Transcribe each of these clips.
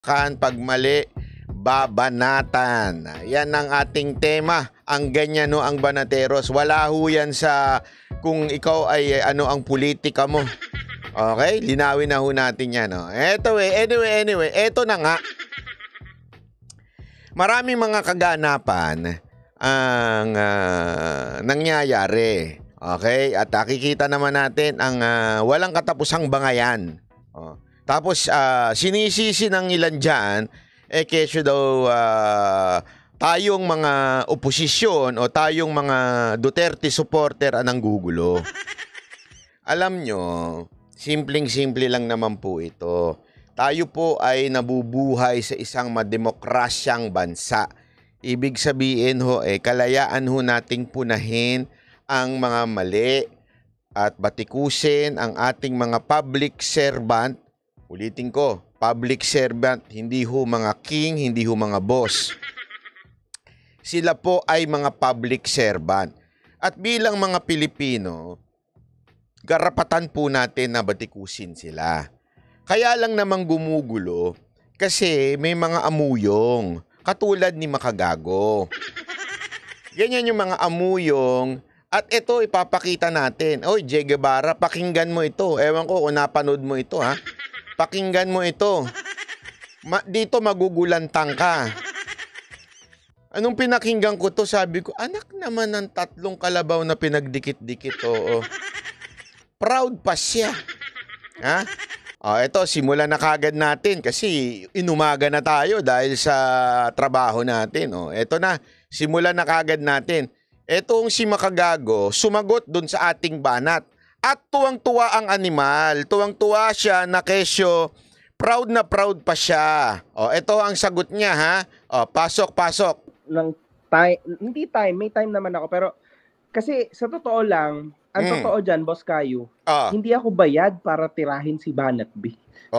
Pag mali, babanatan. Yan ang ating tema. Ang ganyan no, ang banateros. Wala ho yan sa kung ikaw ay ano ang politika mo. Okay? Linawin na ho natin yan. No? Anyway, eto na nga. Maraming mga kaganapan ang nangyayari. Okay? At nakikita naman natin ang walang katapusang bangayan. Tapos sinisisi ng ilan dyan, kesyo daw tayong mga oposisyon o tayong mga Duterte supporter anang gugulo. Alam nyo, simpleng-simple lang naman po ito. Tayo po ay nabubuhay sa isang mademokrasyang bansa. Ibig sabihin ho, kalayaan ho nating punahin ang mga mali at batikusin ang ating mga public servant. Ulitin ko, public servant, hindi ho mga king, hindi ho mga boss. Sila po ay mga public servant. At bilang mga Pilipino, karapatan po natin na batikusin sila. Kaya lang namang gumugulo kasi may mga amuyong, katulad ni Makagago. Ganyan yung mga amuyong. At ito, ipapakita natin. Oy, Che Guevara, pakinggan mo ito. Ewan ko kung napanood mo ito, ha? Pakinggan mo ito. Dito magugulantang ka. Anong pinakinggan ko to, sabi ko, anak naman ng 3 kalabaw na pinagdikit-dikit, oo. Proud pa siya. Ha? Ito, simulan na kagad natin kasi inumaga na tayo dahil sa trabaho natin. Ito na, simulan na kagad natin. Etong si Makagago, sumagot dun sa ating banat. At tuwang-tuwa ang animal. Tuwang-tuwa siya na kesyo, proud na proud pa siya. Ito ang sagot niya, ha? Pasok. Hindi time, may time naman ako. Pero kasi sa totoo lang, ang totoo dyan, Boss Kayo, hindi ako bayad para tirahin si Banat B.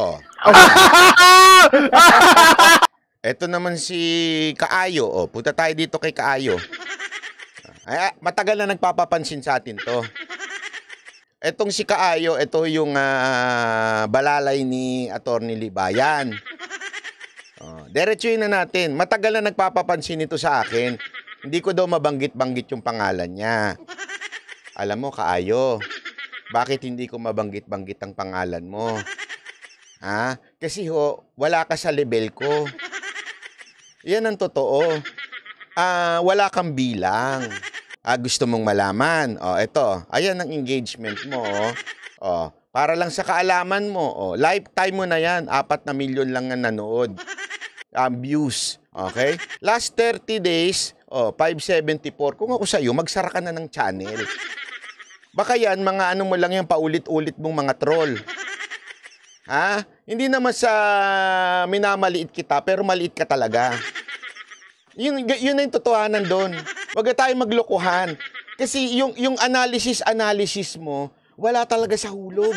Ito naman si Kaayo. Punta tayo dito kay Kaayo. Matagal na nagpapapansin sa atin to. Etong si Kaayo, ito yung balalay ni Attorney Libayan. Diretsuhin na natin. Matagal na nagpapapansin ito sa akin. Hindi ko daw mabanggit-banggit yung pangalan niya. Alam mo, Kaayo, bakit hindi ko mabanggit-banggit ang pangalan mo? Kasi wala ka sa level ko. Yan ang totoo. Wala kang bilang. Gusto mong malaman. Ito. Ayan ang engagement mo. Para lang sa kaalaman mo. Lifetime mo na yan. 4 na milyon lang ang nanood. Views. Okay? Last 30 days, 574. Kung ako sa'yo, magsara ka na ng channel. Baka yan, mga ano mo lang yan, paulit-ulit mong mga troll. Hindi naman sa minamaliit kita, pero maliit ka talaga. Yun na yung totohanan doon. Wag na tayo maglokohan. Kasi yung analysis mo, wala talaga sa hulog.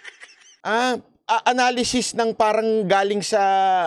Analysis ng parang galing sa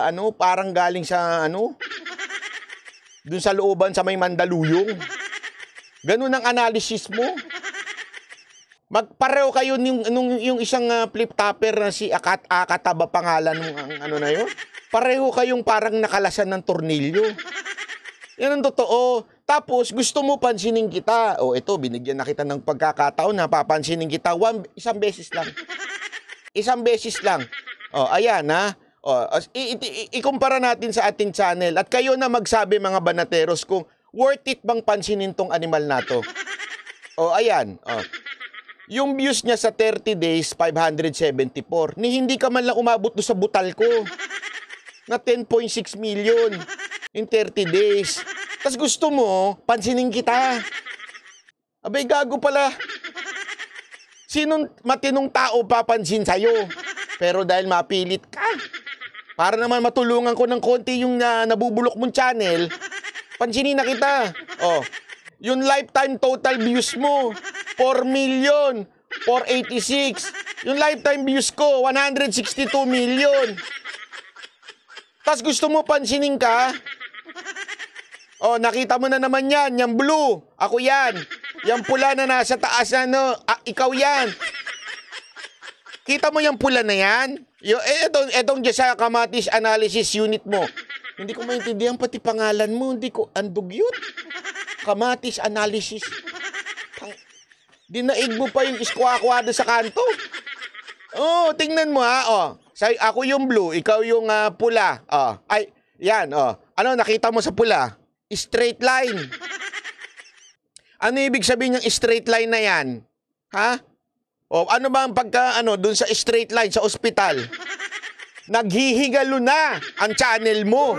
doon sa looban sa may Mandaluyong. Ganun ang analysis mo. Magpareho kayo yung isang flip-topper na si Akataba pangalan ng ano na yun. Pareho kayong parang nakalasan ng tornilyo. Yan ang totoo. Tapos, gusto mo pansinin kita. Ito, binigyan na kita ng pagkakataon na papansinin kita. Isang beses lang. Isang beses lang. Ayan, ha? Ikumpara natin sa ating channel. At kayo na magsabi, mga banateros, kung worth it bang pansinin tong animal na to. Ayan. Yung views niya sa 30 days, 574. Hindi ka man lang umabot do sa butal ko. Na 10.6 million. In 30 days. Tapos gusto mo, pansinin kita. Abay, gago pala. Sinong matinong tao papansin sa'yo? Pero dahil mapilit ka, para naman matulungan ko ng konti yung nabubulok mong channel, pansinin na kita. Yung lifetime total views mo, 4 million, 486. Yung lifetime views ko, 162 million. Tapos gusto mo pansinin ka? Nakita mo na naman yan. Yung blue. Ako yan. Yung pula na nasa taas ikaw yan. Kita mo yung pula na yan? Etong dyan sa Kamatis Analysis Unit mo. Hindi ko maintindihan pati pangalan mo. Hindi ko andugyot. Kamatis Analysis. Dinaig mo pa yung iskwa-kwada sa kanto. Oh, tingnan mo ha. Oh, ako yung blue, ikaw yung pula. Oh, ay, yan. Oh. Ano nakita mo sa pula? Straight line. Ano ibig sabihin ng straight line na yan? Ha? O ano ba ang dun sa straight line sa ospital? Naghihigalo na ang channel mo.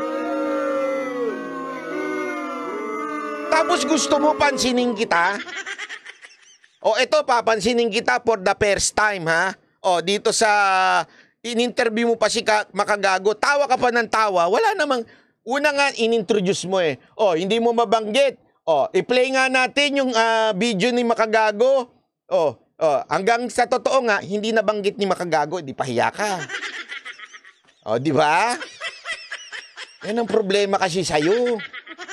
Tapos gusto mo pansinin kita? O eto, papansinin kita for the first time, ha? O dito sa in-interview mo pa si Makagago, tawa ka pa ng tawa. Wala namang, una nga in-introduce mo eh. O, hindi mo mabanggit. O, i-play nga natin yung video ni Makagago. O, hanggang sa totoo nga, hindi nabanggit ni Makagago, di pahiya ka. O, di ba? Yan ang problema kasi sa'yo.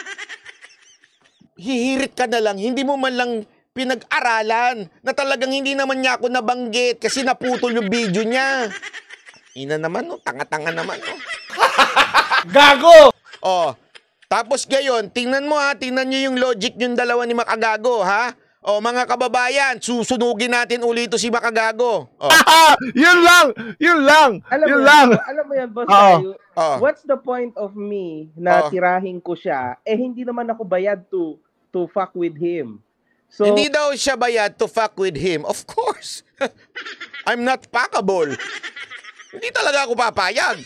Hihirit ka na lang, hindi mo man lang pinag-aralan na talagang hindi naman niya ako nabanggit kasi naputol yung video niya. Ina naman, no? Tanga-tanga naman, no? Gago! O, tapos gayon, tingnan mo ha, tingnan niyo yung logic yung dalawa ni Makagago, ha? O mga kababayan, susunugin natin ulit ito si Makagago. O. Yun lang! Yun lang! Alam mo yan, boss tayo. What's the point of me na tirahin ko siya? Eh, hindi naman ako bayad to fuck with him. So, hindi daw siya bayad to fuck with him. Of course. I'm not fuckable. Hindi talaga ako papayag.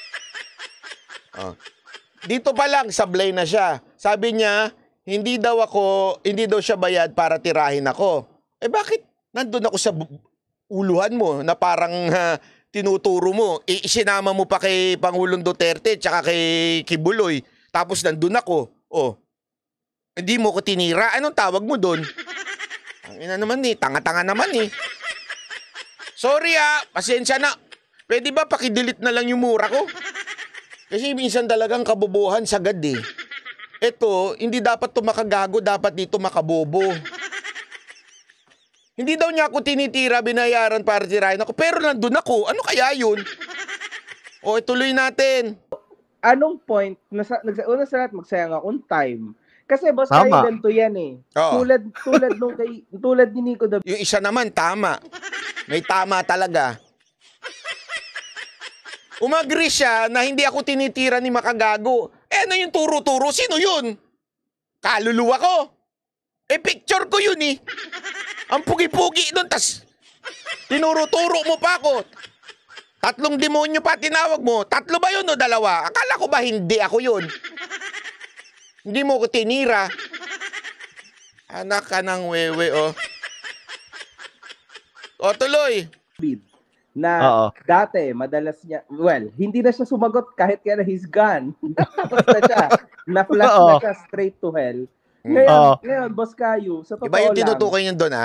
Dito pa lang, sablay na siya. Sabi niya, hindi daw siya bayad para tirahin ako. Eh bakit nandun ako sa uluhan mo na parang tinuturo mo? Isinama mo pa kay Pangulong Duterte tsaka kay Kibuloy. Tapos nandun ako. Oh, hindi mo ko tinira. Anong tawag mo doon? Ang ina naman eh. Tanga-tanga naman eh. Sorry pasensya na. Pwede ba pakidelete na lang yung mura ko? Kasi minsan talagang kabobohan sagad eh. Ito, hindi dapat to Makagago, dapat dito makabobo. Hindi daw niya ako tinitira, binayaran para tirahin ako. Pero nandun ako. Ano kaya yun? O, ituloy natin. Anong point? Una sa lahat, magsayang akong time. Kasi boss, tayo ganito yan eh. Oo. Tulad ni Nico David. Yung isa naman, tama. May tama talaga. Umagri siya na hindi ako tinitira ni Makagago. Eh, ano yung turo-turo? Sino yun? Kaluluwa ko. Eh, picture ko yun eh. Ang pugi-pugi nun, tas tinuro-turo mo pa ako. 3 demonyo pa tinawag mo. 3 ba yun o 2? Akala ko ba hindi ako yun? Hindi mo ko tinira. Anak ka ng wewe, oh. O, tuloy. Na dati, madalas niya, hindi na siya sumagot kahit kaya he's gone. Tapos na siya. Na-flash na siya straight to hell. Ngayon, Boss Kayu, sa totoo lang. Iba yung tinutukoy niyo doon,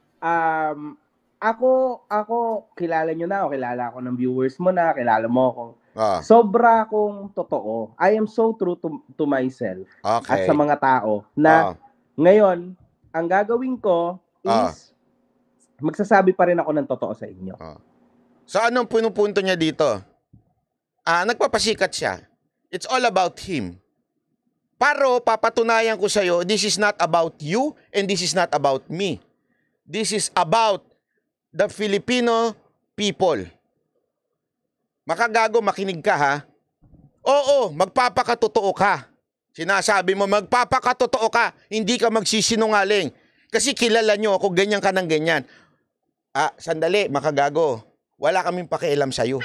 Ako, kilala nyo na, kilala ako ng viewers mo na, kilala mo ako. Sobra akong totoo. I am so true to myself at sa mga tao na ngayon, ang gagawin ko is magsasabi pa rin ako ng totoo sa inyo. So anong pinupunto niya dito? Nagpapasikat siya. It's all about him. Pero papatunayan ko sa'yo, this is not about you and this is not about me. This is about the Filipino people. Makagago, makinig ka ha. Oo, magpapakatotoo ka. Sinasabi mo, magpapakatotoo ka. Hindi ka magsisinungaling. Kasi kilala nyo ako, ganyan ka ng ganyan. Sandali, Makagago. Wala kaming pakialam sa'yo.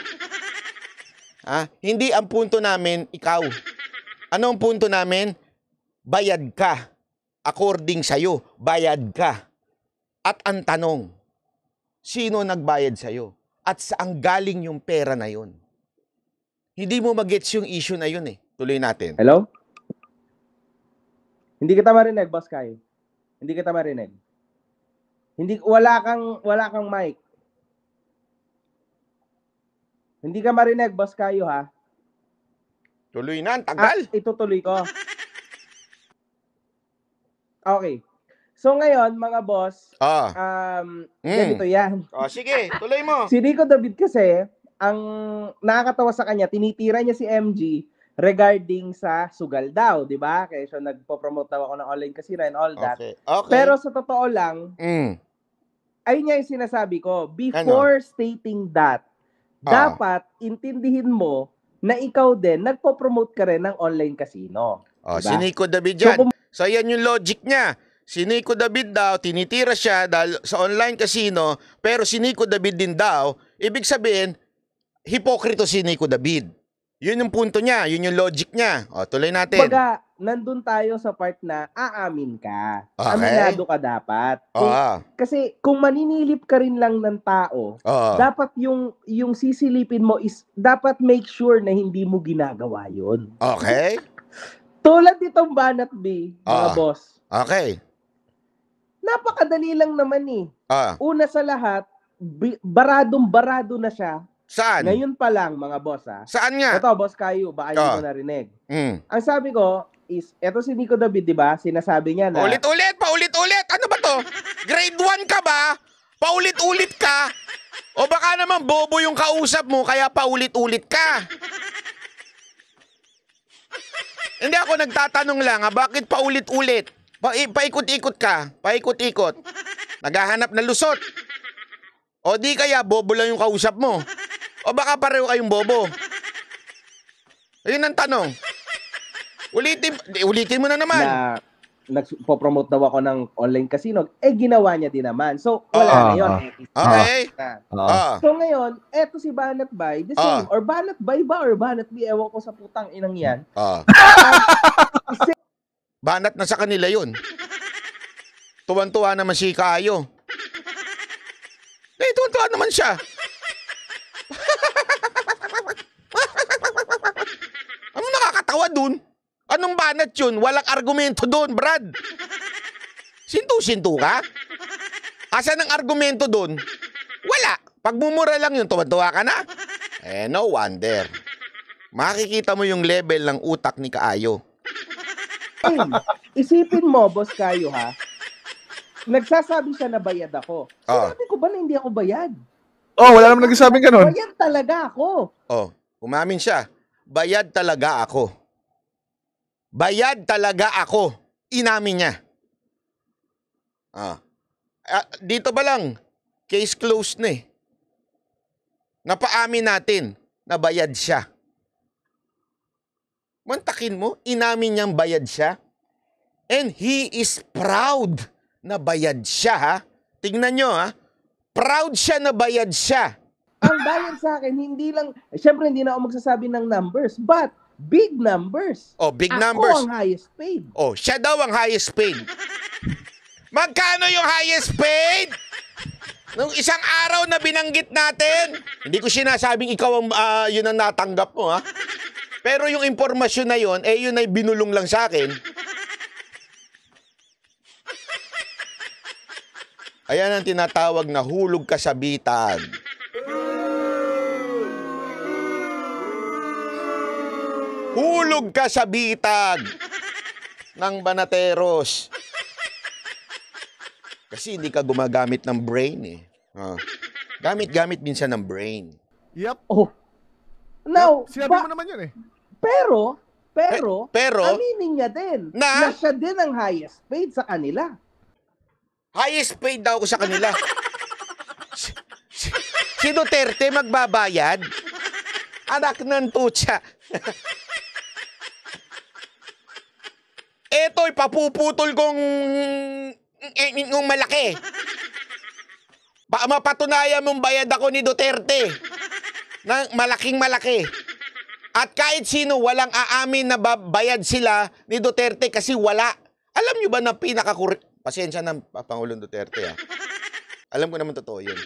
Hindi ang punto namin, ikaw. Ano ang punto namin? Bayad ka. According sa'yo, bayad ka. At ang tanong, sino nagbayad sa'yo? At saan galing yung pera na yun? Hindi mo mag-gets yung issue na yun eh. Tuloy natin. Hello? Hindi kita marinig, Boss Kai. Hindi kita marinig. Wala kang mic. Hindi ka marinig, Boss Kayo, ha? Tuloy na, tagal. Itutuloy ko. Okay. So ngayon, mga boss, ganito yan. Sige, tuloy mo. Si Rico David kasi, ang nakakatawa sa kanya, tinitira niya si MG regarding sa sugal daw, di ba? Kaya siya nagpo-promote daw ako ng online casino and all that. Okay. Pero sa totoo lang, ayun nga yung sinasabi ko, before stating that, dapat intindihin mo na ikaw din, nagpo-promote ka rin ng online casino. Diba? Si Nico David yan. So yan yung logic niya. Si Nico David daw, tinitira siya dahil sa online casino, pero si Nico David din daw, ibig sabihin, hipokrito si Nico David. Yun yung punto niya, yun yung logic niya. O, tuloy natin. Baga, nandun tayo sa part na aamin ka. Okay. Aminado ka dapat. Kasi kung maninilip ka rin lang ng tao, dapat yung sisilipin mo is, dapat make sure na hindi mo ginagawa yun. Okay. Tulad nitong Banat B, mga boss. Okay. Napakadali lang naman eh. Una sa lahat, baradong-barado na siya. Saan? Ngayon pa lang, mga boss Saan nga? Ito, Boss Kayo, baka hindi mo narinig. Ang sabi ko is, eto si Nico David, di ba? Sinasabi niya na... Paulit-ulit! Ano ba to? Grade 1 ka ba? Paulit-ulit ka? O baka naman bobo yung kausap mo, kaya paulit-ulit ka? Hindi ako nagtatanong lang, bakit paulit-ulit? Paikot-ikot ka. Paikot-ikot. Naghahanap na lusot. O di kaya bobo lang yung kausap mo. O baka pareho kayong bobo. Ayun ang tanong. Ulitin mo na naman. Na nagpo-promote daw ako ng online casino. Ginawa niya din naman. So, wala na yun. Okay. So, ngayon, eto si Banat Bay, the same. Or Banat Bay ba? Or Banat B? Ewan ko sa putang inang yan. Banat na sa kanila yun. Tuwan-tuwa naman si Kayo. Tuwan-tuwa naman siya. Ano nakakatawa dun? Anong banat yun? Walang argumento dun, Brad. Sintu-sintu ka? Asan ang argumento dun? Wala. Pagmumura lang yun, tuwan-tuwa ka na. No wonder. Makikita mo yung level ng utak ni Kaayo. Isipin mo, Boss Kayo, ha? Nagsasabi siya na bayad ako. Sinabi ko ba na hindi ako bayad? Wala naman nagsasabing ganun. Bayad talaga ako. Umamin siya. Bayad talaga ako. Bayad talaga ako. Inamin niya. Dito ba lang? Case closed na eh. Napaamin natin na bayad siya. Mantakin mo, inamin niyang bayad siya. And he is proud na bayad siya, ha? Tingnan nyo, ha? Proud siya na bayad siya. Ang bayad sa akin, hindi lang, syempre hindi na ako magsasabi ng numbers, but big numbers. Big numbers. Ako ang highest paid. Siya daw ang highest paid. Magkano yung highest paid? Nung isang araw na binanggit natin, hindi ko sinasabing ikaw ang, yun ang natanggap mo, ha? Pero yung impormasyon na yun, yun ay binulong lang sa akin. Ayan ang tinatawag na hulog kasabitan. Hulog kasabitan ng banateros. Kasi hindi ka gumagamit ng brain eh. Gamit-gamit minsan ng brain. Yep. Now, sinabi mo naman yun eh. Pero, aminin niya din na siya din ang highest paid sa kanila. Highest paid daw ko sa kanila. Si Duterte magbabayad? Anak ng tutsa. Eto'y papuputol kong malaki. Mapatunayan mong bayad ako ni Duterte. Ng malaking malaki. At kahit sino, walang aamin na bayad sila ni Duterte kasi wala. Alam nyo ba na pasensya ng Pangulong Duterte, ha? Alam ko naman totoo yun.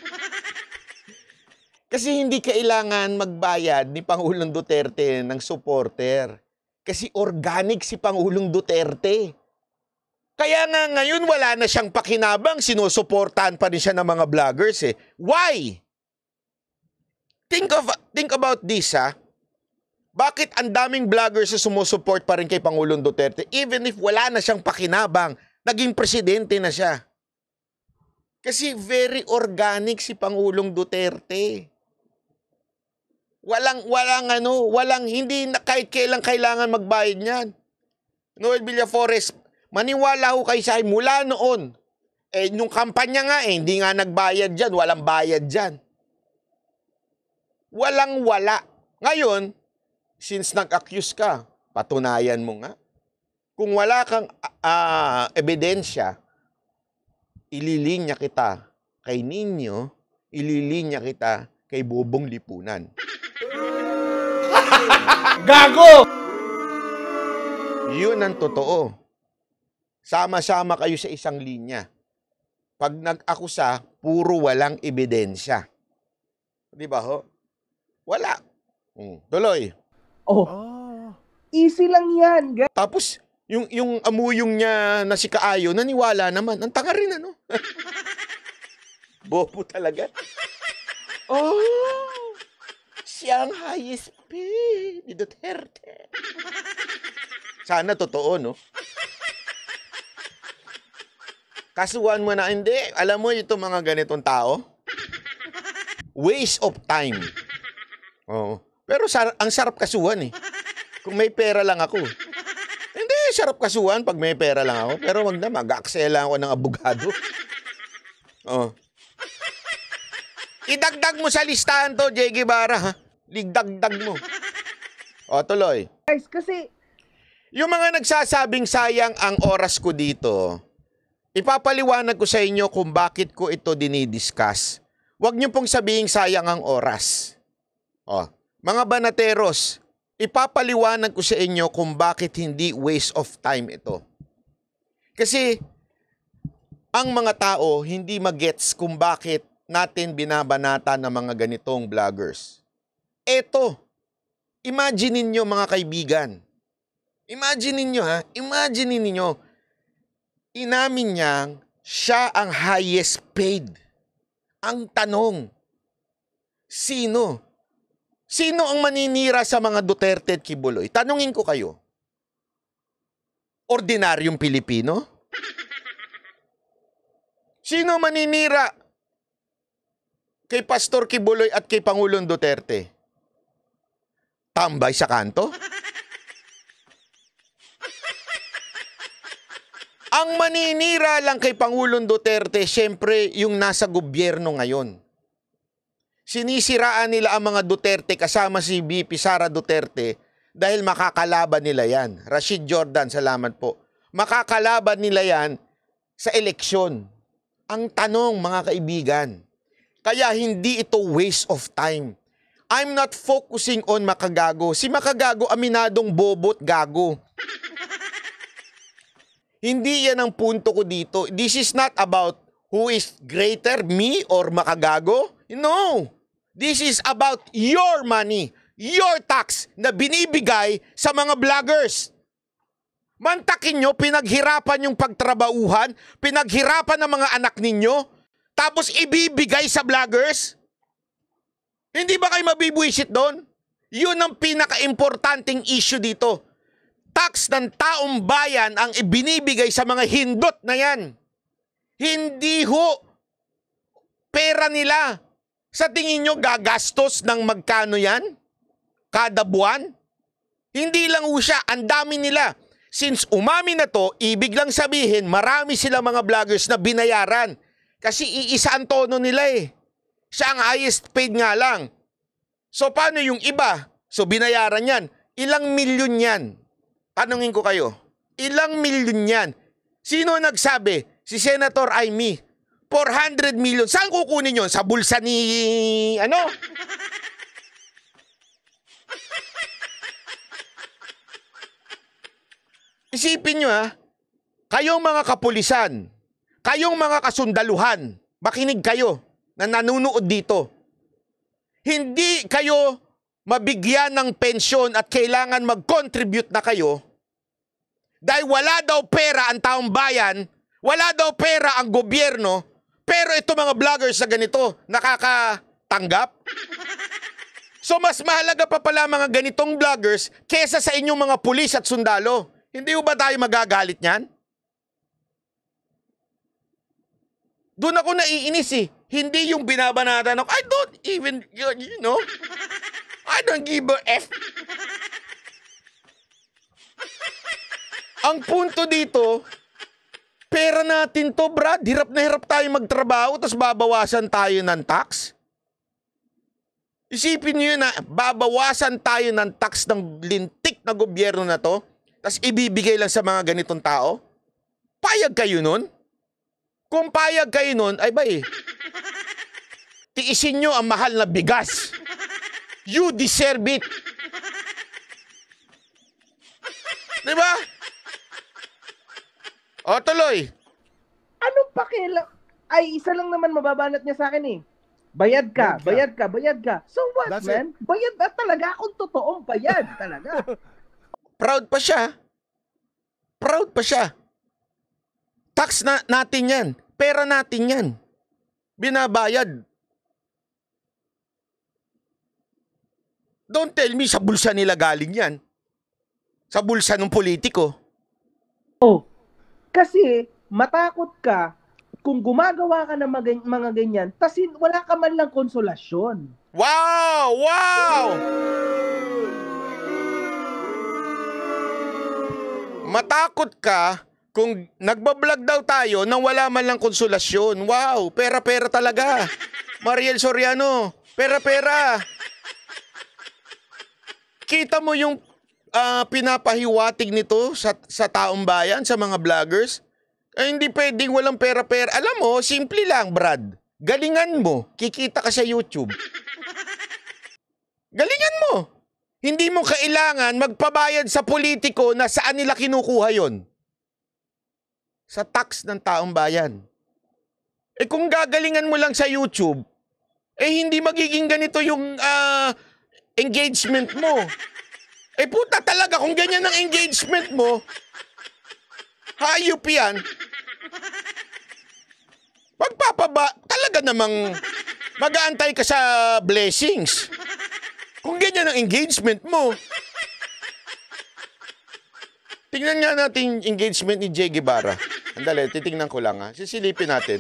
Kasi hindi kailangan magbayad ni Pangulong Duterte ng supporter. Kasi organic si Pangulong Duterte. Kaya nga ngayon wala na siyang pakinabang, sinusuportahan pa rin siya ng mga vloggers eh. Why? Think about this, ha? Bakit ang daming vloggers na sumusuport pa rin kay Pangulong Duterte even if wala na siyang pakinabang? Naging presidente na siya. Kasi very organic si Pangulong Duterte. Walang hindi na kahit kailan kailangan magbayad niyan. Noel Villafores, maniwala ho kayo sa akin, mula noon, nung kampanya nga hindi nga nagbayad dyan, walang bayad dyan. Walang-wala. Ngayon, since nag-accuse ka, patunayan mo nga. Kung wala kang ebidensya, ililinya kita kay Nino, ililinya kita kay Bobong Lipunan. Gago! Yun ang totoo. Sama-sama kayo sa isang linya. Pag nag-akusa, puro walang ebidensya. Di ba ho? Wala. Tuloy. Oh. Easy lang yan. Tapos, yung amuyong niya na si Kaayo, naniwala naman. Ang tanga rin, ano? Bobo talaga. Oh, siyang highest pay ni Duterte. Sana totoo, no? Kasuhan mo na, hindi. Alam mo, itong mga ganitong tao, waste of time. Oo. Pero ang sarap kasuhan, eh. Kung may pera lang ako. Hindi, sarap kasuhan pag may pera lang ako. Pero wag na, mag-aaksela ako ng abogado. Oh. Idagdag mo sa listahan to, J. Guevara, ha? Ligdagdag mo. O, tuloy. Guys, kasi yung mga nagsasabing sayang ang oras ko dito, ipapaliwanag ko sa inyo kung bakit ko ito dinidiscuss. Huwag niyo pong sabihin sayang ang oras. O, mga banateros, ipapaliwanag ko sa inyo kung bakit hindi waste of time ito. Kasi, ang mga tao hindi magets kung bakit natin binabanata ng mga ganitong vloggers. Eto, imagine ninyo mga kaibigan. Imagine ninyo ha, imagine ninyo, inamin niyang siya ang highest paid. Ang tanong, sino? Sino ang maninira sa mga Duterte at Kibuloy? Tanungin ko kayo. Ordinaryong Pilipino? Sino maninira kay Pastor Kibuloy at kay Pangulong Duterte? Tambay sa kanto? Ang maninira lang kay Pangulong Duterte, syempre, yung nasa gobyerno ngayon. Sinisiraan nila ang mga Duterte kasama si VP Sara Duterte dahil makakalaban nila yan. Rashid Jordan, salamat po. Makakalaban nila yan sa eleksyon. Ang tanong, mga kaibigan, kaya hindi ito waste of time. I'm not focusing on Makagago. Si Makagago, aminadong bobot gago. Hindi yan ang punto ko dito. This is not about who is greater, me or Makagago. No. This is about your money, your tax na binibigay sa mga vloggers. Mantakin nyo, pinaghirapan yung pagtrabauhan, pinaghirapan ng mga anak ninyo, tapos ibibigay sa vloggers? Hindi ba kayo mabibwisit doon? Yun ang pinaka-importanting issue dito. Tax ng taong bayan ang ibinibigay sa mga hindot na yan. Hindi ho pera nila. Sa tingin nyo gagastos ng magkano yan? Kada buwan? Hindi lang ho siya, ang dami nila. Since umamin na to, ibig lang sabihin marami sila mga vloggers na binayaran. Kasi iisa ang tono nila eh. Siya ang highest paid nga lang. So paano yung iba? So binayaran yan. Ilang milyon yan? Tanungin ko kayo, ilang milyon yan? Sino nagsabi? Si Senator Amy. 400 million. Saan kukunin yun? Sa bulsa ni... ano? Isipin nyo ha, kayong mga kapulisan, kayong mga kasundaluhan, makinig kayo na nanunood dito. Hindi kayo mabigyan ng pensyon at kailangan mag-contribute na kayo dahil wala daw pera ang taong bayan, wala daw pera ang gobyerno, pero ito mga vloggers na ganito, nakakatanggap? So mas mahalaga pa pala mga ganitong vloggers kesa sa inyong mga pulis at sundalo. Hindi ba tayo magagalit niyan? Doon ako naiinis eh. Hindi yung binabanatan ako, I don't even, you know? I don't give a F. Ang punto dito, pera natin to, Brad. Hirap na hirap tayo magtrabaho, tapos babawasan tayo ng tax. Isipin nyo yun na babawasan tayo ng tax ng lintik na gobyerno na to, tapos ibibigay lang sa mga ganitong tao. Payag kayo nun? Kung payag kayo nun, ay ba tiisin nyo ang mahal na bigas. You deserve it. Diba? O, tuloy. Anong pakialam? Ay, isa lang naman mababanat niya sa akin eh. Bayad ka, bayad ka, bayad ka. So what, That's man? Bayad na talaga akong totoong bayad talaga. Proud pa siya. Proud pa siya. Tax na natin yan. Pera natin yan. Binabayad. Don't tell me sa bulsa nila galing yan. Sa bulsa ng politiko. Oh, kasi matakot ka kung gumagawa ka ng mga ganyan, tas wala ka man lang konsolasyon. Wow! Wow! Matakot ka kung nagbablog daw tayo nang wala man lang konsolasyon. Wow! Pera-pera talaga. Mariel Soriano, pera-pera. Kita mo yung pinapahiwatig nito sa taong bayan, sa mga vloggers? Ay, hindi pwedeng walang pera-pera. Alam mo, simple lang, Brad. Galingan mo. Kikita ka sa YouTube. Galingan mo. Hindi mo kailangan magpabayad sa politiko na saan nila kinukuha yon. Sa tax ng taong bayan. Eh kung gagalingan mo lang sa YouTube, eh hindi magiging ganito yung engagement mo. Eh puta talaga, kung ganyan ang engagement mo, hayop yan. Talaga namang mag-aantay ka sa blessings. Kung ganyan ang engagement mo. Tingnan nga natin engagement ni Jay Guevara. Andali, titingnan ko lang ha. Sisilipin natin.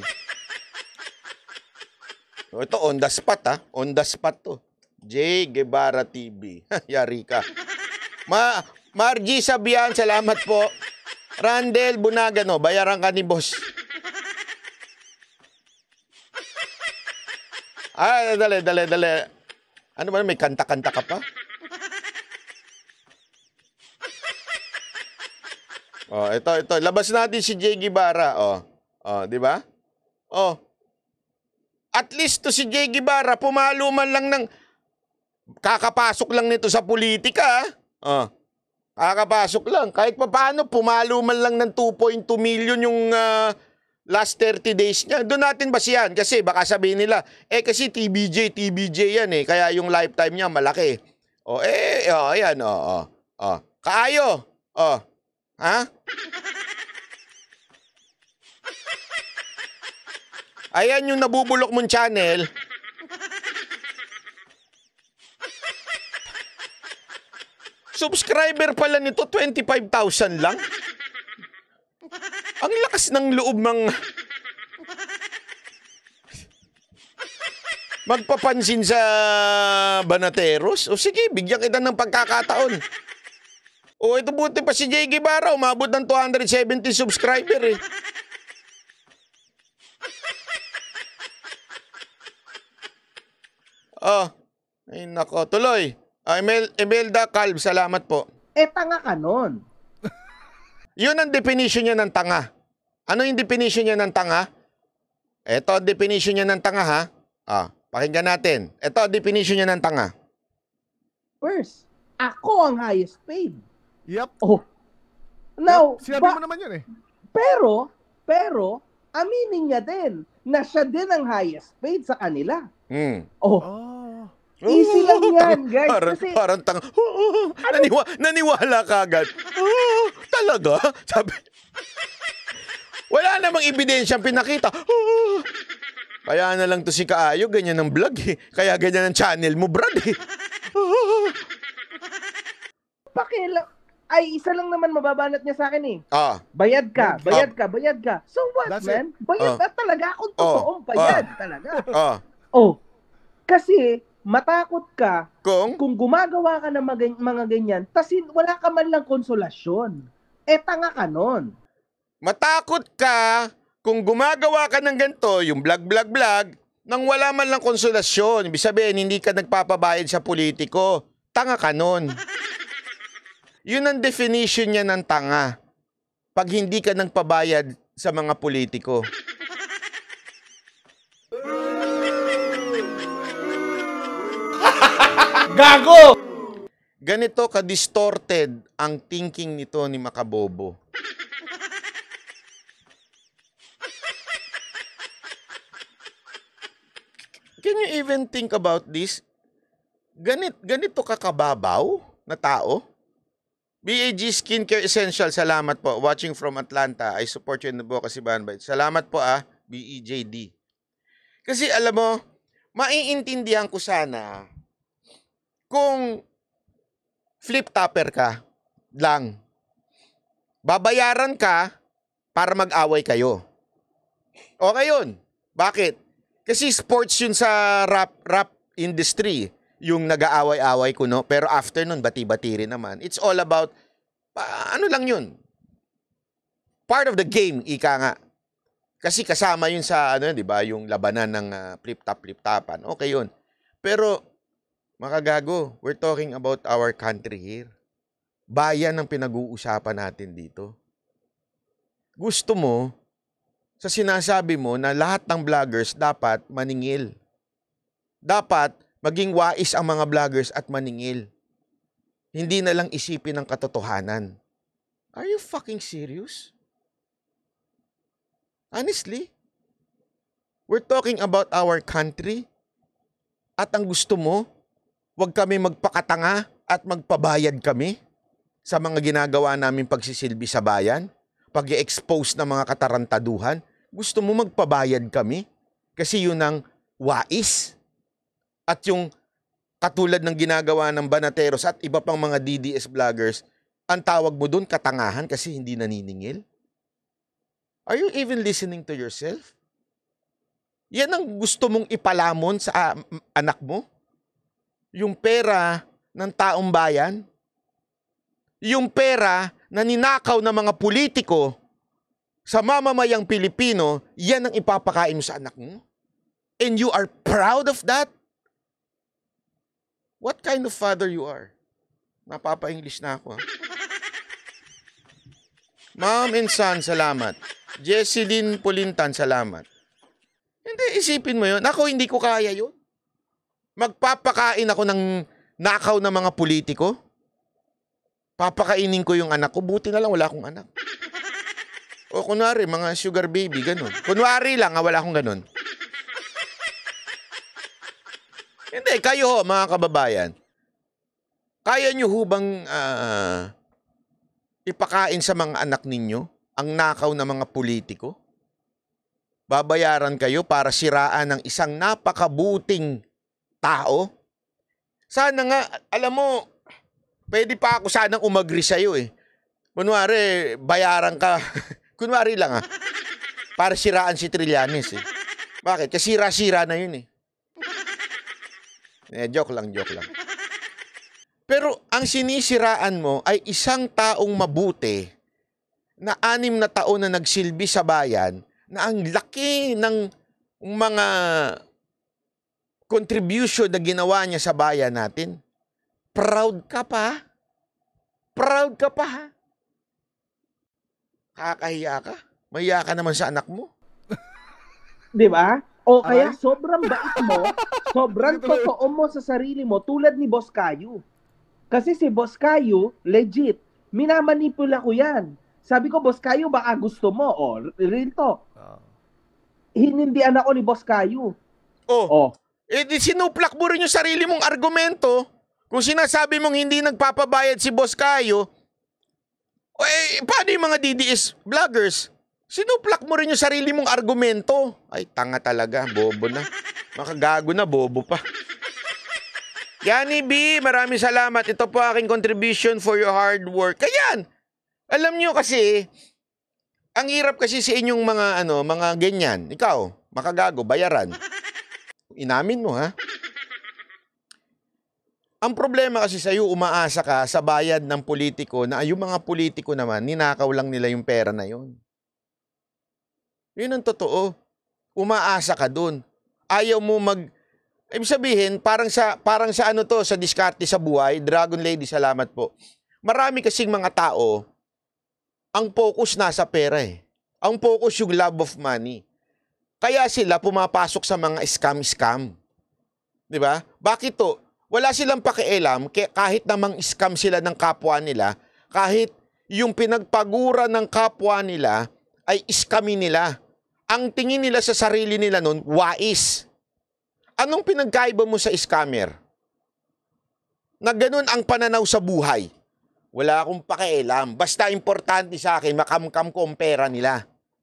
Ito on the spot ha. On the spot to. Jay Guevara TV. Yari ka. Margie Sabian, salamat po. Randel Bunagano, bayaran ka ni boss. Dali. Ano ba, may kanta-kanta ka pa? Oh, ito. Labas natin si Jay Guevara. Oh, di ba? Oh. At least to si Jay Guevara, pumalo man lang ng kakapasok lang nito sa politika. Oh. Kakapasok lang. Kahit pa paano, pumalo man lang ng 2.2 million yung last 30 days niya. Doon natin basihan. Kasi baka sabihin nila, kasi TBJ yan eh. Kaya yung lifetime niya malaki. Ayan. Kaayo. Ha? Ayan yung nabubulok mong channel. Subscriber pala nito, 25,000 lang. Ang lakas ng loob ng magpapansin sa Banateros. O sige, bigyan kita ng pagkakataon. O ito buti pa si Jay Guevara, umabot ng 270 subscriber eh. Ay nako, tuloy. Imelda Calv, salamat po. Tanga ka nun. Yun ang definition niya ng tanga. Ano yung definition niya ng tanga? Ito ang definition niya ng tanga ha. Pakinggan natin. Ito ang definition niya ng tanga. First, ako ang highest paid. Yep. Oh. Now, sinabi mo naman yun eh. Pero, aminin niya din na siya din ang highest paid sa kanila. Easy lang yan, guys. Parang tanga. Naniwala ka agad. Talaga? Sabi. Wala namang ebidensyang pinakita. Kaya na lang to si Kaayo, ganyan ang vlog eh. Kaya ganyan ang channel mo, Brad eh. Ay, isa lang naman mababanat niya sa akin eh. Bayad ka. So what, That's man? Bayad na talaga akong totoong bayad talaga. Oh. Kasi matakot ka kung gumagawa ka ng mga ganyan, tas wala ka man lang konsolasyon. Tanga ka nun. Matakot ka kung gumagawa ka ng ganito, yung vlog, nang wala man lang konsolasyon. Ibig sabihin, hindi ka nagpapabayad sa politiko. Tanga ka nun. Yun ang definition niya ng tanga. Pag hindi ka nagpabayad sa mga politiko. Gago! Ganito ka-distorted ang thinking nito ni Makabobo. Can you even think about this? Ganito kakababaw na tao? BAG Skincare Essential, salamat po. Watching from Atlanta. I support you in the Advocacy Banbay. Salamat po BEJD. Kasi alam mo, maiintindihan ko sana kung flip-topper ka lang. Babayaran ka para mag-away kayo. O ngayon, bakit? Kasi sports yun sa rap industry. Yung nag-aaway-away ko, no? Pero after nun, bati-bati rin naman. It's all about, ano lang yun? Part of the game, ika nga. Kasi kasama yun sa, di ba? Yung labanan ng flip-top-flip-topan. Okay yun. Pero, makagago, we're talking about our country here. Bayan ang pinag-uusapan natin dito. Gusto mo, sa sinasabi mo na lahat ng vloggers dapat maningil. Dapat maging wais ang mga vloggers at maningil. Hindi na lang isipin ang katotohanan. Are you fucking serious? Honestly? We're talking about our country? At ang gusto mo, wag kami magpakatanga at magpabayad kami sa mga ginagawa namin pagsisilbi sa bayan? Pag-i-expose ng mga katarantaduhan? Gusto mo magpabayad kami? Kasi yun ang wais. At yung katulad ng ginagawa ng Banateros at iba pang mga DDS vloggers, ang tawag mo dun katangahan kasi hindi naniningil? Are you even listening to yourself? Yan ang gusto mong ipalamon sa anak mo? Yung pera ng taong bayan? Yung pera na ninakaw ng mga politiko sa mamamayang Pilipino, yan ang ipapakain mo sa anak mo? And you are proud of that? What kind of father you are? Napapa-English na ako. Mom and son, salamat. Jesseline Pulintan, salamat. Hindi, isipin mo yun. Ako, hindi ko kaya yun. Magpapakain ako ng nakaw ng mga politiko? Papakainin ko yung anak ko? Buti na lang wala akong anak. O kunwari, mga sugar baby, ganun. Kunwari lang, wala akong ganun. Hindi, kayo mga kababayan, kaya nyo hubang ipakain sa mga anak ninyo ang nakaw ng mga politiko? Babayaran kayo para siraan ng isang napakabuting tao? Sana nga, alam mo, pwede pa ako sanang umagri sa'yo eh. Kunwari, bayaran ka. Kunwari lang para siraan si Trillanes eh. Bakit? Kasi sira-sira na yun eh. Joke lang. Pero ang sinisiraan mo ay isang taong mabuti na 6 na taon na nagsilbi sa bayan na ang laki ng mga contribution na ginawa niya sa bayan natin. Proud ka pa? Proud ka pa ha? Kakahiya ka? Mahiya ka naman sa anak mo. Di ba? O kaya sobrang bait mo, sobrang totoo mo sa sarili mo tulad ni Boss Caillou. Kasi si Boss Caillou, legit, minamanipula ko yan. Sabi ko, Boss Caillou, baka gusto mo. O, real talk. Hinindihan ako ni Boss Caillou. Di sinuplak mo rin yung sarili mong argumento. Kung sinasabi mong hindi nagpapabayad si Boss Caillou, paano yung mga DDS vloggers? Sinuplak mo rin yung sarili mong argumento. Ay, tanga talaga. Bobo na. Makagago na, bobo pa. Yani B, maraming salamat. Ito po aking contribution for your hard work. Kayan! Alam nyo kasi, ang hirap kasi sa inyong mga ganyan. Ikaw, makagago, bayaran. Inamin mo, ha? Ang problema kasi sa'yo, umaasa ka sa bayad ng politiko na yung mga politiko naman, ninakaw lang nila yung pera na yun. Yun ang totoo. Umaasa ka dun. Ayaw mo ibig sabihin, parang sa ano to, sa diskarte sa buhay, Dragon Lady, salamat po. Marami kasing mga tao, ang focus nasa pera eh. Ang focus yung love of money. Kaya sila pumapasok sa mga scam-scam. Di ba? Bakit to? Wala silang pakialam kahit namang scam sila ng kapwa nila, kahit yung pinagpagura ng kapwa nila ay scamin nila. Ang tingin nila sa sarili nila nun, wais. Anong pinagkaiba mo sa scammer? Na ganun ang pananaw sa buhay. Wala akong pakialam. Basta importante sa akin, makamkam ko ang pera nila.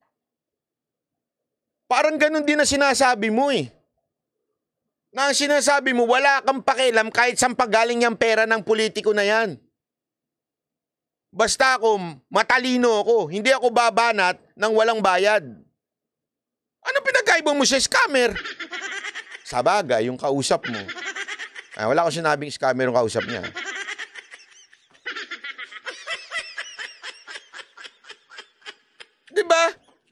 Parang ganun din na sinasabi mo eh. Na ang sinasabi mo, wala kang pakialam kahit saan pagaling yung pera ng politiko na yan. Basta ako, matalino ako. Hindi ako babanat ng walang bayad. Ano pinagkaiba mo sa scammer? Sabagay, yung kausap mo. Wala ko sinabing scammer yung kausap niya. Diba?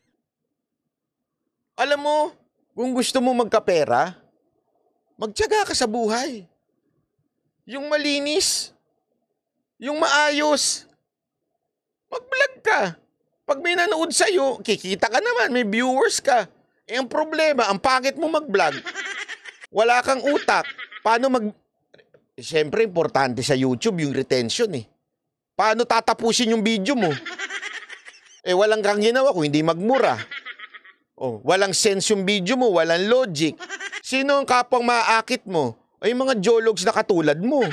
Alam mo, kung gusto mo magkapera, magtiyaga ka sa buhay. Yung malinis, yung maayos, mag-vlog ka. Pag may nanood sa'yo, kikita ka naman, may viewers ka. Eh, ang problema, ang pangit mo mag-vlog. Wala kang utak. Paano Siyempre, importante sa YouTube yung retention eh. Paano tatapusin yung video mo? Eh, walang kang ginawa kung hindi magmura. Oh, walang sense yung video mo, walang logic. Sino ang kapang maaakit mo? Ay, mga jologs na katulad mo.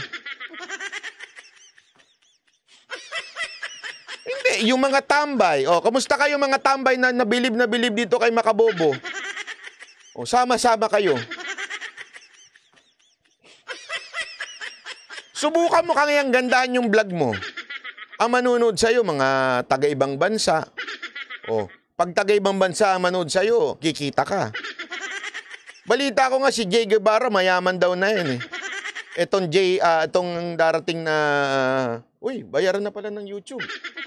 Hindi, yung mga tambay. Oh, kamusta kayo mga tambay na nabilib dito kay Makabobo? Oh, sama-sama kayo. Subukan mo kayang gandaan yung vlog mo. Ang manonood sa'yo, mga taga-ibang bansa. Oh, pag taga-ibang bansa ang manonood sa'yo, kikita ka. Balita ko nga si Jay Guevara, mayaman daw na yan eh. Itong darating na... Uy, bayaran na pala ng YouTube.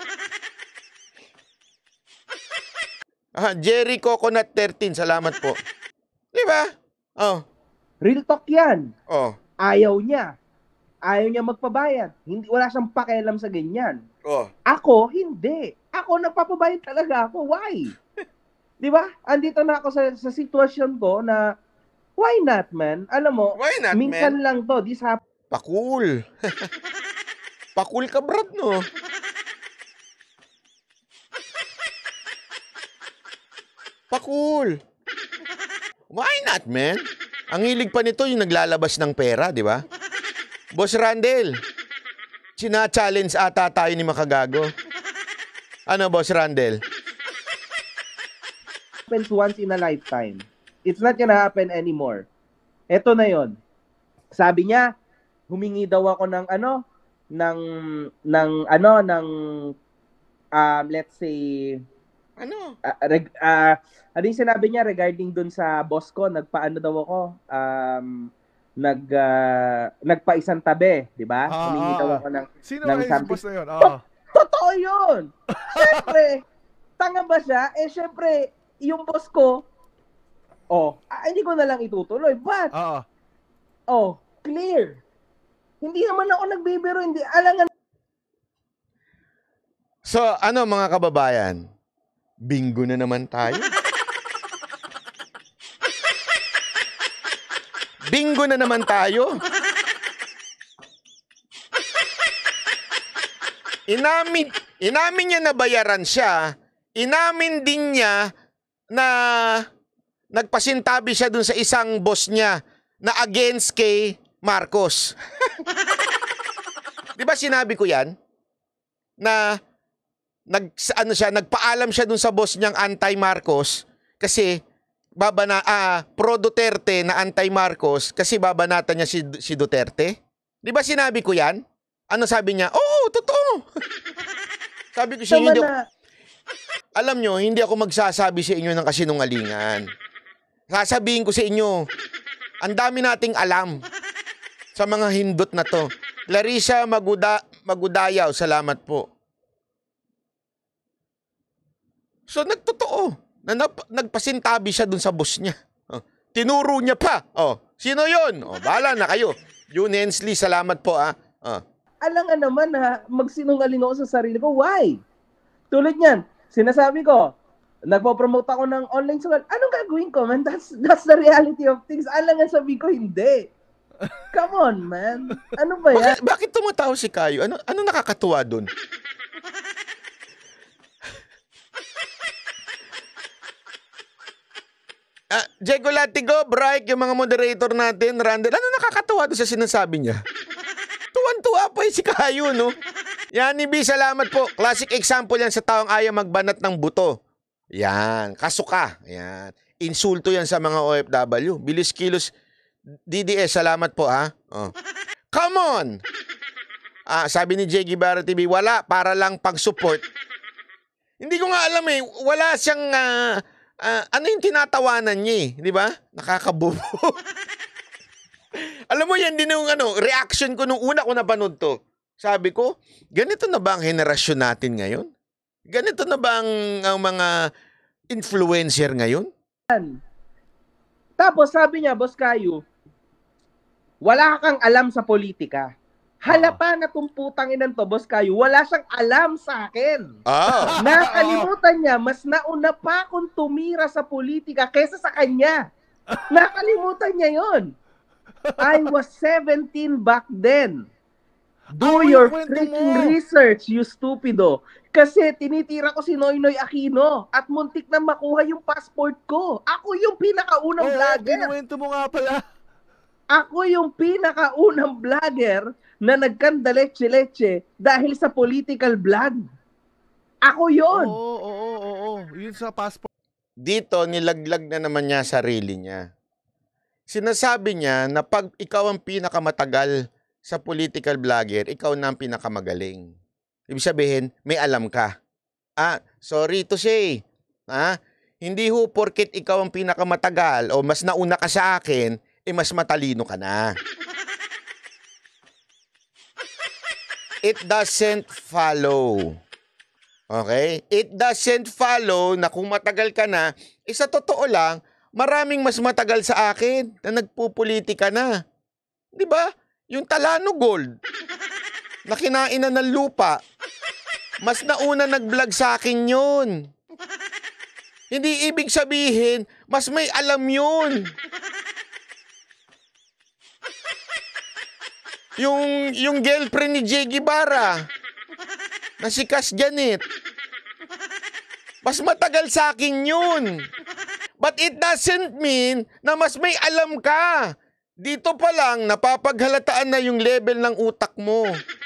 Jerry Coconut 13, salamat po. Di ba? Oh. Real talk yan. Oh. Ayaw niya magpabayad. Wala siyang pakialam sa ganyan. Oh. Ako, hindi. Ako, nagpapabayad talaga ako. Why? Di ba? Andito na ako sa sitwasyon ko na why not, man? Alam mo, why not, minsan man? lang to. Pakul. Pakul ka, brad, no? Pakul. Why not, man? Ang hilig pa nito yung naglalabas ng pera, di ba? Boss Randel, sina-challenge ata tayo ni Makagago. Ano, Boss Randel? Happens once in a lifetime. It's not gonna happen anymore. Eto na yon. Sabi niya, humingi daw ako ng let's say ano yung sinabi niya regarding dun sa boss ko, nagpaano daw ako, nagpaisang tabi, di ba? Humingi daw ako ng sino ng yung boss na yun? Totoo yun! Siyempre, tanga ba siya? Eh, siyempre, yung boss ko, hindi ko na lang itutuloy. But, clear. Hindi naman ako nagbibiro, hindi alangan. So, ano mga kababayan? Bingo na naman tayo. Bingo na naman tayo. Inamin niya na bayaran siya. Inamin din niya na nagpasintabi siya dun sa isang boss niya na against kay Marcos. Di ba sinabi ko yan? Na nagpaalam siya dun sa boss niyang anti-Marcos kasi pro Duterte na anti-Marcos kasi babanatan niya si Duterte. Di ba sinabi ko yan? Ano sabi niya? Oo, totoo. Sabi ko siya, alam nyo, hindi ako magsasabi sa inyo ng kasinungalingan. Sasabihin ko sa inyo, ang dami nating alam. sa mga hindot na to. Clarissa Magudayaw, salamat po. So nagtotoo na nagpasintabi siya dun sa boss niya. Tinuro niya pa. Sino yun? Bahala na kayo. June Hensley, salamat po Alangan naman na magsinungaling ako sa sarili ko. Why? Tulad niyan, sinasabi ko, nagpo-promote ako ng online sugal. Anong gagawin ko, man? That's the reality of things. Alangan sabi ko, hindi. Come on, man. Ano ba yan? Bakit tumatawa si Kayo? Ano nakakatuwa dun? Diego Latigo, Bright, yung mga moderator natin, Randall, ano nakakatuwa doon sa sinasabi niya? Tuwan-tuwa pa si Kayo, no? Yani B, salamat po. Classic example yan sa taong ayaw magbanat ng buto. Yan, kasuka. Yan. Insulto yan sa mga OFW. Bilis kilos. DDS, salamat po Come on! Sabi ni J. Guevara TV, wala, para lang pag-support. Hindi ko nga alam wala siyang... ano yung tinatawanan niya di ba? Nakakabubo. Alam mo yan din yung reaction ko nung una ko napanood to. Sabi ko, ganito na ba ang henerasyon natin ngayon? Ganito na ba ang mga influencer ngayon? Tapos sabi niya, Boss Kayo, wala kang alam sa politika. Halapa na tong putang inan to, Boss Kayo, wala siyang alam sa akin. Nakalimutan niya, mas nauna pa akong tumira sa politika kaysa sa kanya. Nakalimutan niya yon. I was 17 back then. Do your freaking research, you stupido. Kasi tinitira ko si Noynoy Aquino at muntik na makuha yung passport ko. Ako yung pinakaunang vlogger. Kinuwento mo nga pala. Ako yung pinakaunang vlogger na nagkandaleche-leche dahil sa political vlog. Ako yun. Oo. Yun sa passport. Dito, nilaglag na naman niya sarili niya. Sinasabi niya na pag ikaw ang pinakamatagal sa political vlogger, ikaw na ang pinakamagaling. Ibig sabihin, may alam ka. Sorry to say. Hindi ho porket ikaw ang pinakamatagal o mas nauna ka sa akin, mas matalino ka na. It doesn't follow. Okay? It doesn't follow na kung matagal ka na, sa totoo lang, maraming mas matagal sa akin na nagpupolitika na. Di ba? Yung Talano Gold, na kinain na ng lupa, mas nauna nag-vlog sa akin yun. Hindi ibig sabihin, mas may alam yun. Yung girlfriend ni J. Guevara, na si Cass Janet, mas matagal sa akin yun. But it doesn't mean na mas may alam ka. Dito pa lang, napapaghalataan na yung level ng utak mo.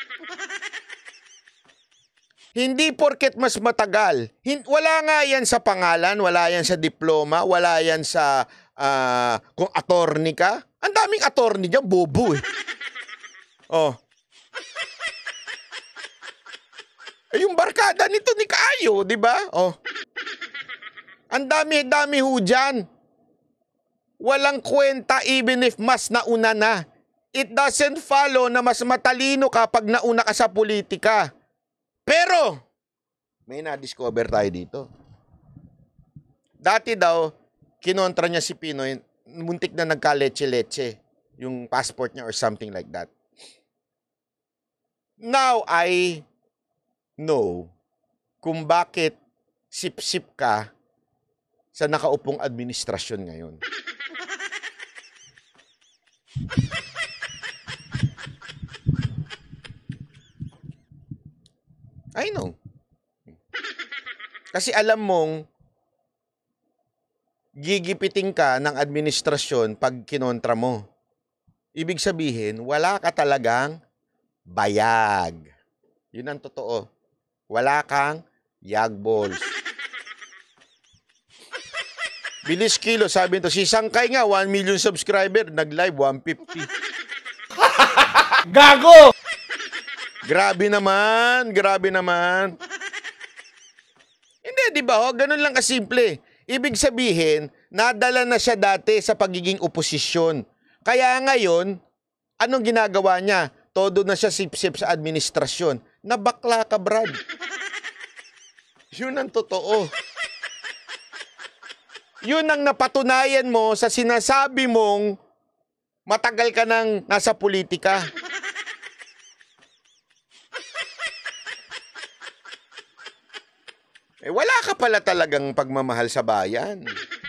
Hindi porket mas matagal. Wala nga yan sa pangalan, wala yan sa diploma, wala yan sa kung attorney ka. Ang daming attorney dyan, bobo yung barkada nito ni Kayo, di ba? Ang dami-dami ho dyan. Walang kwenta even if mas nauna na. It doesn't follow na mas matalino ka pag nauna ka sa politika. Pero, may na-discover tayo dito. Dati daw, kinontra niya si Pinoy, muntik na nagka-leche-leche yung passport niya or something like that. Now, I know kung bakit sip-sip ka sa nakaupong administrasyon ngayon. I know. Kasi alam mong gigipiting ka ng administrasyon pag kinontra mo. Ibig sabihin, wala ka talagang bayag. Yun ang totoo. Wala kang yagballs. Bilis kilo, sabi nito, si Sangkay nga, 1 million subscriber, nag-live 150. Gago! Grabe naman, grabe naman. Hindi, di ba? Ganun lang kasimple. Ibig sabihin, nadala na siya dati sa pagiging oposisyon. Kaya ngayon, Anong ginagawa niya? Todo na siya sip-sip sa administrasyon. Nabakla ka, Brad. Yun ang totoo. Yun ang napatunayan mo sa sinasabi mong matagal ka nang nasa politika. Wala ka pala talagang pagmamahal sa bayan.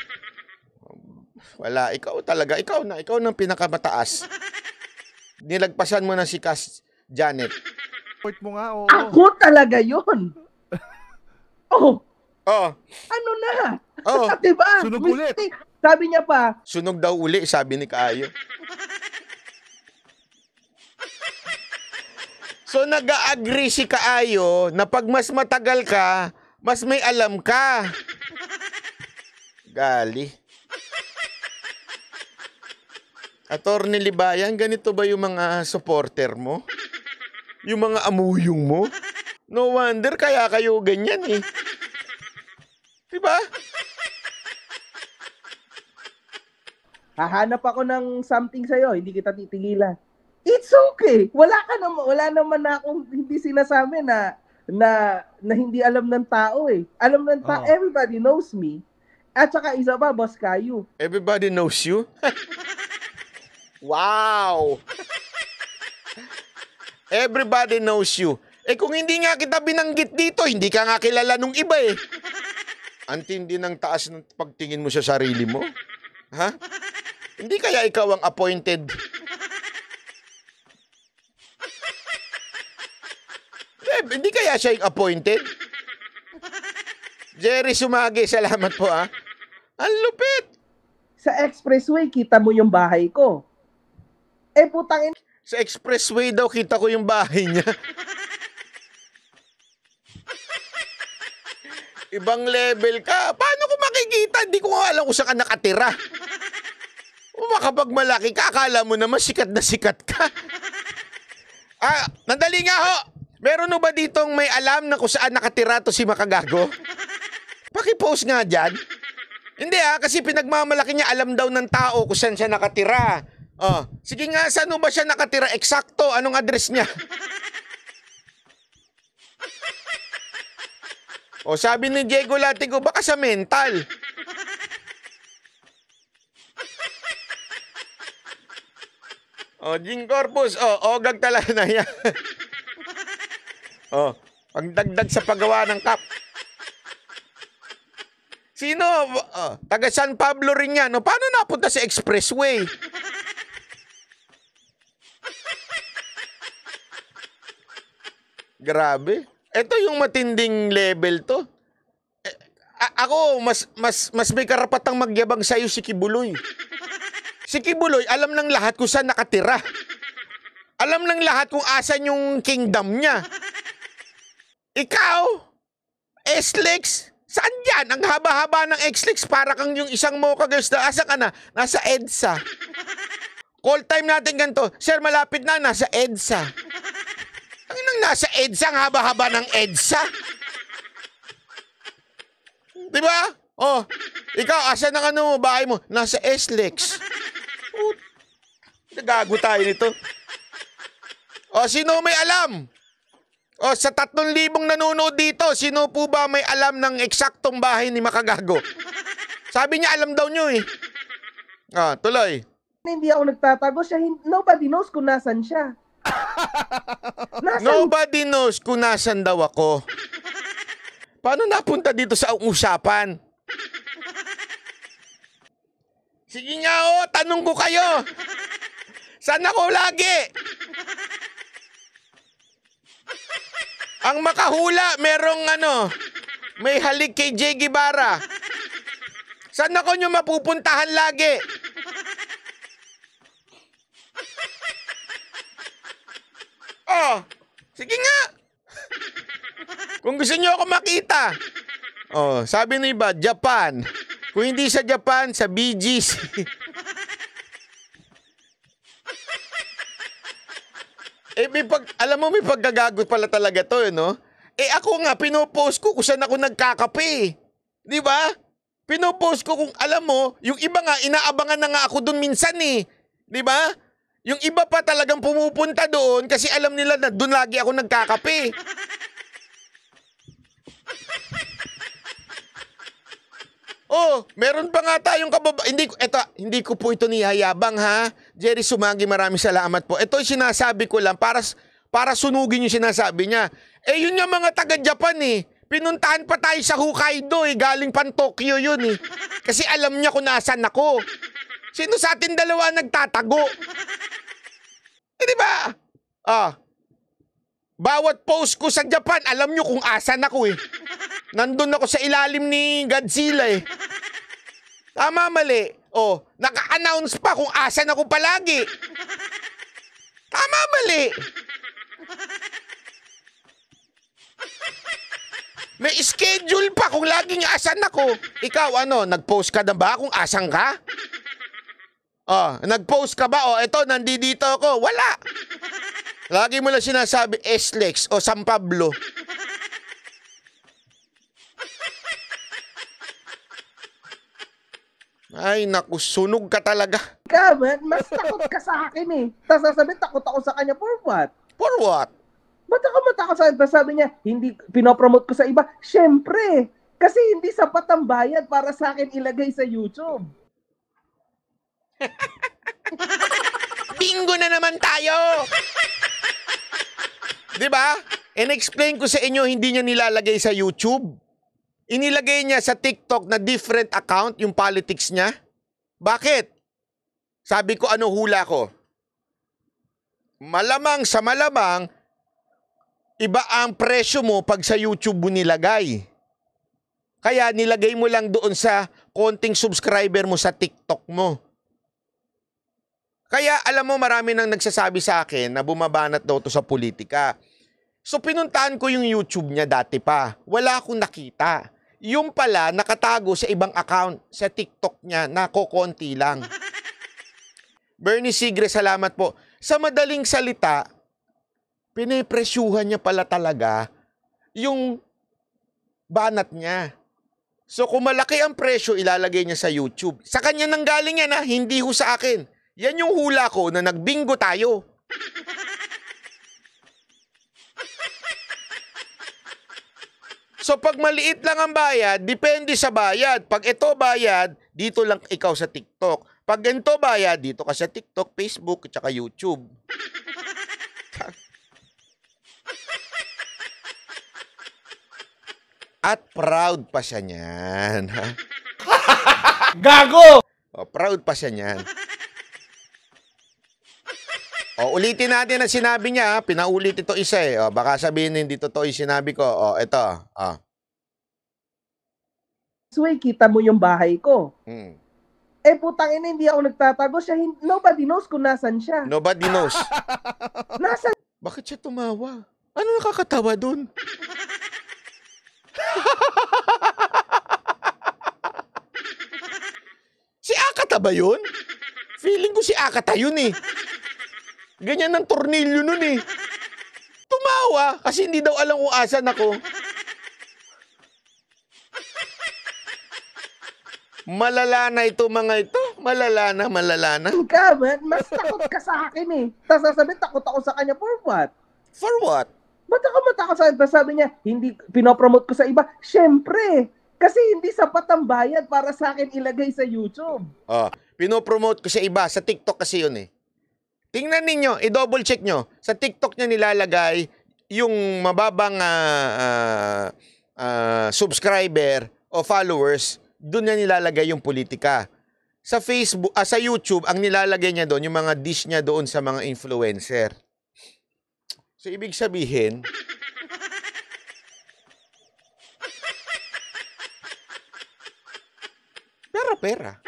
Wala, ikaw na pinakamataas. Nilagpasan mo na si Cass Janet. Point mo nga, oo. Ako talaga yun. Oh. Oh. Ano na? Oh. Diba? Sunog ulit. Sabi niya pa. Sunog daw uli, sabi ni Kaayo. So nag-agree si Kaayo na pag mas matagal ka, mas may alam ka. Gali. Attorney Libayan, ganito ba yung mga supporter mo? Yung mga amuyong mo? No wonder kaya kayo ganyan eh. Diba? Hahanap ako ng something sa'yo, hindi kita titigilan. It's okay. Wala naman na akong hindi sinasabi na hindi alam ng tao eh. Alam ng tao, everybody knows me. At saka isa pa, Boss Kayu. Everybody knows you? Wow! Everybody knows you. Kung hindi nga kita binanggit dito, hindi ka nga kilala nung iba eh. Antindi ng taas ng pagtingin mo sa sarili mo? Ha? Hindi kaya ikaw ang appointed? Hindi kaya siya yung appointed? Jerry Sumagi, salamat po ah. Ang lupit! Sa expressway, kita mo yung bahay ko. Putangin. Sa expressway daw, kita ko yung bahay niya. Ibang level ka. Paano ko makikita? Hindi ko alam kung saan ka nakatira. Makapag malaki ka, akala mo naman sikat na sikat ka. Nandali nga ho. Meron ba ditong may alam na kung saan nakatira to si Makagago? Paki-post nga dyan. Hindi kasi pinagmamalaki niya alam daw ng tao kung saan siya nakatira. Sige nga, saan ba siya nakatira? Eksakto, anong address niya? Sabi ni Diego Latigo, baka sa mental. Jing Corpus, ogag talaga na yan. Pagdagdag sa paggawa ng cup. Sino? Taga San Pablo rin yan. Paano napunta sa expressway? Grabe. Ito yung matinding level to. Ako, mas may karapatang magyabang sa'yo si Kibuloy. Si Kibuloy, alam ng lahat kung saan nakatira. Alam ng lahat kung asan yung kingdom niya. Ikaw, SLEX, saan yan? Ang haba-haba ng SLEX para kang yung isang Mocha Girls na asa ka na? Nasa EDSA. Call time natin ganito. Sir, malapit na, nasa EDSA. Ang nasa EDSA, ang haba-haba ng EDSA. Diba? Ikaw, asan ang bahay mo? Nasa SLEX. Nagago tayo nito. Sino may alam? Sa 3,000 nanonood dito, sino po ba may alam ng eksaktong bahay ni Makagago? Sabi niya, alam daw nyo eh. Tuloy. Hindi ako nagtatago siya. Nobody knows kung nasan siya. Nobody knows kung nasan daw ako. Paano napunta dito sa usapan? Sige nga tanong ko kayo. Saan ako lagi? Ang makahula, merong may halik kay J. Guevara. Saan ako nyo mapupuntahan lagi? Sige nga. Kung gusto nyo ako makita. Sabi ng iba, Japan. Kung hindi sa Japan, sa BGC. Alam mo, may pagkagago pala talaga to, no? Ako nga, pinopost ko kung saan ako nagkakape. Di ba? Pinopost ko kung, alam mo, yung iba nga, inaabangan na nga ako dun minsan eh. Di ba? Yung iba pa talagang pumupunta doon kasi alam nila na doon lagi ako nagkakape. Oh, meron pa nga tayong hindi ko po ito niyayabang ha. Jerry Sumagi, maraming salamat po. Ito yung sinasabi ko lang para sunugin yung sinasabi niya. Eh yun yung mga taga-Japan eh. Pinuntahan pa tayo sa Hokkaido eh. Galing pan Tokyo yun eh. Kasi alam niya kung nasan ako. Sino sa atin dalawa nagtatago? Eh di ba? Bawat post ko sa Japan, alam niyo kung asan ako eh. Nandun ako sa ilalim ni Godzilla eh. Tama, mali. Oh, naka-announce pa kung asan ako palagi. Tama, mali. May schedule pa kung laging asan ako. Ikaw, nag-post ka na ba kung asan ka? Oh, nag-post ka ba? Oh, eto, nandito ako. Wala. Lagi mo lang sinasabi, SLEX o San Pablo. Ay, naku, sunog ka talaga. Mas takot ka sa akin eh. Tapos sasabihin, takot ako sa kanya. For what? For what? Ba't ako matakot sa akin? Tapos sabi niya, hindi, pinopromote ko sa iba. Siyempre, kasi hindi sapat ang bayad para sa akin ilagay sa YouTube. Bingo na naman tayo! Diba? In-explain ko sa inyo, hindi niya nilalagay sa YouTube. Inilagay niya sa TikTok na different account yung politics niya. Bakit? Sabi ko, ano hula ko? Malamang sa malamang, iba ang presyo mo pag sa YouTube mo nilagay. Kaya nilagay mo lang doon sa konting subscriber mo sa TikTok mo. Kaya alam mo, marami nang nagsasabi sa akin na bumabanat daw to sa politika. So pinuntahan ko yung YouTube niya dati pa. Wala akong nakita. Yung pala, nakatago sa ibang account sa TikTok niya na kokonti lang. Bernie Sigre, salamat po. Sa madaling salita, pinepresyuhan niya pala talaga yung banat niya. So kung malaki ang presyo, ilalagay niya sa YouTube. Sa kanya nanggaling yan ha, hindi ho sa akin. Yan yung hula ko na nagbingo tayo. So pag maliit lang ang bayad, depende sa bayad. Pag ito bayad, dito lang ikaw sa TikTok. Pag ganito bayad, dito ka sa TikTok, Facebook, at saka YouTube. At proud pa siya niyan. Gago! Proud pa siya niyan. Ulitin natin ang sinabi niya. Pinaulit ito isa eh. Baka sabihin hindi totoo yung sinabi ko. Ito. Sway, kita mo yung bahay ko. Putang ina, hindi ako nagtatago. Nobody knows kung nasan siya. Nobody knows. Nasan? Bakit siya tumawa? Ano nakakatawa dun? Si Akata ba yun? Feeling ko si Akata yun eh. Ganyan ang tornilyo nun eh. Tumawa kasi hindi daw alam kung asan ako. Malala na ito mga ito. Malala na. Mas takot ka sa akin eh. Tapos sasabihin, takot ako sa kanya. For what? For what? Ba't ako matakot sa akin? Tapos sabi niya, hindi, pinopromote ko sa iba. Siyempre, kasi hindi sapat ang bayad para sa akin ilagay sa YouTube. Pinopromote ko sa iba. Sa TikTok kasi yun eh. Tingnan ninyo, i-double check nyo. Sa TikTok niya nilalagay yung mababang subscriber o followers, doon niya nilalagay yung politika. Sa Facebook, sa YouTube, ang nilalagay niya doon, yung mga dish niya doon sa mga influencer. So, ibig sabihin, pera.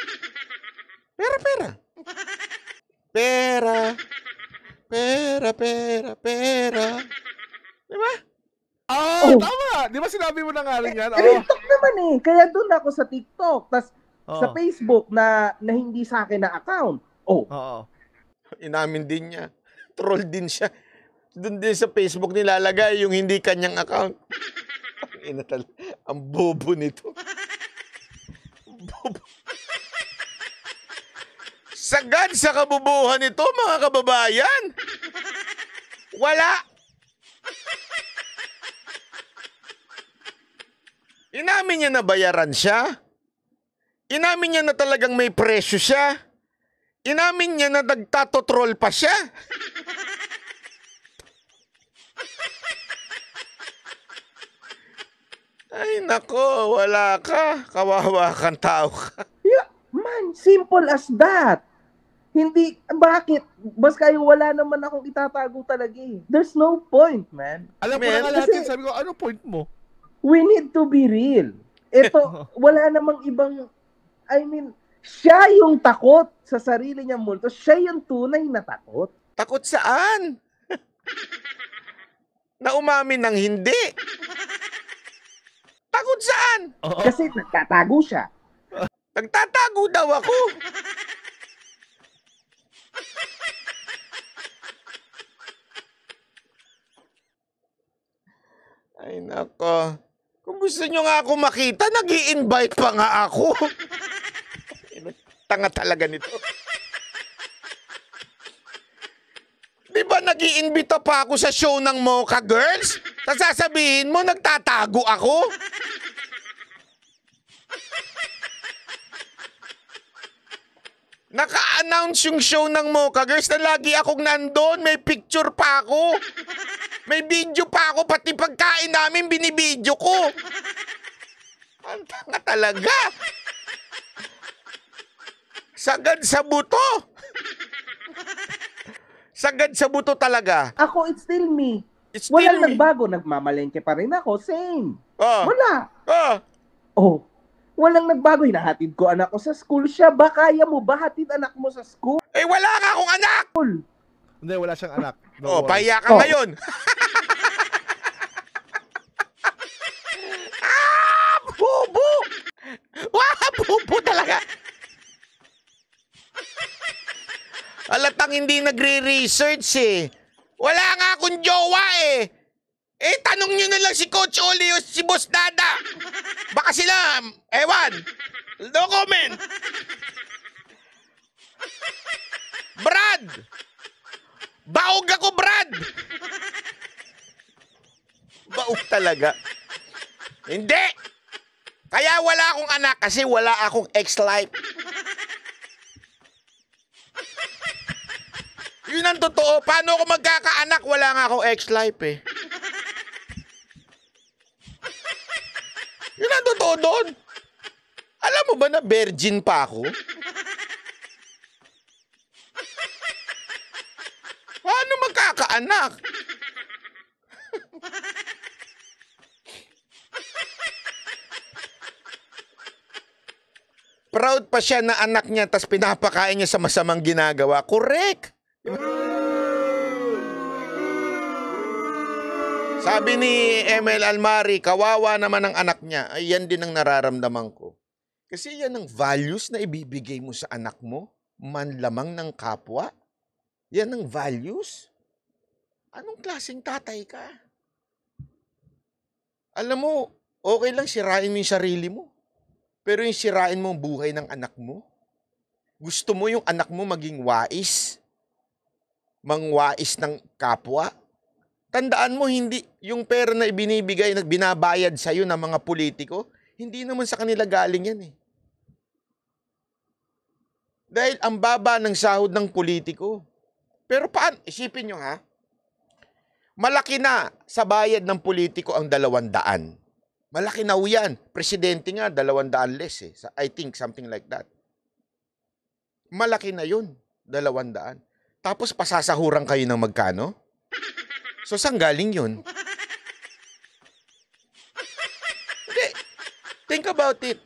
Diba? Tama! Di ba sinabi mo na nga rin yan? TikTok naman eh. Kaya doon ako sa TikTok. Tapos sa Facebook na hindi sa akin na account. Inamin din niya. Troll din siya. Doon din sa Facebook nilalagay yung hindi kanyang account. Ang bobo nito. Bobo. Sagad sa kabubuhan nito, mga kababayan. Wala. Inamin niya na bayaran siya. Inamin niya na talagang may presyo siya. Inamin niya na nagtatotrol pa siya. Ay nako, wala ka. Kawawa kang tao ka. Yeah, man, simple as that. Hindi, bakit? Basta kayo, wala naman akong itatago talaga eh. There's no point, man. Alam mo na nga natin, sabi ko, ano point mo? We need to be real. Ito, wala namang ibang, I mean, siya yung takot sa sarili niyang multo. Siya yung tunay na takot. Takot saan? Na umamin ng hindi. Takot saan? Kasi nagtatago siya. Nagtatago daw ako. Ay nako. Kung gusto nyo nga ako makita, nag-i-invite pa nga ako. Tanga talaga nito. Di ba nag-iimbita pa ako sa show ng Mocha Girls? Sasabihin mo, nagtatago ako? Naka-announce yung show ng Mocha Girls na lagi akong nandun. May picture pa ako. May video pa ako. Pati pagkain namin, binibidyo ko. Ang tanga talaga. Sagad sa buto. Sagad sa buto talaga. Ako, it's still me. It's still Walang me. nagbago. Nagmamalengke pa rin ako. Same. Oh. Wala. Oh. Oh. Walang nagbago. Hinahatid ko anak ko sa school. Siya ba? Kaya mo ba hatid anak mo sa school? Eh, wala nga akong anak. Hindi, wala siyang anak. No, pahiya ka ngayon. Bubo! Bubo talaga. Alatang hindi nagre-research eh. Wala nga akong jowa eh. Eh, tanong nyo na lang si Coach Oli o si Boss Dada. Baka sila, ewan. No comment. Brad! Baog ako, Brad! Baog talaga. Hindi! Kaya wala akong anak kasi wala akong ex-life. Yun ang totoo. Paano ako magkakaanak? Wala nga akong ex-life eh. Yun ang totoo doon. Alam mo ba na virgin pa ako? Paano magkakaanak? Proud pa siya na anak niya tas pinapakain niya sa masamang ginagawa. Correct. Sabi ni ML Almari, kawawa naman ang anak niya. Ay, yan din ang nararamdaman ko. Kasi yan ang values na ibibigay mo sa anak mo. Manlamang ng kapwa. Yan ang values. Anong klaseng tatay ka? Alam mo, okay lang sirain mo yung sarili mo. Pero yung sirain mo ang buhay ng anak mo. Gusto mo yung anak mo maging wais. Mangwais ng kapwa. Tandaan mo, hindi yung pera na ibinibigay, na binabayad sa'yo ng mga politiko, hindi naman sa kanila galing yan eh. Dahil ang baba ng sahod ng politiko. Pero paano? Isipin nyo ha, malaki na sa bayad ng politiko ang 200. Malaki na yan. Presidente nga, 200 less eh. I think something like that. Malaki na yun, 200. Tapos pasasahuran kayo ng magkano? So, saan galing yun? Hindi. Think about it.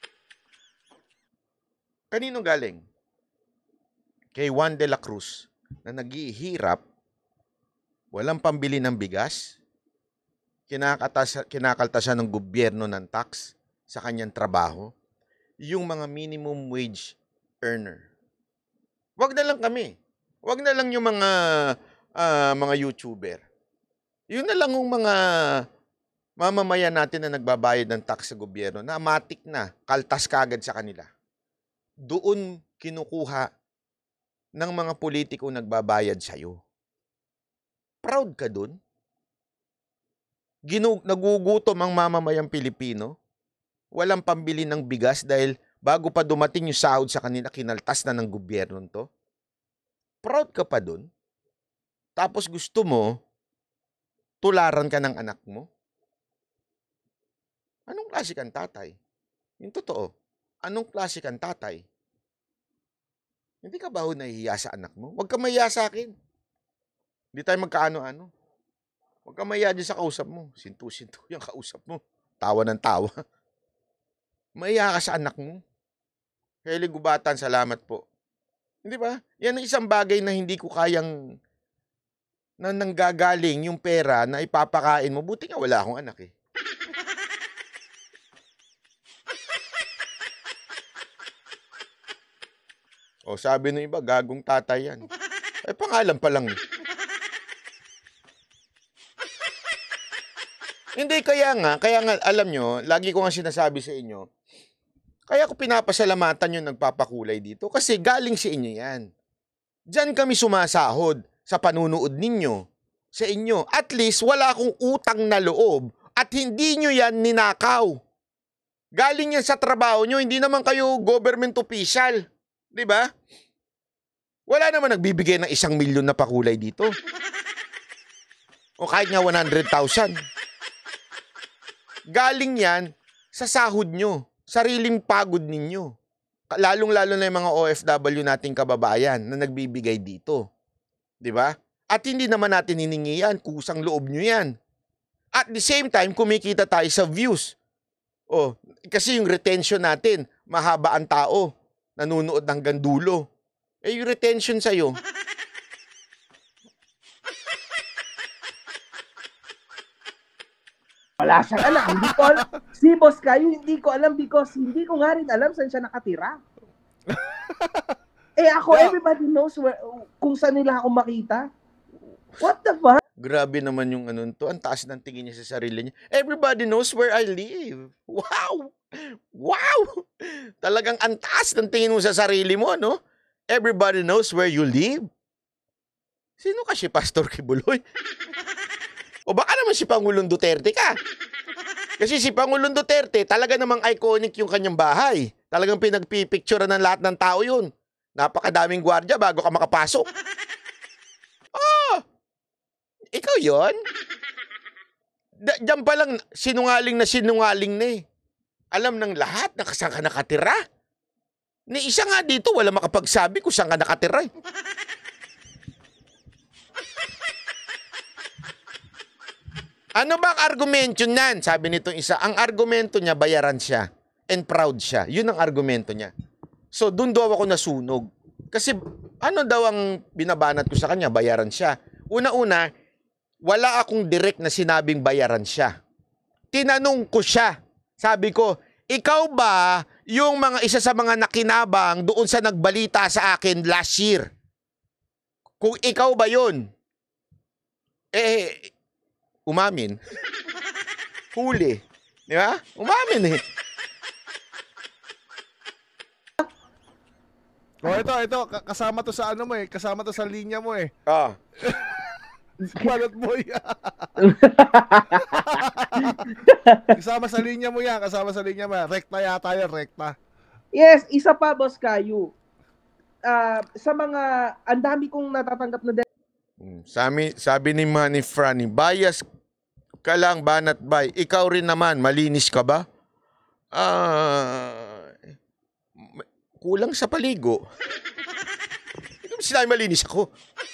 Kanino galing? Kay Juan de la Cruz na naghihirap, walang pambili ng bigas, kinakaltasan ng gobyerno ng tax sa kanyang trabaho, yung mga minimum wage earner. Wag na lang kami. Wag na lang yung mga YouTuber. Yun na lang yung mga mamamayan natin na nagbabayad ng tax sa gobyerno na matik na, kaltas kagad sa kanila. Doon kinukuha ng mga politiko nagbabayad sa'yo. Proud ka dun? Nagugutom ang mamamayang Pilipino. Walang pambili ng bigas dahil bago pa dumating yung sahod sa kanila, kinaltas na ng gobyerno to. Proud ka pa dun? Tapos gusto mo, tularan ka ng anak mo? Anong klase kang tatay? Yung totoo, anong klase kang tatay? Hindi ka ba nahihiya sa anak mo? Huwag ka mahiya sa akin. Hindi tayo magkaano-ano. Huwag ka mahiya dyan sa kausap mo. Sintu-sintu yung kausap mo. Tawa ng tawa. Mahiya ka sa anak mo. Heli Gubatan, salamat po. Hindi ba? Yan ang isang bagay na hindi ko kayang na nanggagaling yung pera na ipapakain mo. Buti nga wala akong anak eh. O sabi ng iba, gagong tatay yan. Eh, pangalan pa lang. Hindi, kaya nga, alam nyo, lagi ko nga sinasabi sa inyo, kaya ko pinapasalamatan yung nagpapakulay dito kasi galing sa inyo yan. Diyan kami sumasahod sa panunood ninyo, sa inyo. At least, wala akong utang na loob at hindi nyo yan ninakaw. Galing yan sa trabaho nyo, hindi naman kayo government official. Di ba? Wala naman nagbibigay ng 1 milyon na pakulay dito. O kahit nga 100,000. Galing yan sa sahod nyo, sariling pagod ninyo. Lalong-lalo na yung mga OFW nating kababayan na nagbibigay dito. Di ba? At hindi naman natin hiningi yan, kusang loob nyo yan. At the same time, kumikita tayo sa views. Oh, kasi yung retention natin, mahaba ang tao. Nanunood hanggang dulo. Eh, yung retention sa'yo. Wala siyang anak. Hindi ko alam. Si Boss Kayo, hindi ko alam because hindi ko nga rin alam saan siya nakatira. Eh ako, yeah. Everybody knows kung saan nila ako makita. What the fuck? Grabe naman yung ano to. Ang taas ng tingin niya sa sarili niya. Everybody knows where I live. Wow! Wow! Talagang ang taas ng tingin mo sa sarili mo, no? Everybody knows where you live. Sino ka si Pastor Kibuloy? O baka naman si Pangulong Duterte ka? Kasi si Pangulong Duterte, talaga namang iconic yung kanyang bahay. Talagang pinagpipicture ng lahat ng tao yun. Napakadaming gwardiya bago ka makapasok. Oh! Ikaw yon? Diyan pa lang, sinungaling na eh. Alam ng lahat na saan ka nakatira. Ni isa nga dito, wala makapagsabi kung saan ka nakatira eh. Ano ba ang argumento niyan? Sabi nitong isa, ang argumento niya, bayaran siya. And proud siya. Yun ang argumento niya. So, doon daw ako nasunog. Kasi, ano daw ang binabanat ko sa kanya? Bayaran siya. Una-una, wala akong direct na sinabing bayaran siya. Tinanong ko siya. Sabi ko, ikaw ba yung mga isa sa mga nakinabang doon sa nagbalita sa akin last year? Kung ikaw ba yun? Umamin. Huli. Di ba? Umamin eh. Oh, ito. Kasama to sa ano mo eh. Kasama to sa linya mo eh. Ah. Balot boy. Kasama sa linya mo yan. Kasama sa linya mo yan. Rekta yata yan. Rekta. Yes, isa pa, Boss Kayo. Sa mga, ang dami kong natatanggap na Sabi ni Manny Franny, bias ka lang, banat bay. Ikaw rin naman, malinis ka ba? Kulang sa paligo. Hindi mo sinabi malinis ako.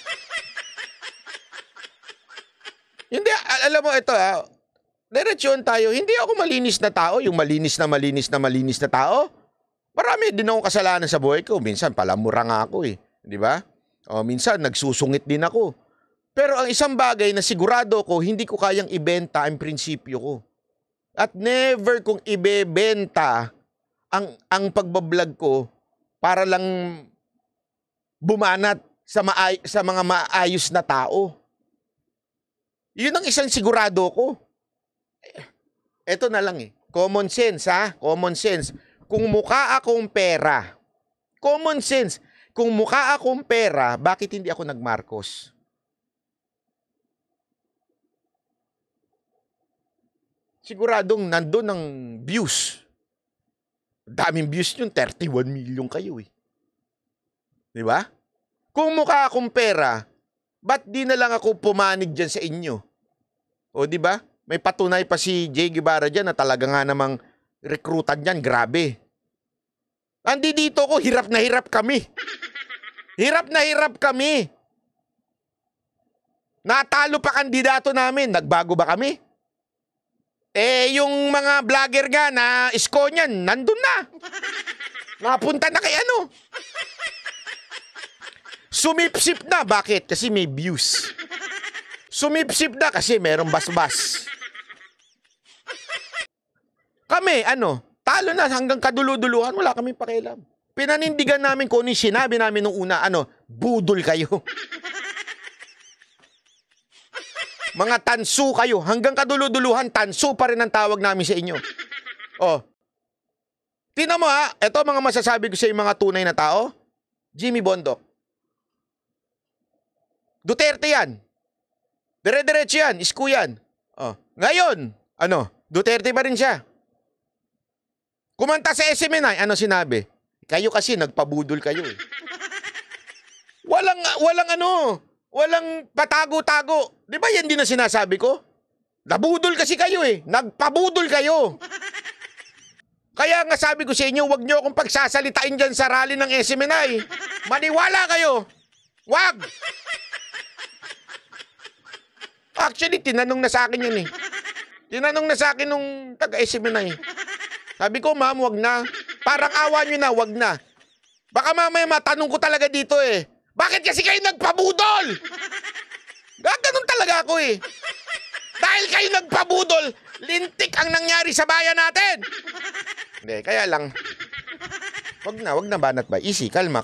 Hindi, alam mo ito diretsyon tayo, hindi ako malinis na tao, yung malinis na tao. Marami din akong kasalanan sa buhay ko. Minsan palamura nga ako eh. Di ba? O minsan nagsusungit din ako. Pero ang isang bagay na sigurado ko, hindi ko kayang ibenta ang prinsipyo ko. At never kong ibebenta ang pagbablog ko para lang bumanat sa mga maayos na tao. Yun ang isang sigurado ko. Ito na lang eh. Common sense ha? Common sense. Kung mukha akong pera, common sense. kung mukha akong pera, bakit hindi ako nag-Marcos? Siguradong nandun ng views. Daming views yun, 31 million kayo eh. Di ba? Kung mukha akong pera, ba't di na lang ako pumanig dyan sa inyo? O di ba? May patunay pa si Jay Guevara dyan na talaga nga namang rekrutan dyan, grabe. Andi dito ko, hirap na hirap kami. Hirap na hirap kami. Natalo pa kandidato namin, nagbago ba kami? Yung mga vlogger nga na isko niyan, nandun na. Napunta na kay ano. Sumipsip na, bakit? Kasi may views. Sumipsip na kasi merong basbas. Kami, talo na hanggang kaduluduluhan, wala kaming pakialam. Pinanindigan namin kung sinabi namin nung una, budol kayo. Mga tansu kayo. Hanggang kaduluduluhan, tansu pa rin ang tawag namin sa inyo. Tingnan mo ha, ito mga masasabi ko sa mga tunay na tao. Jimmy Bondoc. Duterte yan. Dire-diretso yan, isko yan. Ngayon, Duterte pa rin siya. Kumanta sa SMNI, sinabi? Kayo kasi nagpabudol kayo eh. Walang patago-tago. Di ba yan din na sinasabi ko? Nabudol kasi kayo eh. Nagpabudol kayo. Kaya nga sabi ko sa inyo, wag nyo akong pagsasalitain dyan sa rally ng SMNI. Maniwala kayo. Wag. Actually, tinanong na sa akin yan eh. Tinanong na sa akin nung taga-SMNI. Sabi ko, ma'am, wag na. Parang awa nyo na, wag na. Baka mamaya matanong ko talaga dito eh. Bakit kasi kayo nagpabudol? Gaganon talaga ako eh. Dahil kayo nagpabudol, lintik ang nangyari sa bayan natin. Hindi, kaya lang. Wag na banat ba? Easy, kalma.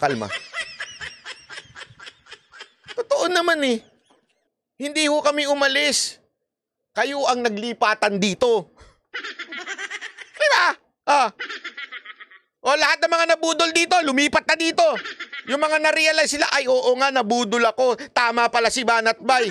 Totoo naman eh. Hindi ho kami umalis. Kayo ang naglipatan dito. Diba? Lahat ng mga nabudol dito, lumipat na dito. Yung mga na-realize sila, ay oo nga, nabudol ako. Tama pala si Banat Bay.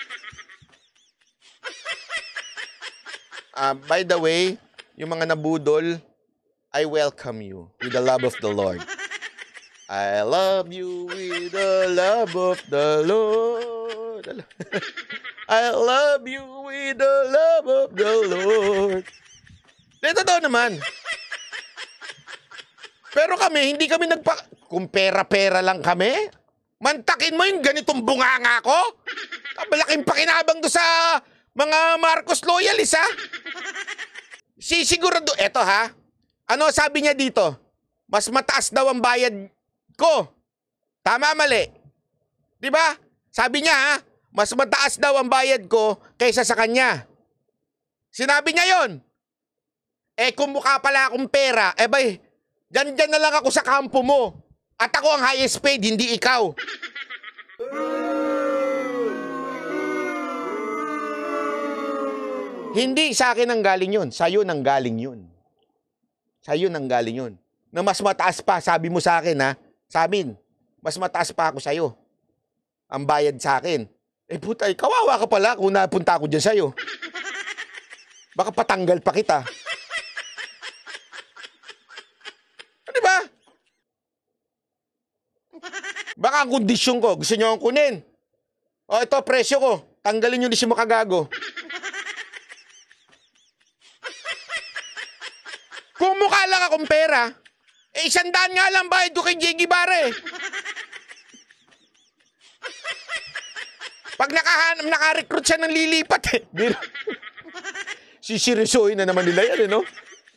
By the way, yung mga nabudol, I welcome you with the love of the Lord. I love you with the love of the Lord. I love you with the love of the Lord. Dito daw naman. Pero kami, hindi kami kung pera-pera lang kami, mantakin mo yung ganitong bunganga ko? Malaking pakinabang do sa mga Marcos loyalists, ha? Sisigurado, eto ha, sabi niya dito? Mas mataas daw ang bayad ko. Tama, mali? Diba? Sabi niya, ha? Mas mataas daw ang bayad ko kaysa sa kanya. Sinabi niya yon. Kung mukha pala akong pera, bay, dyan na lang ako sa kampo mo. At ako ang highest paid, hindi ikaw. Hindi sa akin ang galing yun. Sa'yo nang galing yun. Sa'yo nang galing yun. Na mas mataas pa, sabi mo sa akin ha. Sabi, mas mataas pa ako sa'yo. Ang bayad sa akin. Putay, kawawa ka pala kung napunta ako dyan sa'yo. Baka patanggal pa kita. Diba? Baka ang kondisyon ko, gusto nyo akong kunin. Ito, presyo ko. Tanggalin nyo ni si Makagago. Kung mukha lang akong pera, 100 nga lang bayad ko kay Jay Guevara eh. Pag naka-recruit siya ng lilipat eh. Sisirisoy na naman nila yan eh, no?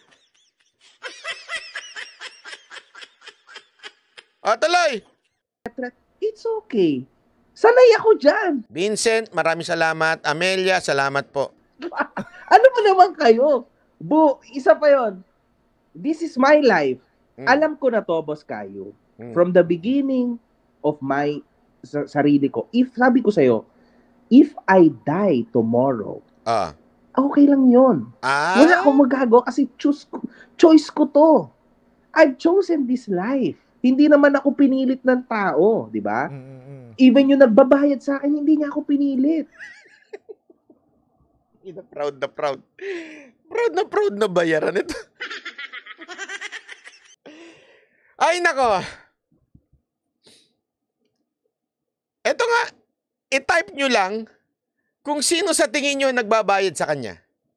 Tuloy! It's okay. Sanay ako dyan. Vincent, maraming salamat. Amelia, salamat po. Ano ba naman kayo? Isa pa yon. This is my life. Alam ko na to, Boss Kayo. From the beginning of my sarili ko. Sabi ko sa'yo, if I die tomorrow, okay lang yun. Wala akong magagawa kasi choice ko to. I've chosen this life. hindi naman ako pinilit ng tao, di ba? Even yung nagbabayad sa akin, hindi niya ako pinilit. Proud na proud. Proud na bayaran ito. Ay, nako. Ito nga, i-type nyo lang kung sino sa tingin nyo nagbabayad sa kanya.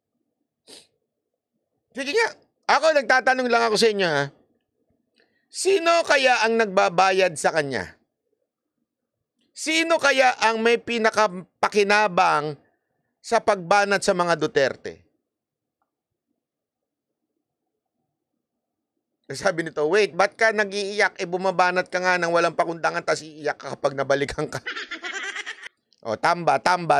Sige nga, ako nagtatanong lang ako sa inyo ha. Sino kaya ang nagbabayad sa kanya? Sino kaya ang may pinakapakinabang sa pagbanat sa mga Duterte? Sabi nito, wait, ba't ka nag-iiyak? Bumabanat ka nga nang walang pakundangan, tas iiyak ka kapag nabalikan ka. O, tamba.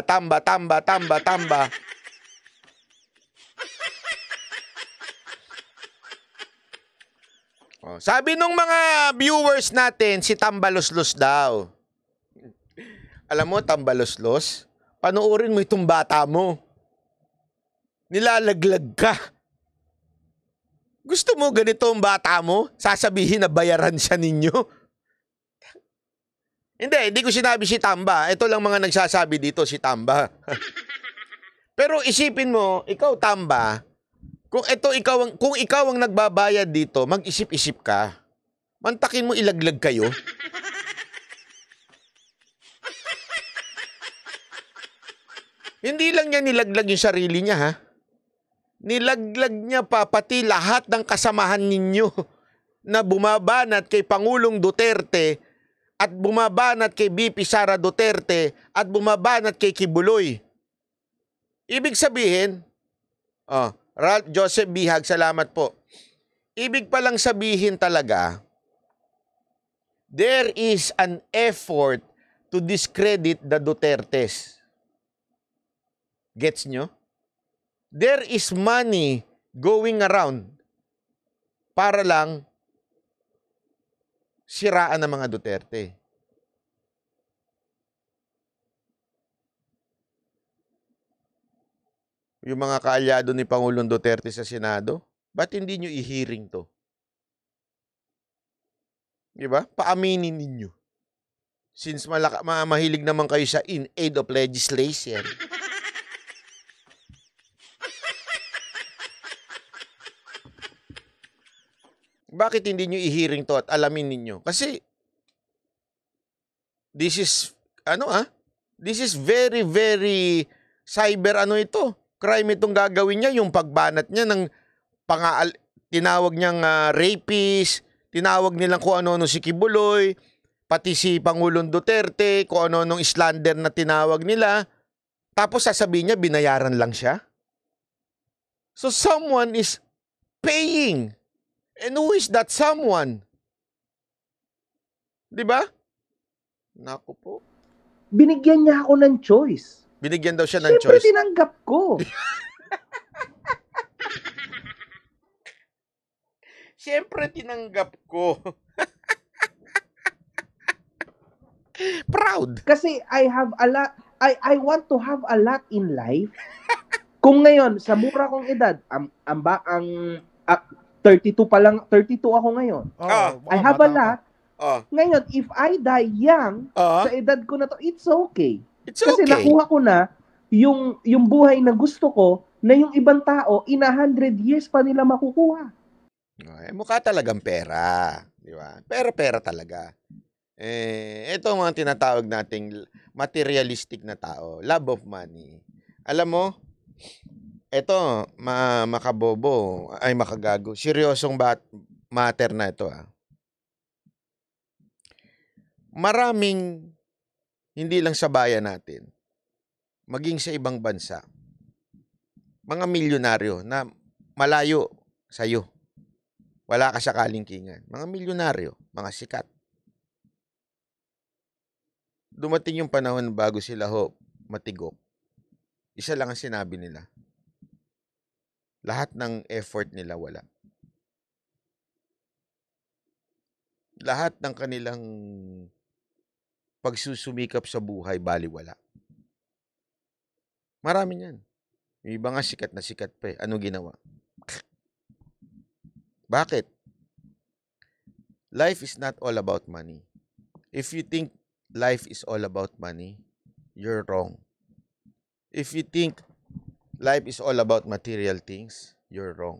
O, sabi nung mga viewers natin, si Tambaloslos daw. Alam mo, Tambaloslos, panoorin mo itong bata mo. Nilalaglag ka. Gusto mo ganito ang bata mo? Sasabihin na bayaran siya ninyo? Hindi ko sinabi si Tamba. Ito lang mga nagsasabi dito, si Tamba. Pero isipin mo, ikaw Tamba, kung ikaw ang nagbabayad dito, mag-isip-isip ka. Mantakin mo ilaglag kayo. Hindi lang niya nilaglag yung sarili niya, ha? Nilaglag niya pa pati lahat ng kasamahan ninyo na bumabanat kay Pangulong Duterte at bumabanat kay BP Sara Duterte at bumabanat kay Kibuloy. Ibig sabihin, Ralph Joseph Bihag, salamat po. Ibig palang sabihin talaga, there is an effort to discredit the Dutertes. Gets nyo? There is money going around para lang siraan ng mga Duterte. Yung mga kaalyado ni Pangulong Duterte sa Senado, ba't hindi nyo i-hearing to? Diba? Paaminin ninyo. Since mahilig naman kayo sa in aid of legislation. Bakit hindi nyo i-hearing to at alamin ninyo? Kasi, this is very, very cyber ito. Crime itong gagawin niya, yung pagbanat niya ng tinawag niyang rapist, tinawag nilang kung ano-ano si Kibuloy, pati si Pangulong Duterte, kung ano-anong slander na tinawag nila. Tapos sasabihin niya, binayaran lang siya. So someone is paying. And who is that someone? Diba? Naku po. Binigyan niya ako ng choice. Binigyan daw siya ng choice. Siyempre tinanggap ko. Siyempre tinanggap ko. Proud. Kasi I have a lot, I want to have a lot in life. Kung ngayon, sa mura kong edad, 32 pa lang, 32 ako ngayon. I have a lot. Ngayon, if I die young, sa edad ko na to, it's okay. Kasi nakuha ko na yung buhay na gusto ko, na yung ibang tao, in 100 years pa nila makukuha. Mukha talagang pera. Di ba? Pera talaga. Ito ang mga tinatawag nating materialistic na tao. Love of money. Alam mo, ito, makabobo, ay makagago. Seryosong matter na ito. Maraming, hindi lang sa bayan natin, maging sa ibang bansa, mga milyonaryo na malayo sa'yo. Wala ka sa kalingkingan. Mga milyonaryo, mga sikat. Dumating yung panahon bago sila matigok. Isa lang ang sinabi nila. Lahat ng effort nila wala. Lahat ng kanilang pagsusumikap sa buhay baliwala. Marami niyan. Yung iba nga sikat na sikat pa eh. Ano ginawa? Bakit? life is not all about money. If you think life is all about money, you're wrong. If you think life is all about material things, you're wrong.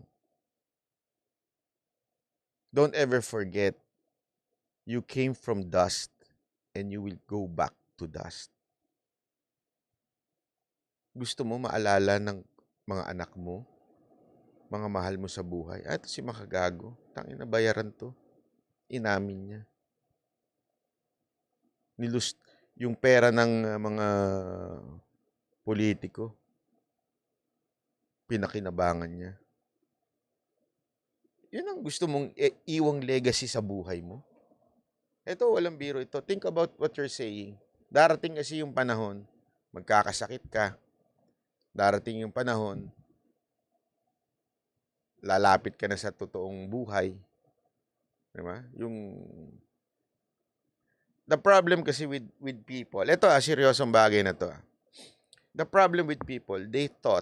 Don't ever forget, you came from dust and you will go back to dust. Gusto mo maalala ng mga anak mo, mga mahal mo sa buhay? Ito si makagago. Tangin na bayaran to. Inamin niya. Yung pera ng mga politiko, pinakinabangan niya. Yun ang gusto mong iwang legacy sa buhay mo. Ito, walang biro ito. Think about what you're saying. Darating kasi yung panahon, magkakasakit ka. Darating yung panahon, lalapit ka na sa totoong buhay. Diba? The problem kasi with people, ito seryosong bagay na to. The problem with people, they thought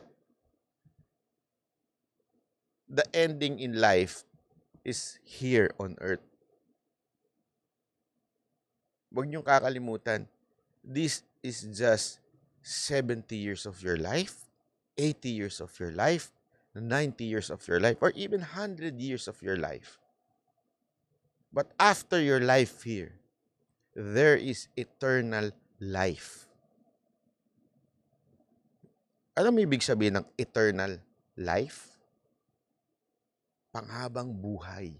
the ending in life is here on earth. Huwag niyong kakalimutan, this is just 70 years of your life, 80 years of your life, 90 years of your life, or even 100 years of your life. But after your life here, there is eternal life. Ano may ibig sabihin ng eternal life? Panghabang buhay.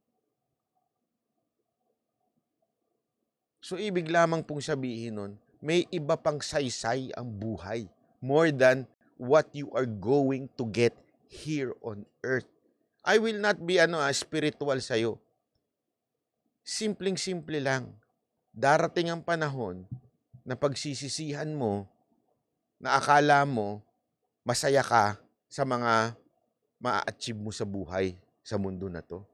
So, ibig lamang pong sabihin nun, may iba pang saysay ang buhay. More than what you are going to get here on earth. I will not be spiritual sa'yo. Simpleng-simple lang. Darating ang panahon na pagsisisihan mo, na akala mo, masaya ka sa mga ma-achieve mo sa buhay, sa mundo na to.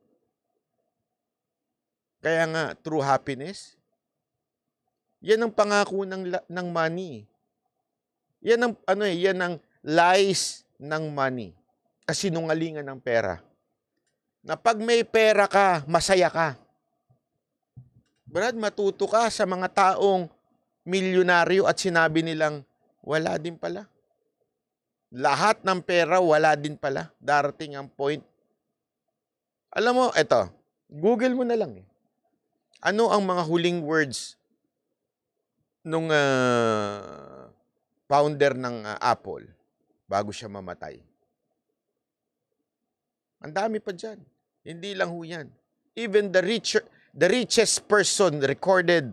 Kaya nga, true happiness, yan ang pangako ng money. Yan ang lies ng money. Kasinungalingan ng pera. Na pag may pera ka, masaya ka. Brad, matuto ka sa mga taong milyonaryo at sinabi nilang, wala din pala. Lahat ng pera, wala din pala. Darating ang point. Alam mo, eto, Google mo na lang. Ano ang mga huling words nung founder ng Apple bago siya mamatay? Ang dami pa dyan. Hindi lang ho yan. Even the richest person recorded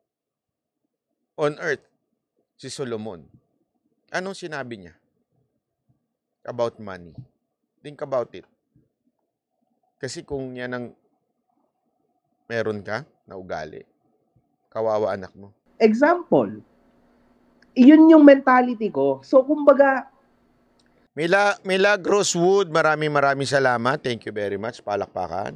on earth, si Solomon. Anong sinabi niya about money? Think about it. Kasi kung yan ang meron ka na ugali, kawawa anak mo. Example, yun yung mentality ko. So, kumbaga, Milagros Wood, maraming salamat. Thank you very much. Palakpakan.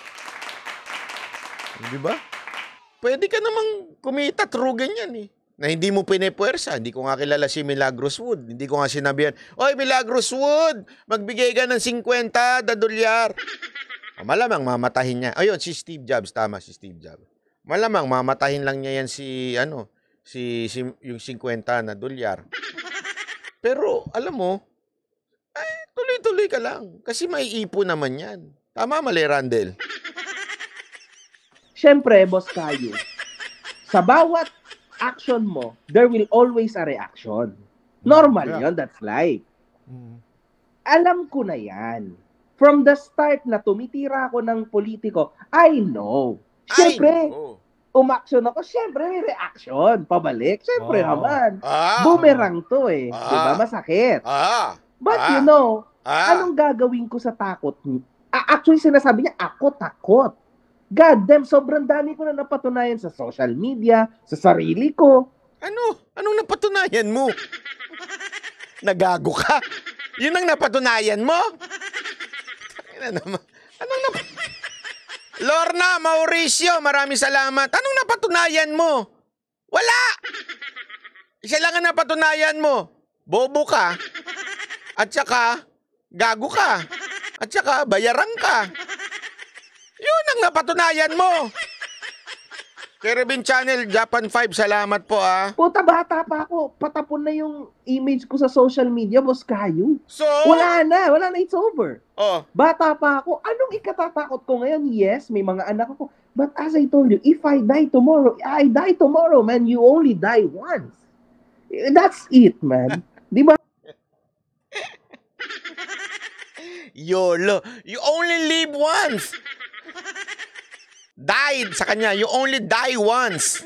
Di ba? Pwede ka namang kumita through ganyan eh. Na hindi mo pinepuwersa. Hindi ko nga kilala si Milagros Wood. Hindi ko nga sinabihan, oy Milagros Wood, magbigay ka ng 50 $1. Malamang mamatahin niya. Ayun, si Steve Jobs. Tama, si Steve Jobs. Malamang mamatahin lang niya yan yung 50 $. Pero, alam mo, tuloy-tuloy ka lang. Kasi may ipo naman yan. Tama, mali, Randel? Siyempre, Boss Kayo, sa bawat action mo, there will always a reaction. Normal yun, that's life. Alam ko na yan. From the start na tumitira ako ng politiko, I know. Siyempre, umaksyon ako, siyempre may reaction. Pabalik, siyempre naman. Boomerang to eh. Diba? Masakit. But you know, anong gagawin ko sa takot? Actually, sinasabi niya, ako takot. God damn, sobrang dami ko na napatunayan sa social media, sa sarili ko. Anong napatunayan mo? Nagago ka? Yun ang napatunayan mo? Lorna, Mauricio, maraming salamat. Anong napatunayan mo? Wala! Isa lang ang napatunayan mo. Bobo ka. At saka, gago ka. At saka, bayaran ka. Yun lang napatunayan mo. Kerevin Channel, Japan 5, salamat po Puta, bata pa ako. Patapon na yung image ko sa social media, boss kayo. So? Wala na, it's over. Oh. Bata pa ako. Anong ikatatakot ko ngayon? Yes, may mga anak ako. But as I told you, if I die tomorrow, man. You only die once. That's it, man. Di ba? YOLO. You only live once. Died sa kanya. You only die once.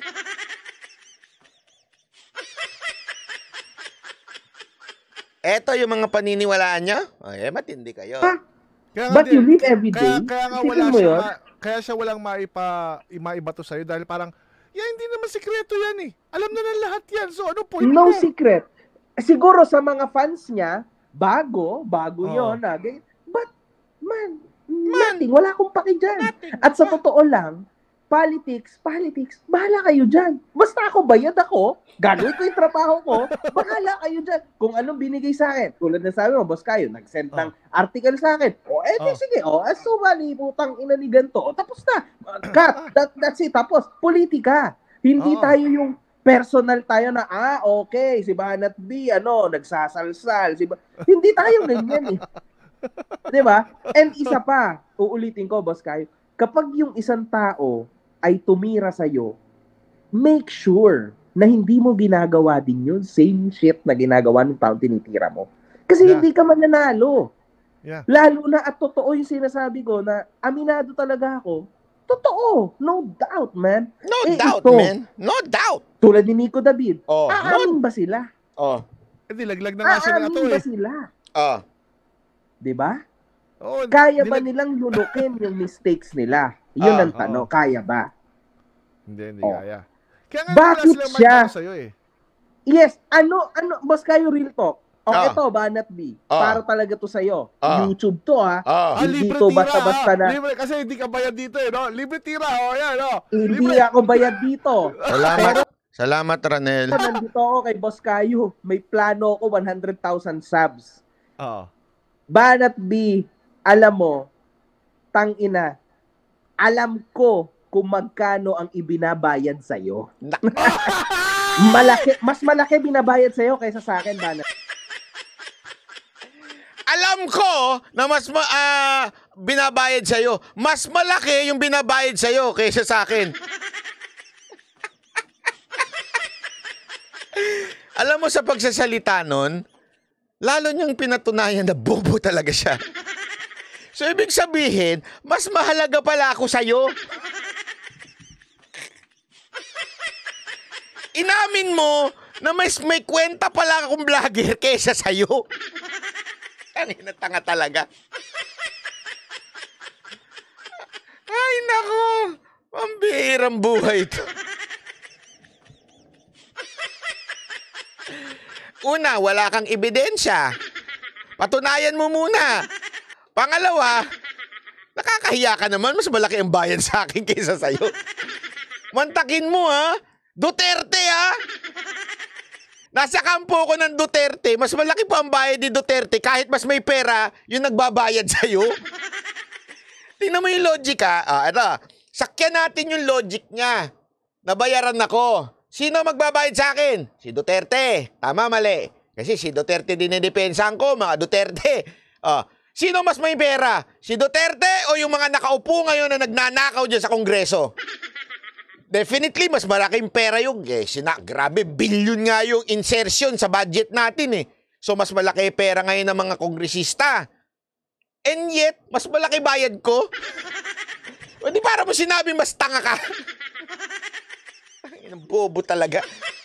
Eto yung mga paniniwalaan niya. Ay, matindi kayo. But you live every day. Kaya nga wala siya, kaya siya walang maibato sa'yo dahil parang, hindi naman sikreto yan eh. Alam na ng lahat yan. So ano point No mo? secret. Siguro sa mga fans niya, bago yun. But, man, nothing. Wala akong paki dyan. At sa totoo lang, politics, bahala kayo dyan. Basta ako, bayad ako, gagawin ko yung trabaho ko, bahala kayo dyan. Kung anong binigay sa akin, tulad na sabi mo, boss kayo, nag-send ng article sa akin, sige, so bali, putang ina ni ganito, tapos na, cut, that's it, tapos, politika. Hindi tayo yung personal tayo na, okay, si Banat B, nagsasalsal, hindi tayo ganyan eh. Diba? And isa pa, uulitin ko, boss kayo, kapag yung isang tao ay tumira sa'yo, make sure na hindi mo ginagawa din yun, same shit na ginagawa ng tao tinitira mo. Kasi hindi ka mananalo. Yeah. Lalo na at totoo yung sinasabi ko na aminado talaga ako. Totoo. No doubt, man. No doubt, man. No doubt. Tulad ni Nico David. Aamin ba sila? Hindi, laglag na nga sila ito Aamin ba sila? Diba? Kaya ba nilang lunukin yung mistakes nila? Yun ang tanong. Kaya ba? Hindi kaya. Kaya nga bakit siya? Sa'yo, eh. Yes. Boss kayo real talk. Ito, Banat B. Para talaga to sa'yo. YouTube to, Hindi to basta-basta na. Libre, kasi hindi ka bayad dito, no? Libre tira, yan, Hindi ako bayad dito. Salamat, Ranel. Nandito ako kay Boss Kayo. May plano ako 100,000 subs. Banat B, alam mo, tangina, alam ko kung magkano ang ibinabayad sa'yo. Mas malaki binabayad sa'yo kaysa sa akin, Banat. Alam ko na mas binabayad sa'yo. Mas malaki yung binabayad sa'yo kaysa sa akin. Alam mo, sa pagsasalita nun, lalo niyang pinatunayan na bobo talaga siya. So, ibig sabihin, mas mahalaga pala ako sa'yo. Inamin mo na may kwenta pala akong vlogger kaysa sa'yo. Tanga talaga. Ay, nako. Pambihirang buhay ito. Una, wala kang ebidensya. Patunayan mo muna. Pangalawa, nakakahiya ka naman. Mas malaki ang bayad sa akin kaysa sa'yo. Mantakin mo, Duterte, Nasa kampo ko ng Duterte. Mas malaki pa ang bayad ni Duterte. Kahit mas may pera, yung nagbabayad sa'yo. Tingnan mo yung logic, Ito, sakyan natin yung logic niya. Nabayaran ako. Sino magbabayad sa akin? Si Duterte. Tama, mali. Kasi si Duterte dinidepensahan ko, mga Duterte. Sino mas may pera? Si Duterte o yung mga nakaupo ngayon na nagnanakaw dyan sa Kongreso? Definitely, mas malaking pera yung, grabe, billion nga yung insertion sa budget natin, So, mas malaki pera ngayon ng mga kongresista. And yet, mas malaki bayad ko. O di para mo sinabi, mas tanga ka. Ang bobo talaga.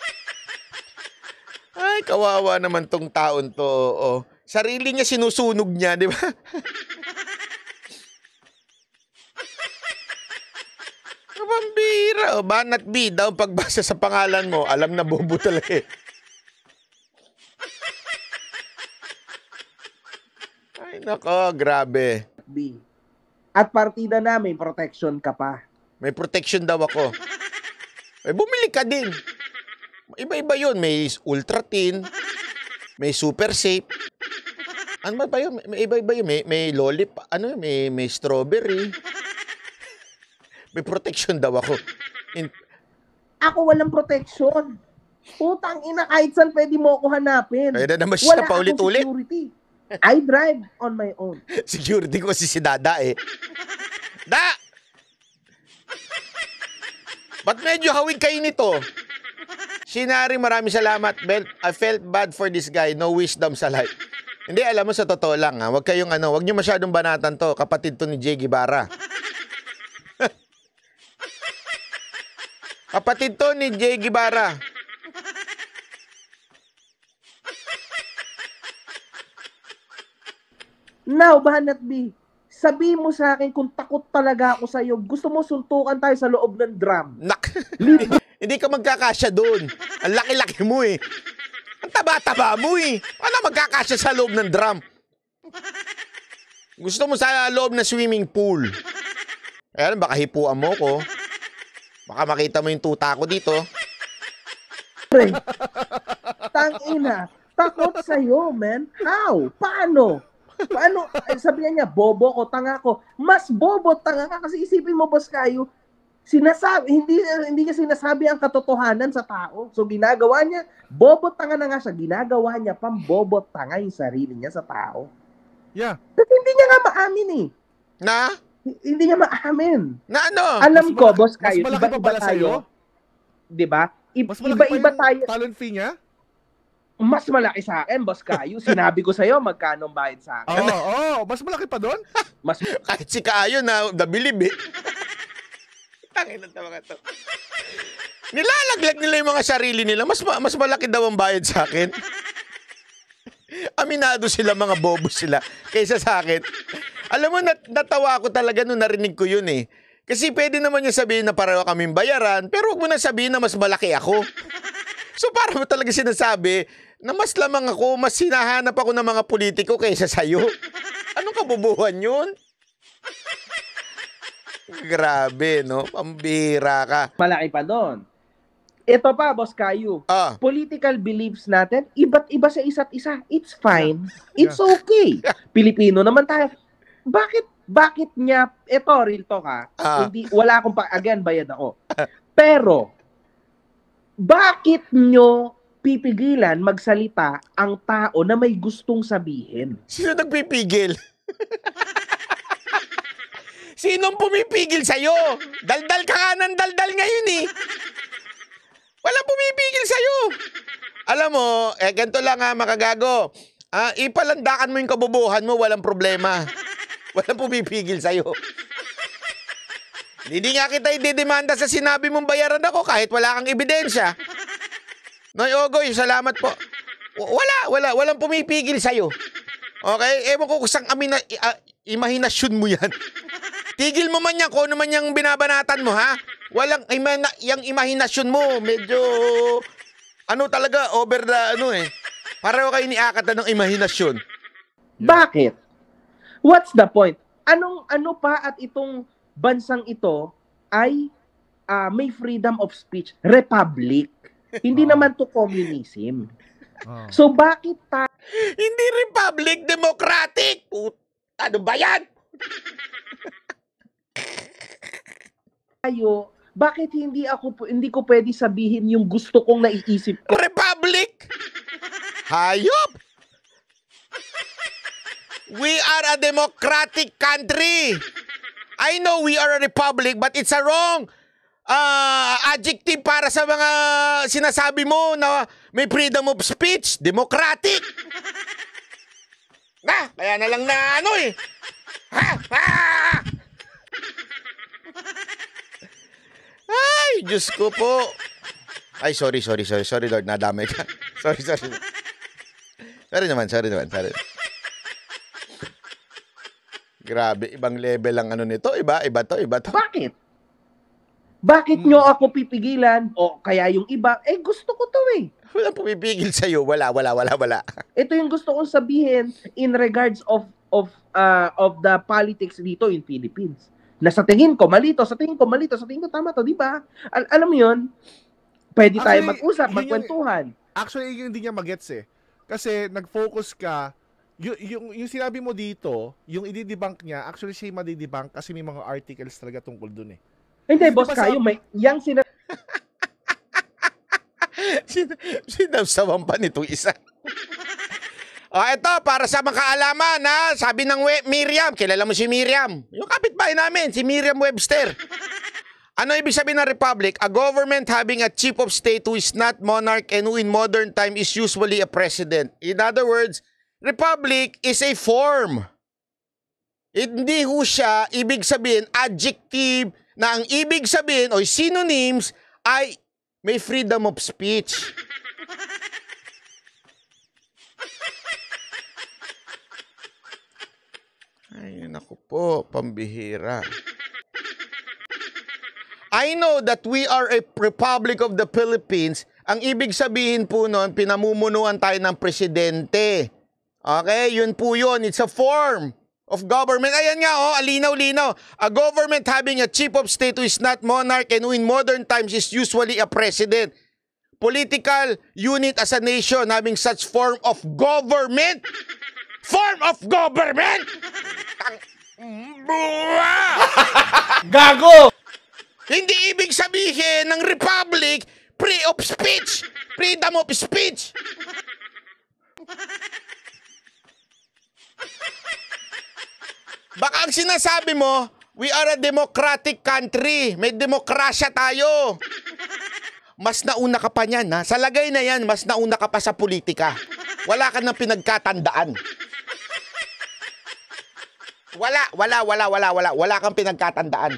Ay, kawawa naman tong taon to. Sarili niya sinusunog niya, di ba? Pambira. Banat B daw pagbasa sa pangalan mo. Alam na bobo talaga Ay, nako, grabe. B. At partida na, may protection ka pa. May protection daw ako. Bumili ka din. Iba-iba yun. May ultra thin, may super safe. Ano ba yun? May iba-iba yun. May lollipop, may strawberry. May protection daw ako. Ako walang protection. Putang ina, kahit saan pwede mo ako hanapin. Pwede naman siya Wala paulit-ulit. akong security. I drive on my own. Security ko si Dada eh. Da! Ba't medyo hawig kayo nito? Sinari, maraming salamat. I felt bad for this guy. No wisdom sa life. Hindi, alam mo, sa totoo lang, ha? Huwag kayong huwag nyo masyadong banatan to. Kapatid to ni Jay Guevara. Kapatid to ni Jay Guevara. Now, Banat B, sabihin mo sa akin kung takot talaga ako sa'yo. Gusto mo suntukan tayo sa loob ng drum. Hindi ka magkakasya doon. Ang laki-laki mo eh. Ang taba-taba mo eh. Paano magkakasya sa loob ng drum? Gusto mo sa loob ng swimming pool. Ayan, baka hipuan mo ko. Baka makita mo yung tuta ko dito. Tangina, takot sa'yo, man. How? Paano? Paano? Sabihan niya, bobo ko, tanga ko. Mas bobo, tanga ka. Kasi isipin mo, Boss Kayo, hindi niya sinasabi ang katotohanan sa tao. So, ginagawa niya, bobo, tanga na nga siya. Ginagawa niya, bobo, tanga yung sarili niya sa tao. Yeah. Kasi hindi niya nga maamin eh. Na? Hindi niya maamin. Na ano? Alam ko, Boss Kayo, mas malaki pa pala tayo. Diba? Mas malaki Iba-iba pa yung tayo. talent fee niya? Mas malaki sa akin, Boss Kayo. Sinabi ko sa'yo, magkano ang bayad sa akin. Oo, mas malaki pa doon? Mas Kahit si Kaayo na nabilib eh. Tangin na mga to. Nilalaglag nila yung mga sarili nila. Mas malaki daw ang bayad sa akin. Aminado sila, mga bobo sila. Kaysa sa akin. Alam mo, natawa ako talaga nung narinig ko yun eh. Kasi pwede naman niya sabihin na pareho kaming bayaran, pero huwag mo na sabihin na mas malaki ako. So para mo talaga sinasabi na mas lamang ako, mas hinahanap ako ng mga politiko kaysa sa'yo. Anong kabubuhan yun? Grabe, no? Pambira ka. malaki pa doon. Ito pa, Boss Kayo. Political beliefs natin, iba't iba sa isa't isa. It's fine. It's okay. Pilipino naman tayo. Bakit niya, ito, real talk ha, wala akong again, bayad ako. Pero, bakit nyo pipigilan magsalita ang tao na may gustong sabihin? Sino nagpipigil? Sinong pumipigil sa'yo? Daldal ka nga ng daldal ngayon eh. Walang pumipigil sa'yo. Alam mo, ganito lang ha, makagago. Ipalandakan mo yung kabubuhan mo, walang problema. Walang pumipigil sa'yo. Hindi nga kita ididemanda sa sinabi mong bayaran ako kahit wala kang ebidensya. Noy Ogoy, salamat po. Walang pumipigil sa'yo. Okay? Ewan ko kusang imahinasyon mo yan. Tigil mo man yan kung ano man yung binabanatan mo, ha? Walang, yung imahinasyon mo, medyo, talaga, over the, pareho kayo ni Akata ng imahinasyon. Bakit? What's the point? Ano pa at itong bansang ito ay may freedom of speech, republic. Hindi naman to communism. So bakit hindi republic, democratic. Ano ba yan? Bakit hindi ko pwede sabihin yung gusto kong naiisip ko? Republic. Hayop. We are a democratic country. I know we are a republic, but it's a wrong adjective para sa mga sinasabi mo na may freedom of speech, democratic. Kaya na lang na Ay, Diyos ko po. Ay, sorry, Lord, nadamay ka. Sorry. Sorry naman. Grabe, ibang level ang nito. Iba to. Bakit nyo ako pipigilan? O kaya yung iba, gusto ko to eh. Walang pumipigil sa'yo. Wala. Ito yung gusto kong sabihin in regards of the politics dito in Philippines. Na sa tingin ko malito, sa tingin ko tama to, di ba? Alam mo yun? Pwede tayo mag-usap, magkwentuhan. Actually, yung hindi niya magets eh. Kasi nag-focus ka, yung sinabi mo dito, yung i-debunk niya, actually siya madidebunk kasi may mga articles talaga tungkol dun eh. Hindi, boss kayo, may yang sinabsaban pa nitong isa. Ito, para sa mga kaalaman, ha? Sabi ng Miriam, kilala mo si Miriam? Yung kapitbahay namin, si Miriam Webster. Ano ibig sabihin ng republic? A government having a chief of state who is not monarch and who in modern time is usually a president. In other words, republic is a form. Hindi ho siya, ibig sabihin, adjective, na ang ibig sabihin o synonyms ay may freedom of speech. Ay, naku po, pambihira. I know that we are a Republic of the Philippines. Ang ibig sabihin po nun, pinamumunuan tayo ng presidente. Okay, yun po yun. It's a form of government. Ayan nga, oh, alinaw-linaw. A government having a chief of state who is not monarch and who in modern times is usually a president. Political unit as a nation having such form of government. Form of government! Gago! Hindi ibig sabihin ng republic, free of speech. Freedom of speech. Baka ang sinasabi mo, we are a democratic country. May demokrasya tayo. Mas nauna ka pa niyan, ha? Sa lagay na yan, mas nauna ka pa sa politika. Wala ka nang pinagkatandaan. Wala kang pinagkatandaan.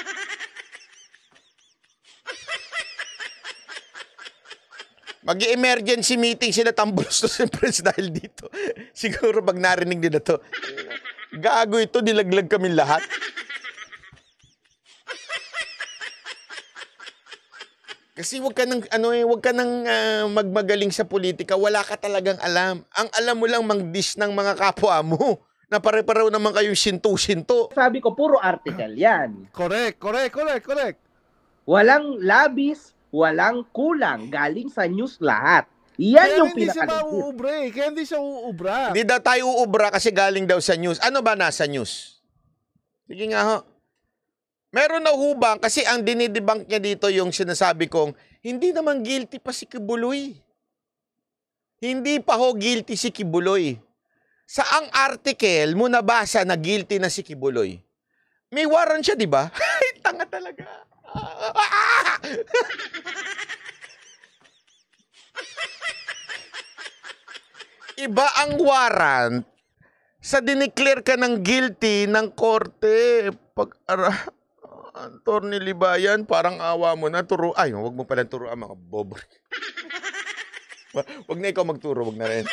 Mag-emergency meeting sila Tambulos to Empress dahil dito. Siguro pag narinig nila to, gago ito, nilaglag kami lahat. Kasi wag ka nang magmagaling sa politika, wala ka talagang alam. Ang alam mo lang mang-dish ng mga kapwa mo. Na pare-pareho naman kayong sinto-sinto. Sabi ko, puro article yan. Correct. Walang labis, walang kulang. Galing sa news lahat. Yan Kaya yung hindi siya pinaka-legit. mauubra eh. Kaya hindi siya uubra. Hindi daw tayo uubra kasi galing daw sa news. Ano ba nasa news? Sige nga ho. Meron na hubang kasi ang dinidebunk niya dito yung sinasabi kong hindi naman guilty pa si Kibuloy. Hindi pa ho guilty si Kibuloy. Saang article mo nabasa na guilty na si Kibuloy? May warrant siya, di ba? Tanga talaga. Iba ang warrant sa dineclare ka ng guilty ng korte. Attorney Libayan, parang awa mo na. Ay, wag mo palang turuan mga bobo. Wag na ikaw magturo, wag na rin.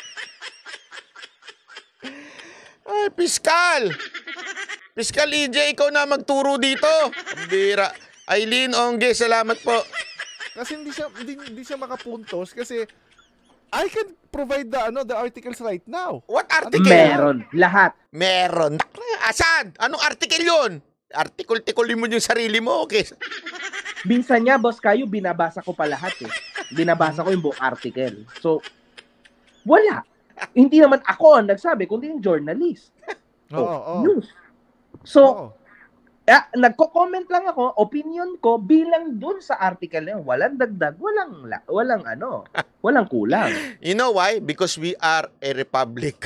Ay, Piskal! Piskal EJ, ikaw na magturo dito. Bira. Aileen Ongge, salamat po. Kasi hindi siya makapuntos kasi I can provide the articles right now. What article? Meron. Lahat. Meron. Asan? Anong article yun? Article-tikulin mo yung sarili mo. Okay. Minsan niya, boss kayo, binabasa ko pa lahat eh. Binabasa ko yung buong article. So, wala. Hindi naman ako ang nagsabi, kundi yung journalist. News. So, nagko-comment lang ako, opinion ko bilang dun sa article na yun. Walang dagdag, walang kulang. You know why? Because we are a republic.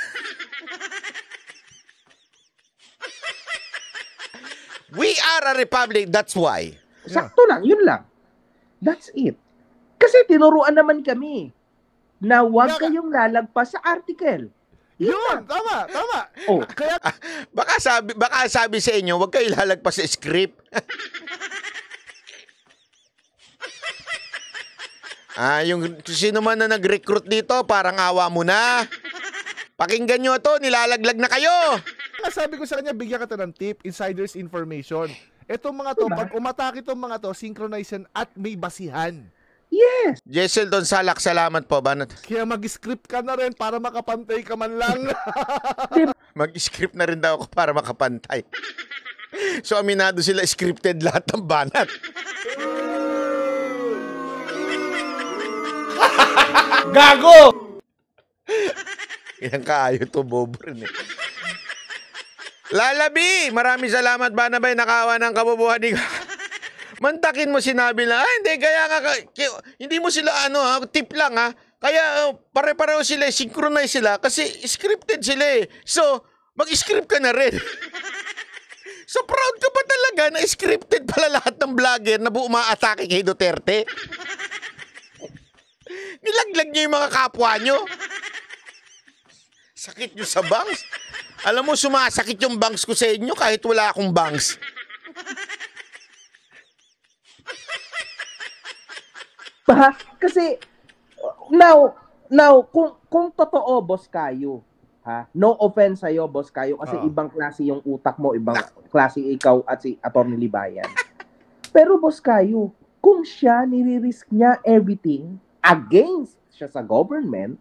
We are a republic, that's why. Sakto lang, yun lang. That's it. Kasi tinuruan naman kami na huwag kayong lalagpas sa article. Yun, tama. Oh. Kaya baka sabi sa inyo, huwag kayo lalagpas sa script. Yung sino man na nag-recruit dito, parang awa mo na. Pakinggan nyo to, nilalaglag na kayo. sabi ko sa kanya, bigyan kita ng tip, insider's information. Etong mga to, pag umatake itong mga to, synchronization at may basihan. Yes. Jessel Don Salak, salamat po. Banat. Kaya mag-script ka na rin para makapantay ka man lang. Mag-script na rin daw ako para makapantay. So aminado sila, scripted lahat ng banat. Gago! Yan kaayo to, bobo rin eh. Lalabi, maraming salamat Banabay, nakawa ng kabubuhan ni Mantakin mo sinabi lang, hindi, kaya nga, hindi mo sila tip lang kaya pare-pareho sila, synchronize sila, kasi scripted sila So, mag-script ka na rin. So, proud ka ba talaga na scripted pala lahat ng vlogger na buo umaatake kay Duterte? Nilaglag niyo yung mga kapwa nyo. Sakit nyo sa bangs. Alam mo, sumasakit yung bangs ko sa inyo kahit wala akong bangs. Kasi, now, kung totoo, Boss Kayo, no offense sa'yo, Boss Kayo, kasi ibang klase yung utak mo, ibang klase ikaw at si Atty. Libayan. Pero, Boss Kayo, kung siya, nire-risk niya everything against siya sa government,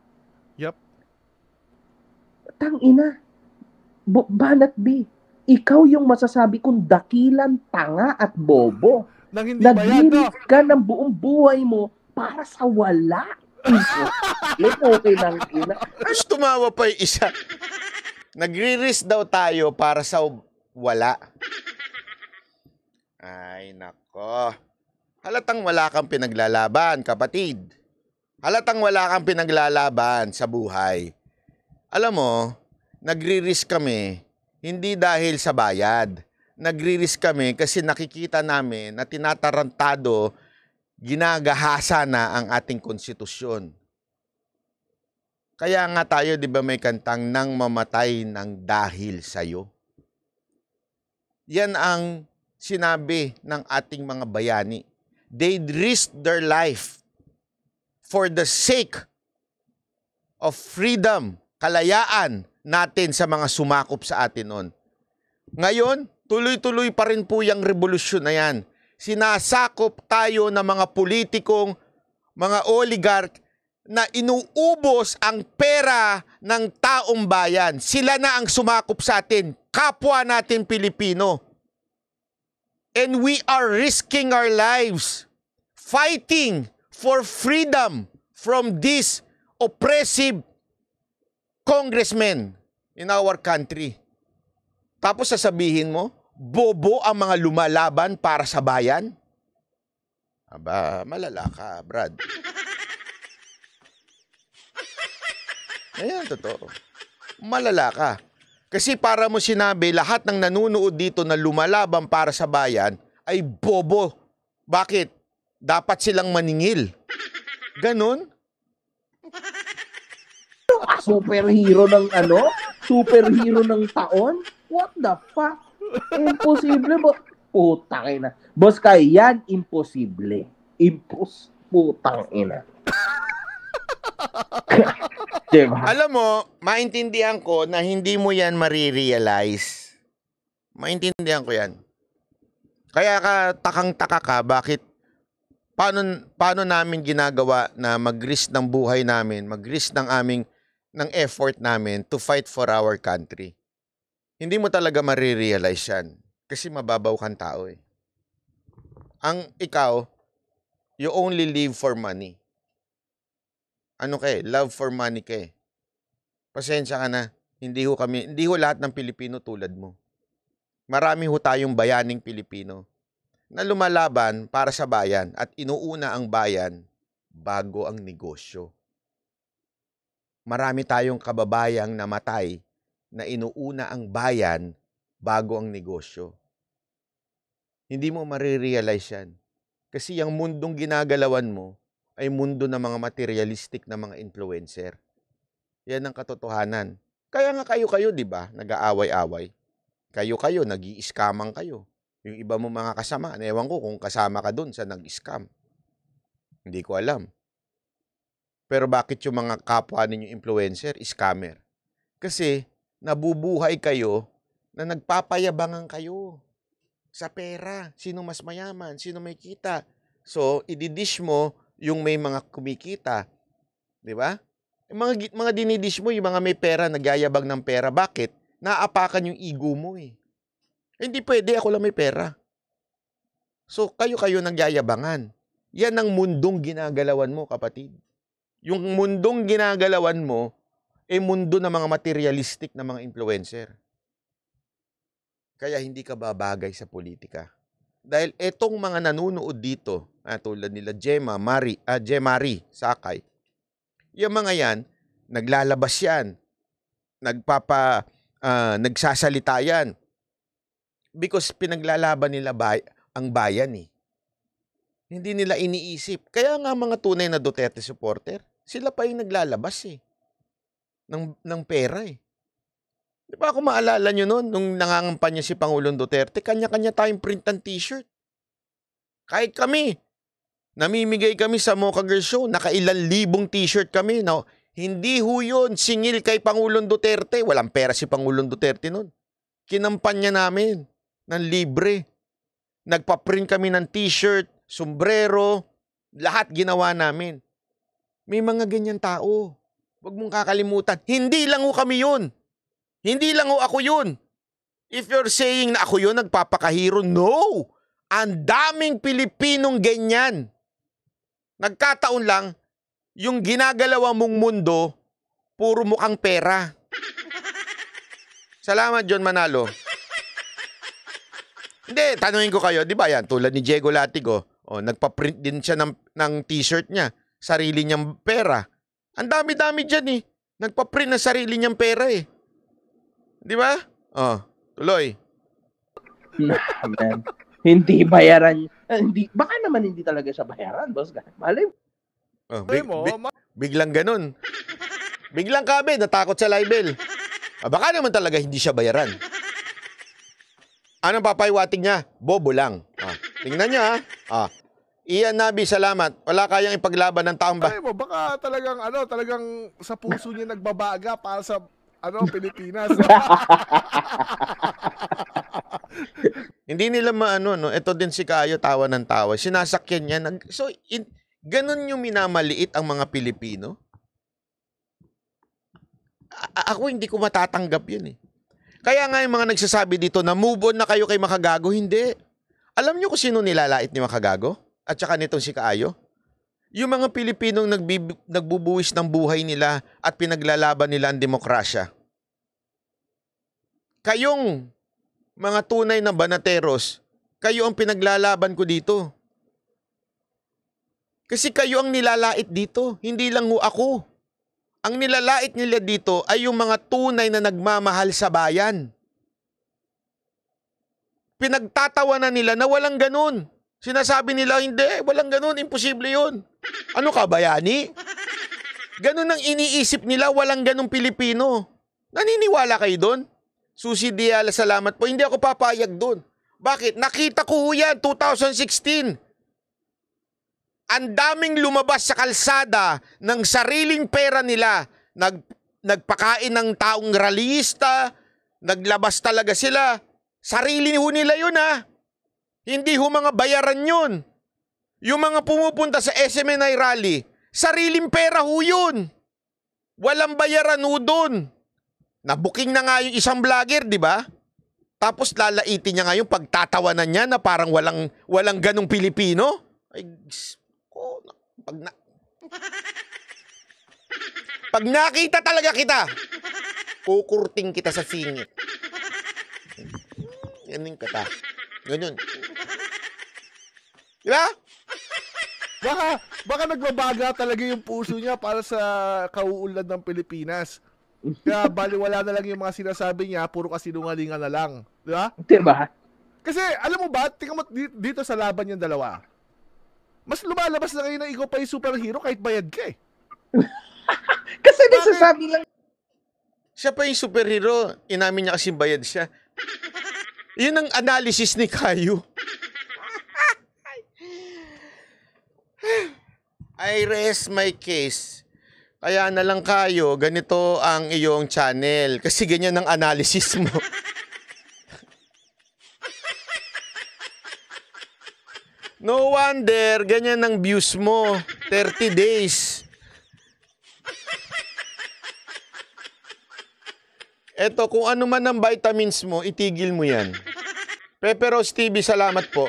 tangina, Banat B, ikaw yung masasabi kong dakilan, tanga at bobo. Nag-risk ka ng buong buhay mo para sa wala. Okay ng ina. Tapos tumawa pa yung isa. Nagre-risk daw tayo para sa wala. Ay, nako. Halatang wala kang pinaglalaban, kapatid. Halatang wala kang pinaglalaban sa buhay. Alam mo, nagre-risk kami hindi dahil sa bayad. Nagre-risk kami kasi nakikita namin na tinatarantado, ginagahasa na ang ating konstitusyon. Kaya nga tayo, di ba may kantang nang mamatay ng dahil sa'yo? Yan ang sinabi ng ating mga bayani. They risked their life for the sake of freedom, kalayaan natin sa mga sumakop sa atin noon. Ngayon, tuloy-tuloy pa rin po yung revolusyon na yan. Sinasakop tayo ng mga politikong, mga oligarch na inuubos ang pera ng taong bayan. Sila na ang sumakop sa atin, kapwa natin Pilipino. And we are risking our lives fighting for freedom from these oppressive congressmen in our country. Tapos sasabihin mo, bobo ang mga lumalaban para sa bayan? Aba, malala ka, Brad. Ayan, totoo. Malala ka. Kasi para mo sinabi, lahat ng nanunood dito na lumalaban para sa bayan ay bobo. Bakit? Dapat silang maningil. Ganon? Superhero ng Superhero ng taon? What the fuck? Imposible ba? Putang ina. Boss Kay, yan imposible. Putang ina. Diba? Alam mo, maintindihan ko na hindi mo yan marirealize. Maintindihan ko yan. Kaya ka takang-taka ka, bakit paano namin ginagawa na mag-risk ng buhay namin, mag-risk ng effort namin to fight for our country. Hindi mo talaga marirealize yan. Kasi mababaw kang tao eh. Ikaw, you only live for money. Ano ka eh? Love for money ka eh. Pasensya ka na. Hindi ho lahat ng Pilipino tulad mo. Marami ho tayong bayaning Pilipino na lumalaban para sa bayan at inuuna ang bayan bago ang negosyo. Marami tayong kababayang namatay na inuuna ang bayan bago ang negosyo. Hindi mo marirealize yan. Kasi yung mundong ginagalawan mo ay mundo ng mga materialistic na mga influencer. Yan ang katotohanan. Kaya nga kayo, di ba? Nag-aaway-away. Kayo, nag-i-scamang kayo. Yung iba mo mga kasama, ewan ko kung kasama ka dun sa nag-scam. Hindi ko alam. Pero bakit yung mga kapwa ninyong influencer, scammer? Kasi nabubuhay kayo na nagpapayabangan kayo sa pera. Sino mas mayaman? Sino may kita? So, ididish mo yung may mga kumikita. Di ba? Mga dinidish mo, yung mga may pera, nagyayabang ng pera. Bakit? Naapakan yung ego mo eh. Hindi pwede, ako lang may pera. So, kayo nagyayabangan. Yan ang mundong ginagalawan mo, kapatid. Yung mundong ginagalawan mo, mundo ng mga materialistic na mga influencer. kaya hindi ka babagay sa politika. Dahil etong mga nanunood dito, tulad nila Jemari Sakay, yung mga yan, naglalabas yan, nagsasalita yan. Because pinaglalaban nila ang bayan eh. Hindi nila iniisip. Kaya nga mga tunay na Duterte supporter, sila pa yung naglalabas eh. Ng pera eh. Di ba kung maalala nyo noon, nung nangangampanya si Pangulong Duterte, kanya-kanya tayong print ng t-shirt. Kahit kami, namimigay kami sa Mocha Girls Show, nakailan libong t-shirt kami. No? Hindi ho yun singil kay Pangulong Duterte. Walang pera si Pangulong Duterte noon. Kinampanya namin ng libre. Nagpa-print kami ng t-shirt, sombrero, lahat ginawa namin. May mga ganyan tao. Huwag mong kakalimutan. Hindi lang ho kami yun. Hindi lang ho ako yun. If you're saying na ako yun, nagpapakahiro, no! Ang daming Pilipinong ganyan. Nagkataon lang, yung ginagalawa mong mundo, puro mukhang pera. Salamat, John Manalo. Hindi, tanungin ko kayo, di ba yan, tulad ni Diego Latigo, nagpa-print din siya ng t-shirt niya, sarili niyang pera. Ang dami-dami dyan eh. Nagpa-print ng sarili niyang pera eh. Di ba? Tuloy. Man. Hindi bayaran. Baka naman hindi talaga siya bayaran, boss. Malay mo. Biglang ganun. Biglang kabe, natakot sa libel. Baka naman talaga hindi siya bayaran. Anong papaywating niya? Bobo lang. Tingnan niya Ian Nabi, salamat. Wala kayang ipaglaban ng taong Ay mo, baka talagang sa puso niya nagbabaga para sa Pilipinas. Hindi nila no? Ito din si Kayo, tawa ng tawa. Sinasakyan niya. Ganun yung minamaliit ang mga Pilipino. Ako hindi ko matatanggap yun eh. Kaya nga yung mga nagsasabi dito na move on na kayo kay Makagago, hindi. Alam niyo kung sino nilalait ni Makagago? At saka nitong si Kaayo? Yung mga Pilipinong nagbubuwis ng buhay nila at pinaglalaban nila ang demokrasya. Kayong mga tunay na banateros, kayo ang pinaglalaban ko dito. Kasi kayo ang nilalait dito, hindi lang ho ako. Ang nilalait nila dito ay yung mga tunay na nagmamahal sa bayan. Pinagtatawanan nila na walang ganun. Sinasabi nila, hindi, walang ganun, imposible yun. Ano ka, bayani? Ganun ang iniisip nila, walang ganung Pilipino. Naniniwala kayo doon? Susi Diala, salamat po. Hindi ako papayag doon. Bakit? Nakita ko yan, 2016. Ang daming lumabas sa kalsada ng sariling pera nila. Nagpakain ng taong rallyista, naglabas talaga sila. Sarili ho nila yun Hindi ho mga bayaran yun. Yung mga pumupunta sa SMNI rally, sariling pera ho yun. Walang bayaran ho dun. Nabuking na nga yung isang vlogger, di ba? Tapos lalaitin niya nga yung pagtatawanan niya na parang walang ganong Pilipino. Ay, pag nakita talaga kita, kukurting kita sa singit. Ganun kata. Ganun. Di ba? Baka nagbabaga talaga yung puso niya para sa kauunlad ng Pilipinas. Kaya baliwala na lang yung mga sinasabi niya, puro kasinungalingan na lang. Di ba? Diba? Kasi alam mo ba, tingnan mo dito sa laban yung dalawa. Mas lumalabas na ngayon na ikaw pa yung superhero kahit bayad ka eh. Kasi nagsasabi lang. Siya pa yung superhero, inamin niya kasi bayad siya. Yun ang analysis ni Kayo. I rest my case. Kaya na lang Kayo, ganito ang iyong channel. Kasi ganyan ang analysis mo. No wonder, ganyan ang views mo. 30 days. Eto, kung ano man ang vitamins mo, itigil mo yan. Pepperos TV, salamat po.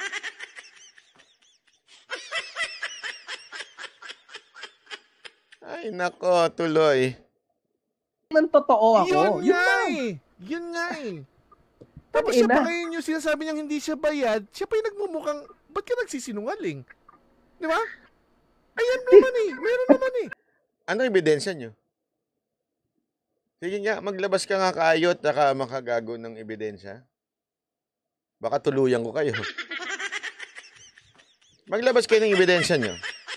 Ay, nako, tuloy. Man totoo ako. Yun nga eh. Tapos siya pa ngayon yung sinasabi niyang hindi siya bayad, siya pa yung nagmumukhang, ba't ka nagsisinungaling? Di ba? Ayan naman eh. Meron naman eh. Ano ebidensya nyo? Sige nga, maglabas ka nga kaayot na makagago ng ebidensya. Baka tuluyan ko kayo. Maglabas kayo ng ebidensya nyo.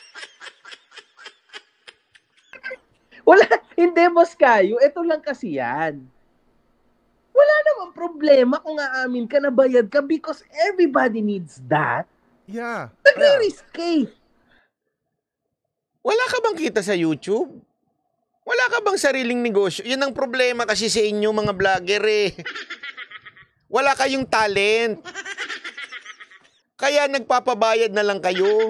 Wala, hindi Boss Kayo. Ito lang kasi yan. Wala namang problema kung aamin ka na bayad ka because everybody needs that. Yeah. Nagre-risk eh. Wala ka bang kita sa YouTube? Wala ka bang sariling negosyo? Yan ang problema kasi sa inyo mga vlogger eh. Wala kayong talent. Kaya nagpapabayad na lang kayo.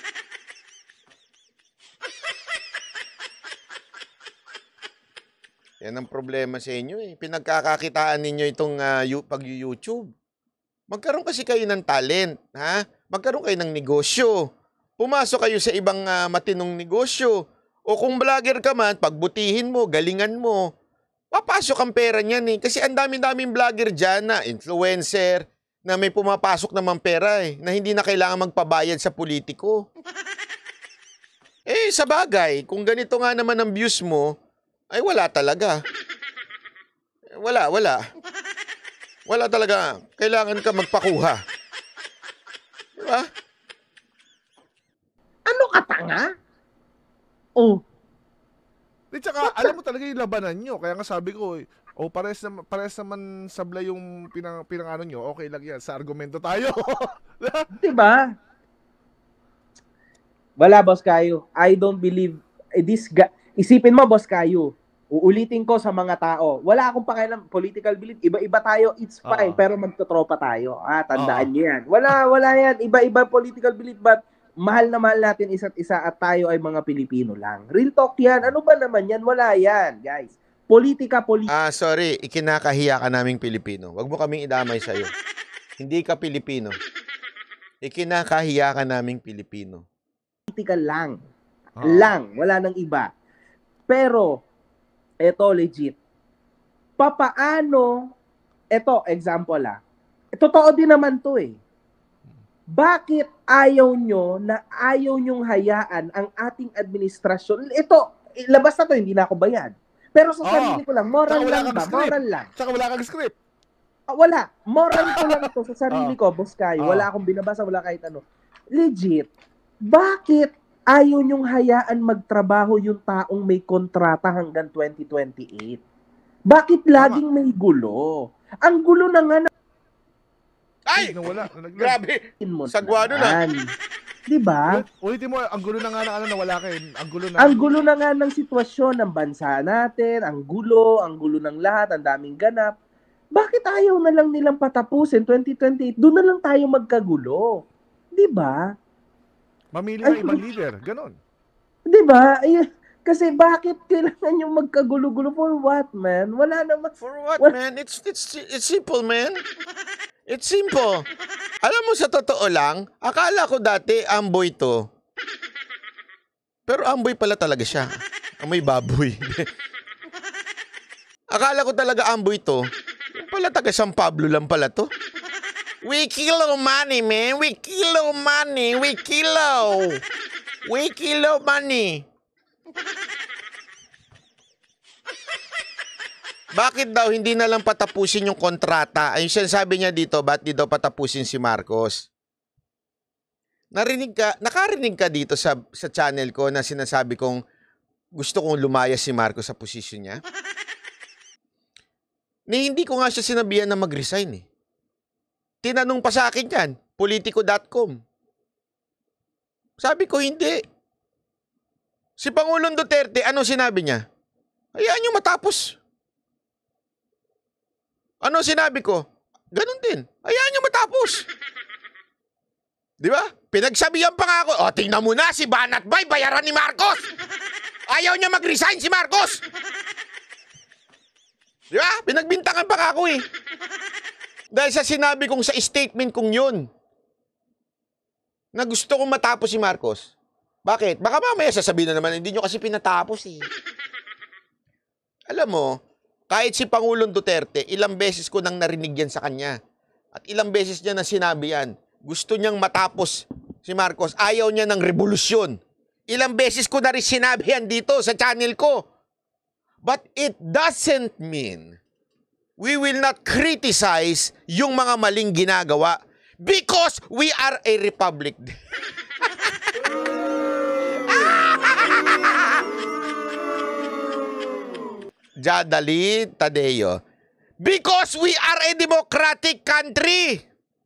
Yan ang problema sa inyo eh. Pinagkakakitaan ninyo itong pag-YouTube. Magkaroon kasi kayo ng talent, ha? Magkaroon kayo ng negosyo. Pumasok kayo sa ibang matinong negosyo. O kung vlogger ka man, pagbutihin mo, galingan mo, papasok ang pera niyan eh. Kasi ang dami-daming vlogger dyan na influencer, na may pumapasok naman pera eh, na hindi na kailangan magpabayad sa politiko. Eh, sa bagay, kung ganito nga naman ang views mo, ay wala talaga. Wala. Wala talaga. Kailangan ka magpakuha. Diba? Ano ka tanga? Oh. At saka, alam mo talaga yung labanan nyo. Kaya nga sabi ko, pares naman sablay yung pinangano nyo. Okay lang yan. Sa argumento tayo. Diba? Wala, Boss Kayo. I don't believe this guy. Isipin mo, Boss Kayo. Uulitin ko sa mga tao. Wala akong pakialam. Political belief. Iba-iba tayo. It's fine. Pero magtotropa tayo. Tandaan nyo yan. Wala yan. Iba-iba political belief. But mahal na mahal natin isa't isa at tayo ay mga Pilipino lang. Real talk yan. Ano ba naman yan? Wala yan, guys. Politika. Sorry. Ikinakahiya ka naming Pilipino. Huwag mo kaming idamay sa'yo. Hindi ka Pilipino. Ikinakahiya ka naming Pilipino. Politika lang. Lang. Wala nang iba. Pero, eto legit. Papaano, eto, example totoo din naman to eh. Bakit ayaw nyong hayaan ang ating administrasyon? Ito, labas na to, hindi na ako bayad. Pero sa sarili ko lang, moral lang ba? Moral lang. Tsaka wala kang script. Wala. Moral ko lang to sa sarili ko, Boss Kayo. Wala akong binabasa, wala kahit ano. Legit. Bakit ayaw nyong hayaan magtrabaho yung taong may kontrata hanggang 2028? Bakit laging may gulo? Ang gulo na nga Ay! Grabe! Sagwado na. Diba? Ulitin mo, ang gulo na nga ng nawala kayo. Ang gulo na nga ng sitwasyon ng bansa natin, ang gulo ng lahat, ang daming ganap. Bakit ayaw na lang nilang patapusin 2028? Doon na lang tayo magkagulo. Diba? Mamili ng ibang leader. Ganon. Diba? Kasi bakit kailangan yung magkagulo-gulo? For what, man? Wala naman. For what, man? It's simple, man. It's simple. Alam mo, sa totoo lang, akala ko dati amboy to. Pero amboy pala talaga siya. Amoy baboy. Akala ko talaga amboy to. Yung pala taga San Pablo lang pala to. We kilo money, man. We kilo money. We kilo. We kilo money. Bakit daw hindi na lang patapusin yung kontrata? Ayun sinasabi niya dito, ba't di daw patapusin si Marcos? Nakarinig ka dito sa channel ko na sinasabi kong gusto kong lumayas si Marcos sa posisyon niya? Hindi ko nga siya sinabihan na mag-resign eh. Tinanong pa sa akin yan, politico.com. Sabi ko, hindi. Si Pangulong Duterte, ano sinabi niya? Hayaan niyo matapos. Ano sinabi ko? Ganon din. Hayaan niyo matapos. Di ba? Pinagsabihan pa nga ako, tingnan mo na, si Banat Bay, bayaran ni Marcos. Ayaw niya mag-resign si Marcos. Di ba? Pinagbintangan pa nga ako eh. Dahil sa sinabi kong sa statement kong yun, na gusto kong matapos si Marcos. Bakit? Baka mamaya sasabihin na naman, hindi nyo kasi pinatapos eh. Alam mo, Kahit si Pangulong Duterte, ilang beses ko nang narinig yan sa kanya. At ilang beses niya na sinabi yan. Gusto niyang matapos si Marcos. Ayaw niya ng revolusyon. Ilang beses ko na rin sinabi yan dito sa channel ko. But it doesn't mean we will not criticize yung mga maling ginagawa because we are a republic. Jadali Tadeo. Because we are a democratic country.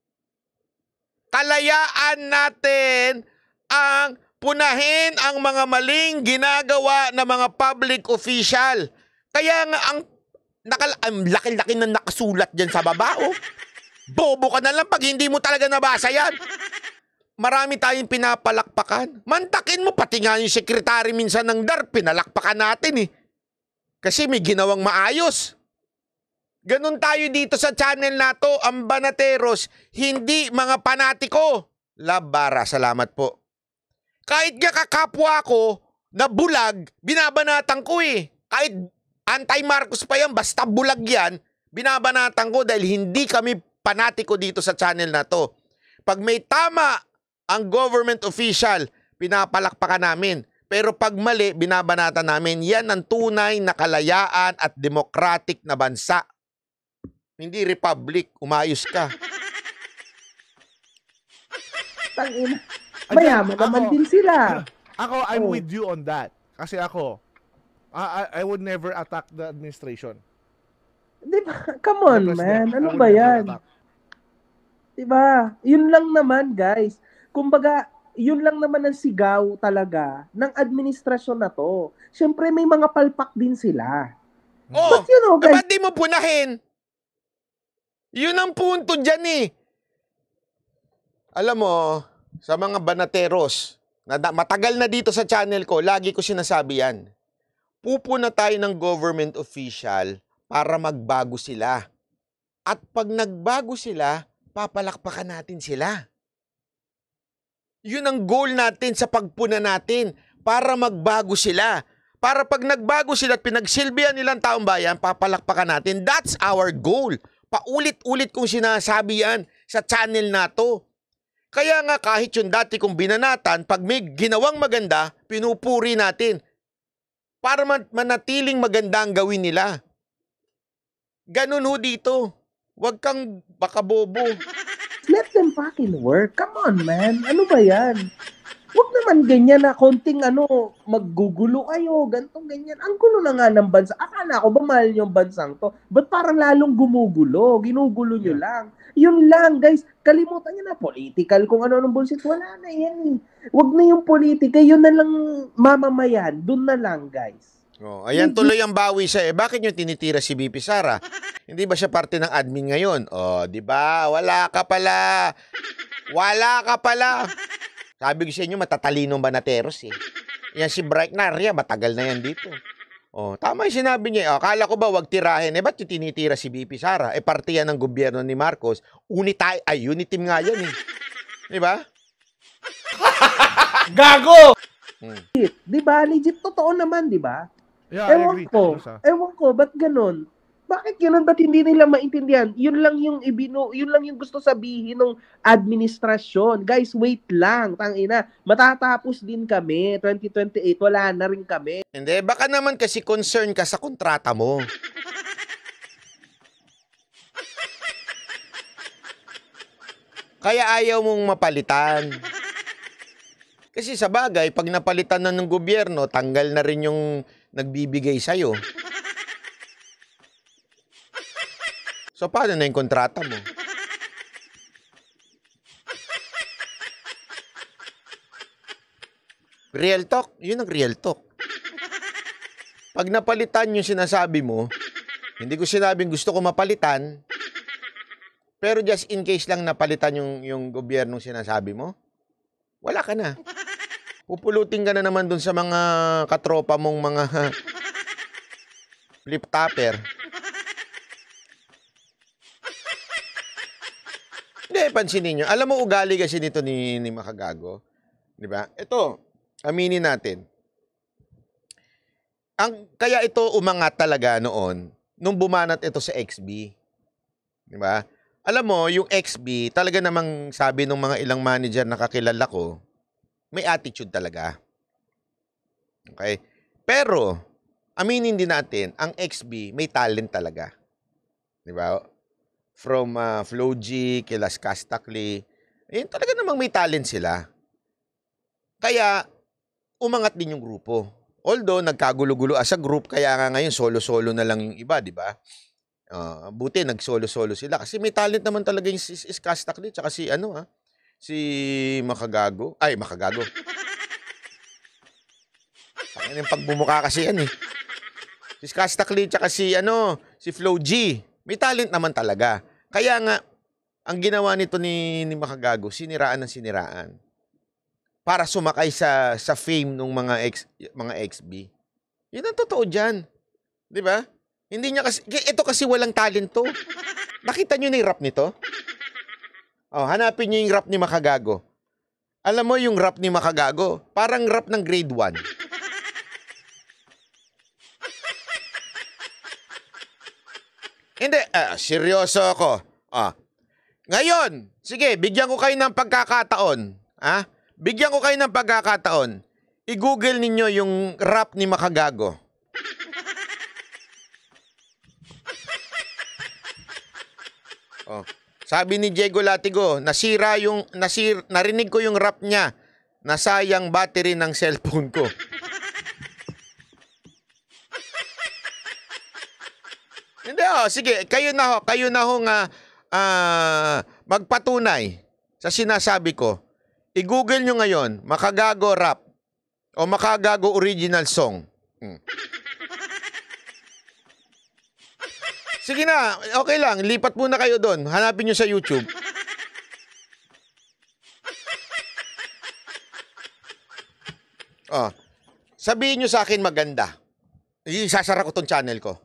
Kalayaan natin ang punahin ang mga maling ginagawa ng mga public official. Kaya nga ang laki-laki na nakasulat dyan sa baba, oh. Bobo ka na lang pag hindi mo talaga nabasa yan. Marami tayong pinapalakpakan. Mantakin mo, pati nga yung sekretary minsan ng DAR, pinalakpakan natin eh. Kasi may ginawang maayos. Ganun tayo dito sa channel na to, ang Banateros, hindi mga panatiko. Labara, salamat po. Kahit nga kakapwa ko na bulag, binabanatan ko eh. Kahit anti-Marcos pa yan, basta bulag yan, binabanatan ko dahil hindi kami panatiko dito sa channel na to. Pag may tama ang government official, pinapalakpakan namin. Pero pag mali, binabanatan namin. Yan ang tunay na kalayaan at democratic na bansa. Hindi republic. Umayos ka. Tangina. Mayaman naman din sila. Ako, I'm with you on that. Kasi ako, I would never attack the administration. Diba? Come on, man. Ano ba yan? Diba? Yun lang naman, guys. Kumbaga, yun lang naman ang sigaw talaga ng administrasyon na to. Siyempre, may mga palpak din sila. Oh, but you know, guys, ba't di mo punahin? Yun ang punto dyan eh. Alam mo, sa mga Banateros, matagal na dito sa channel ko, lagi ko sinasabi yan. Pupuna tayo ng government official para magbago sila. At pag nagbago sila, papalakpakan natin sila. Yun ang goal natin sa pagpuna natin para magbago sila. Para pag nagbago sila at pinagsilbihan nilang taong bayan, papalakpakan natin. That's our goal. Paulit-ulit kong sinasabi yan sa channel na to. Kaya nga kahit yung dati kong binanatan, pag may ginawang maganda, pinupuri natin. Para manatiling maganda ang gawin nila. Ganun ho dito. Huwag kang baka bobo. Let them fucking work. Come on, man. Ano ba yan? Huwag naman ganyan na konting maggugulo kayo, gantong ganyan. Ang gulo na nga ng bansa. Akala ko ba mahal yung bansang to? Ba't parang lalong gumugulo? Ginugulo nyo lang. Yun lang, guys. Kalimutan nyo na political kung ano-anong bullshit. Wala na yan. Huwag na yung politika. Yun na lang mamamayan. Doon na lang, guys. Oh, ayan tuloy ang bawi siya. Bakit nyo tinitira si BP Sara? Hindi ba siya parte ng admin ngayon? Oh, di ba? Wala ka pala. Wala ka pala. Sabi ko sa inyo, matatalinong Banateros eh. Yan si Bright Naria, matagal na yan dito. Oh, tama yung sinabi niya. Akala ko ba wag tirahin? Ba't yung tinitira si BP Sara? Parte yan ng gobyerno ni Marcos. Unit team nga yan eh. Di ba? Gago! Di ba? Legit, totoo naman, di ba? Yeah, Ewan ko, ba't ganun? Bakit ganun? Ba't hindi nila maintindihan? Yun lang yung gusto sabihin ng administrasyon. Guys, wait lang, tangina. Matatapos din kami, 2028, wala na rin kami. Hindi, baka naman kasi concern ka sa kontrata mo. Kaya ayaw mong mapalitan. Kasi sa bagay, pag napalitan na ng gobyerno, tanggal na rin yung nagbibigay sa'yo. So, paano na yung kontrata mo? Real talk? Yun ang real talk. Pag napalitan yung sinasabi mo, hindi ko sinabing gusto ko mapalitan, pero just in case lang napalitan yung gobyernong sinasabi mo, wala ka na. Pupulutin ka na naman dun sa mga katropa mong mga flip-topper. Hindi, pansinin nyo. Alam mo, ugali kasi nito ni Makagago. Di ba? Ito, aminin natin. Kaya ito umangat talaga noon, nung bumanat ito sa XB. Di ba? Alam mo, yung XB, talaga namang sabi ng mga ilang manager na kakilala ko, may attitude talaga. Okay? Pero, aminin din natin, ang XB may talent talaga. Di ba? From Flo G, kila Kastakli, talaga namang may talent sila. Kaya, umangat din yung grupo. Although, nagkagulo-gulo as a group, kaya nga ngayon, solo-solo na lang yung iba, di ba? Buti, nag-solo-solo sila. Kasi may talent naman talaga yung Kastakli, tsaka si, si Makagago. Ay, Makagago. Yung pagbumuka kasi yan eh. Si Kastakli, tsaka si, si Flo G. May talent naman talaga. Kaya nga, ang ginawa nito ni Makagago, siniraan ng siniraan. Para sumakay sa fame ng mga XB. Yun ang totoo dyan. Di ba? Hindi niya kasi, ito kasi walang talento. Nakita niyo na yung rap nito? Hanapin niyo yung rap ni Makagago. Alam mo yung rap ni Makagago? Parang rap ng grade 1. Hindi, seryoso ako. Ngayon, sige, bigyan ko kayo ng pagkakataon. Bigyan ko kayo ng pagkakataon. I-google ninyo yung rap ni Makagago. Sabi ni Diego Latigo, narinig ko yung rap niya. Nasayang battery ng cellphone ko. Hindi, sige, kayo na ho nga magpatunay sa sinasabi ko. I-google nyo ngayon, Makagago rap o Makagago original song. Sige na, okay lang, lipat muna kayo doon. Hanapin nyo sa YouTube. Sabihin nyo sa akin maganda. Isasara ko tong channel ko.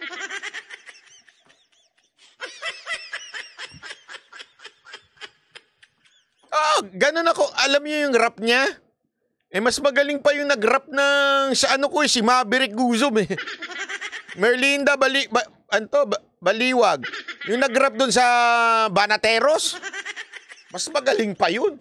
Ganun ako. Alam niyo yung rap niya? Mas magaling pa yung nag-rap ng sa si Maverick Guzom eh. Merlinda Baliwag. Yung nag-rap dun sa Banateros. Mas magaling pa yun.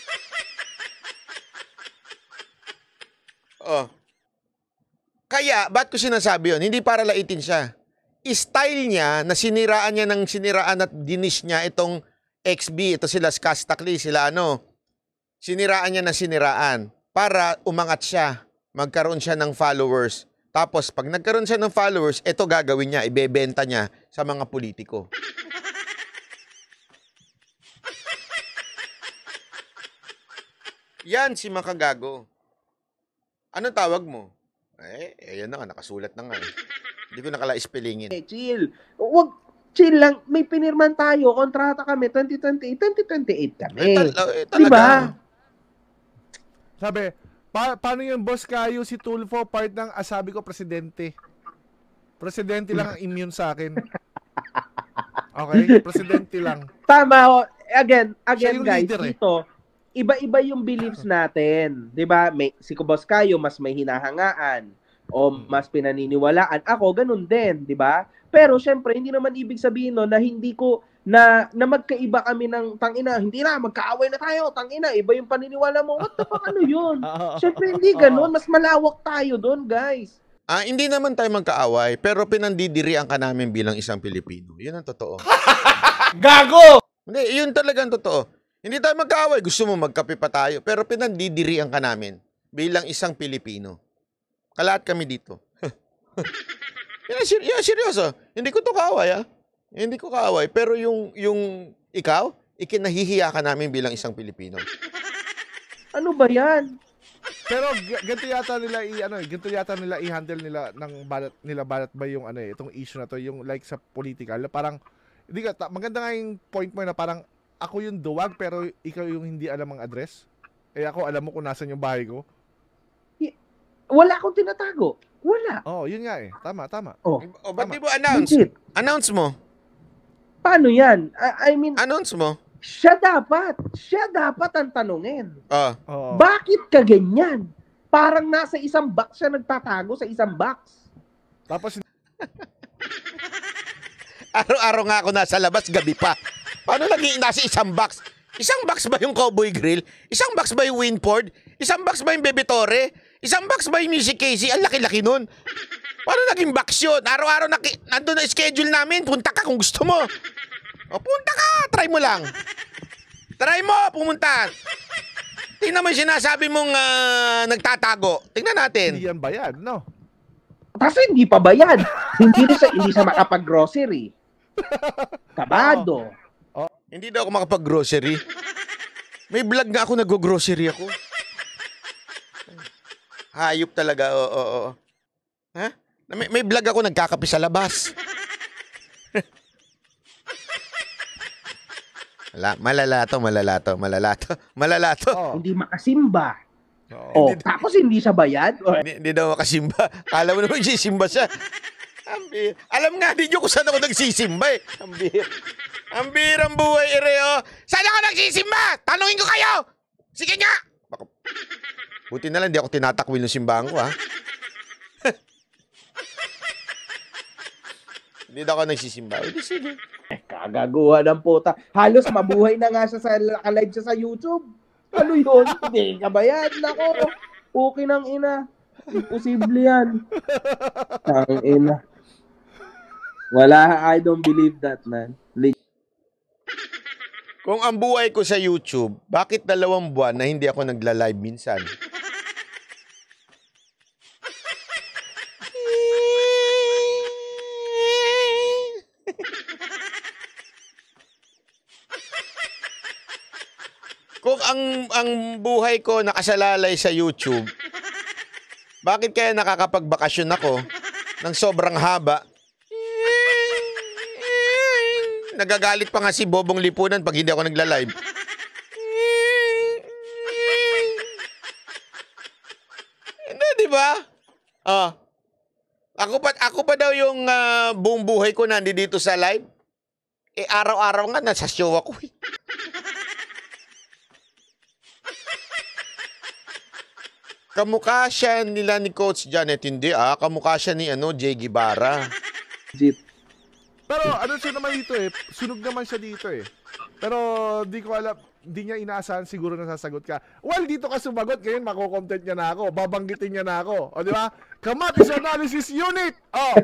Kaya, ba't ko sinasabi yun? Hindi para laitin siya. Style niya, na siniraan niya ng siniraan at dinis niya itong XB, ito sila Kastakli, sila siniraan niya na siniraan para umangat siya, magkaroon siya ng followers. Tapos, pag nagkaroon siya ng followers, ito gagawin niya, ibebenta niya sa mga politiko. Yan si Makagago. Anong tawag mo? Ayan na nga, nakasulat na nga. Hindi ko nakala-spellingin. Chill. Chill lang, may pinirman tayo, kontrata kami, 2028 kami. Diba? Sabi, paano yung boss kayo si Tulfo, part ng asabi ko, presidente. Presidente lang ang immune sa akin. Okay? Presidente lang. Tama. Again guys, leader, dito, iba-iba yung beliefs natin. Diba? Si boss kayo, mas may hinahangaan o mas pinaniniwalaan. Ako, ganun din. Diba? Pero syempre, hindi naman ibig sabihin na hindi ko na magkaiba kami ng tangina. Hindi na, magkaaway na tayo. Tangina, iba yung paniniwala mo. What the fuck, ano yun? Syempre, hindi ganun. Mas malawak tayo doon, guys. Hindi naman tayo magkaaway, pero pinandidirian ka namin bilang isang Pilipino. Yun ang totoo. Gago! Hindi, yun talagang totoo. Hindi tayo magkaaway. Gusto mo magkape pa tayo, pero pinandidirian ka namin bilang isang Pilipino. Kalahat kami dito. Seryoso. Hindi ko to kaaway, Hindi ko kaaway. Pero yung ikaw, ikinahihiya ka namin bilang isang Pilipino. Ano ba yan? Pero ganito yata nila i-handle nila ng balat ba yung itong issue na to, yung like sa political, parang maganda nga yung point mo na parang ako yung duwag pero ikaw yung hindi alam ang address. Ako alam mo kung nasan yung bahay ko. Wala akong tinatago. Wala. Yun nga eh. Tama. Ba't di mo announce? Announce mo. Paano yan? I mean, announce mo. Siya dapat ang tanungin. Oh. Bakit ka ganyan? Parang nasa isang box siya nagtatago sa isang box. Tapos Araw-araw nga ako nasa labas, gabi pa. Paano naging nasa isang box? Isang box ba yung Cowboy Grill? Isang box ba yung Winford? Isang box ba yung Bebetore? Isang box ba yung Music Casey? Ang laki-laki nun. Paano naging box yun? Araw-araw nandun na schedule namin. Punta ka kung gusto mo. O, punta ka. Try mo lang. Try mo, pumunta. Tingnan mo yung sinasabi mong nagtatago. Tingnan natin. Hindi yan bayad, no? Kasi hindi pa bayad. hindi siya makapag-grocery. Kabado. Hindi daw ako makapag-grocery. May vlog nga ako, nag-grocery ako. Hayop talaga, oo. Ha? May vlog ako, nagkakape sa labas. Malala to. Hindi makasimba. Tapos hindi siya bayad? Hindi daw makasimba. Kala mo naman sisimba siya. Alam nga, di nyo kung saan ako nagsisimba eh. Ang buhay, Ireo. Saan ako nagsisimba? Tanungin ko kayo! Sige nga! Buti na lang, di ako tinatakwil ng simbahan ko, ha? Hindi daw ako nagsisimba. Hindi, sige. Kagaguha ng puta. Halos mabuhay na nga siya live siya sa YouTube. Ano yun? Hindi ka bayad. Nako. Okay ng ina. Imposible yan. Ang ina. Wala, I don't believe that, man. Kung ang buhay ko sa YouTube, bakit 2 buwan na hindi ako nagla-live minsan? Kung ang buhay ko nakasalalay sa YouTube, bakit kaya nakakapagbakasyon ako ng sobrang haba? Nagagalit pa nga si Bobong Lipunan pag hindi ako nagla-live. Hindi, di ba? Ako pa daw yung buong buhay ko nandito sa live. Araw-araw nga nasa show ako. Kamukha siya nila ni Coach Janet. Hindi kamukha siya ni Jay Guevara. Pero ano siya naman dito eh, sunog naman siya dito eh. Pero di ko alam, di niya inaasahan siguro na sasagot ka. Well, dito ka sumagot, ngayon mako-content niya na ako, babanggitin niya na ako. O di ba? Kamatis Analysis Unit!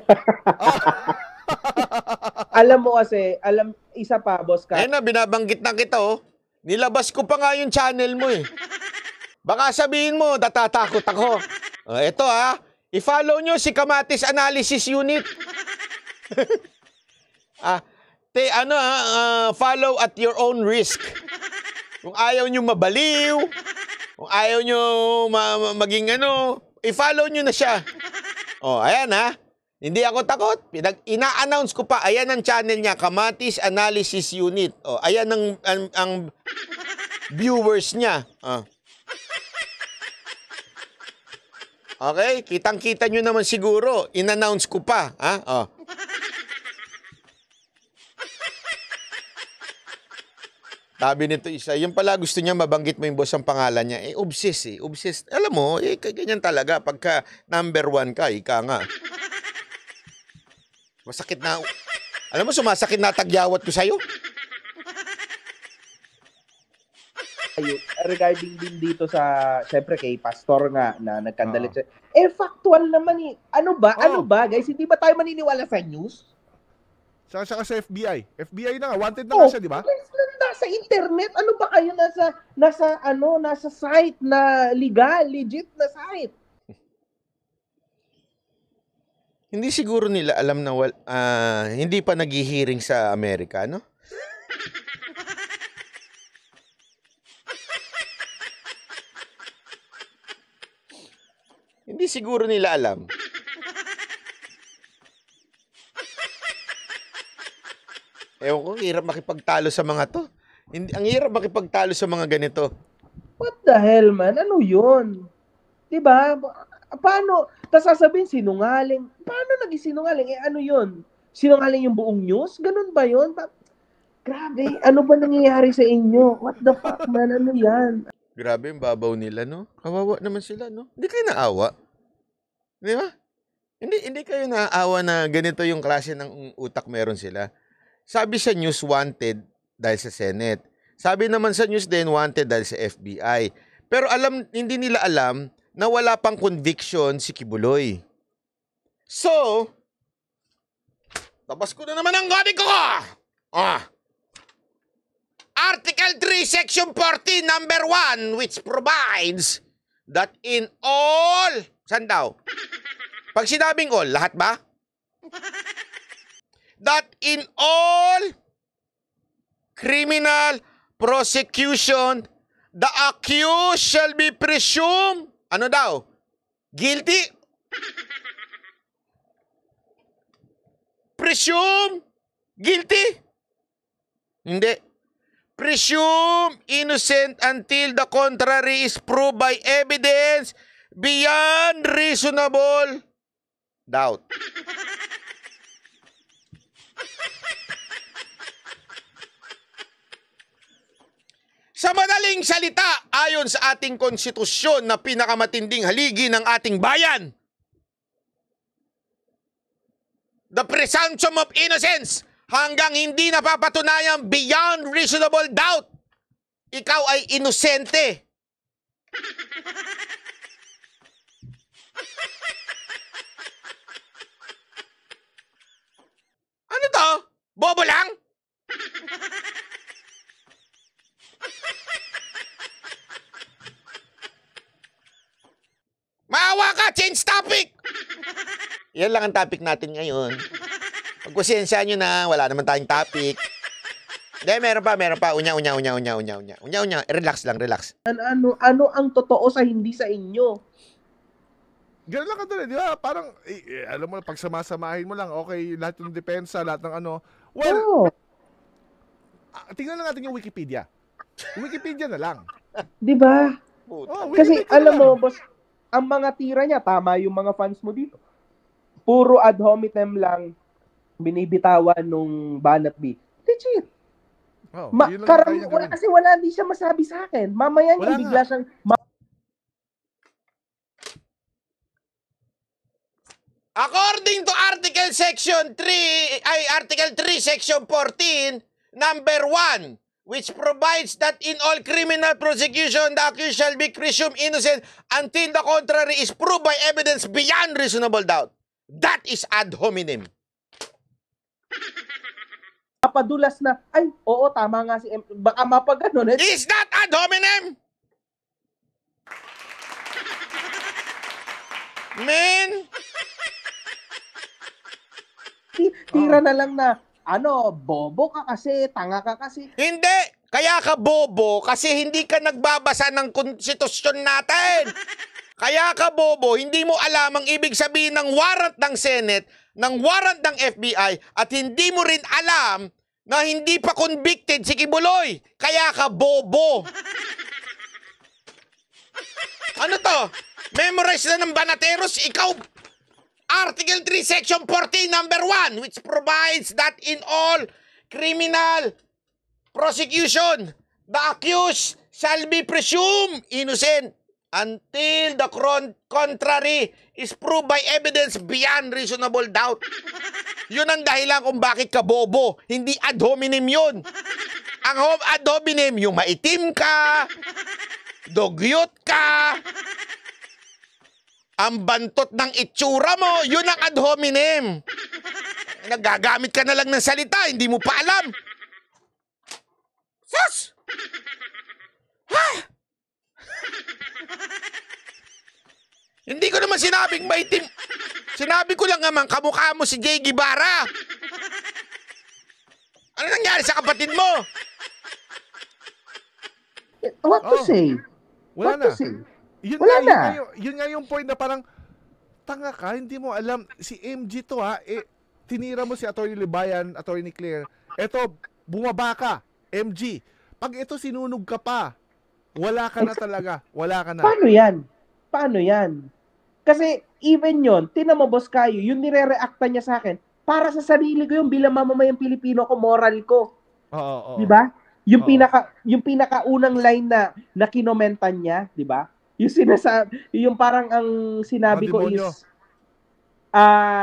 Alam mo kasi, isa pa, boss ka. Ayun na, binabanggit na kita Nilabas ko pa nga yung channel mo eh. Baka sabihin mo, natatakot ako. Ito i-follow nyo si Kamatis Analysis Unit. Follow at your own risk. Kung ayaw nyo mabaliw, kung ayaw nyo maging i-follow nyo na siya. Ayan Hindi ako takot. Ina-announce ko pa, ayan ang channel niya, Kamatis Analysis Unit. Ayan ang viewers niya. Okay, kitang-kita nyo naman siguro. In-announce ko pa. Sabi nito isa, yung pala gusto niya mabanggit mo yung boss ang pangalan niya. Obsessed. Alam mo, ganyan talaga. Pagka number 1 ka, ika nga. Masakit na. Alam mo, sumasakit na tagyawat ko sa'yo. Regarding din dito sa, syempre kay Pastor nga, na nagkandalit siya. Factual naman eh. Ano ba, guys? Hindi ba tayo maniniwala sa news? Saka sa FBI. FBI na nga, wanted na nga siya, di ba? Nasa internet, ano ba kayo nasa site na legal, legit na site? Hindi siguro nila alam na hindi pa naghihiring sa Amerika, no? Hindi siguro nila alam. Ewan ko, hirap makipagtalo sa mga to. Ang hirap makipagtalo sa mga ganito. What the hell, man? Ano yun? Diba? Paano? Tapos sasabihin, sinungaling. Paano naging sinungaling? Ano yun? Sinungaling yung buong news? Ganun ba yun? Grabe, ano ba nangyayari sa inyo? What the fuck, man? Ano yan? Grabe, yung babaw nila, no? Kawawa naman sila, no? Hindi kayo naawa. Di ba? Hindi kayo naawa na ganito yung klase ng utak meron sila. Sabi sa news, wanted dahil sa Senate. Sabi naman sa news din, wanted dahil sa FBI. Pero hindi nila alam na wala pang conviction si Kibuloy. So, tabas ko na naman ang gani ko! Article 3, Section 14, number 1, which provides that in all... Saan daw? Pag sinabing all, lahat ba? That in all criminal prosecution, the accused shall be presumed, ano daw? Guilty? Presume guilty? Hindi. Presume innocent until the contrary is proved by evidence beyond reasonable doubt. Sa madaling salita, ayon sa ating konstitusyon na pinakamatinding haligi ng ating bayan, the presumption of innocence, hanggang hindi napapatunayan beyond reasonable doubt, ikaw ay inosente. Ano to? Bobo lang? Maawa ka, change topic! Yan lang ang topic natin ngayon. Pagkusensya nyo na, wala naman tayong topic. Hindi, meron pa. Unya. Relax lang, relax. Ano ang totoo sa hindi sa inyo? Ganun lang ka di ba? Parang, alam mo, pag samasamahin mo lang, okay, lahat ng depensa, lahat ng ano. Well, tingnan lang natin yung Wikipedia. Wikipedia na lang. Di ba? Kasi, alam mo, boss, ang mga tira niya, tama yung mga fans mo dito. Puro ad hominem lang binibitawan nung Banat B. Legit. Kasi hindi siya masabi sa akin. Mamaya niya bigla siyang... According to Article 3, Section 14, number 1, which provides that in all criminal prosecution, the accused shall be presumed innocent until the contrary is proved by evidence beyond reasonable doubt. That is ad hominem. Papadulas na, ay, oo, tama nga si M. Baka mapagano. Is that ad hominem? Men? Tira na lang na, bobo ka kasi, tanga ka kasi. Hindi! Kaya ka bobo kasi hindi ka nagbabasa ng konstitusyon natin. Kaya ka bobo, hindi mo alam ang ibig sabihin ng warrant ng Senate, ng warrant ng FBI, at hindi mo rin alam na hindi pa convicted si Kibuloy. Kaya ka bobo. Ano to? Memorize na ng Banateros, ikaw... Article 3, Section 14, number 1, which provides that in all criminal prosecution, the accused shall be presumed innocent until the contrary is proved by evidence beyond reasonable doubt. Yun ang dahilan kung bakit ka bobo. Hindi ad hominem yun. Ang ad hominem, yung maitim ka, dugyot ka, ang bantot ng itsura mo, yun ang ad hominem. Nagagamit ka na lang ng salita, hindi mo pa alam. Sus! Ha? Hindi ko naman sinabing maitim. Sinabi ko lang naman, kamukha mo si Jay Guevara. Ano nangyari sa kapatid mo? What to say? Wala What na. to say? Yun nga yung point na parang, tanga ka, hindi mo alam, si MG to tinira mo si Atty. Libayan, Atty. Claire, eto, bumaba ka, MG. Pag ito sinunog ka pa, wala ka na talaga, wala ka na. Paano yan? Kasi even yon, tinan mo boss kayo, yung nire-reacta niya sa akin, para sa sarili ko yung bilang mamamayang Pilipino ko, moral ko. Oo. Di ba? Yung pinakaunang line na kinomentan niya, di ba? Yung parang ang sinabi ko demonyo. is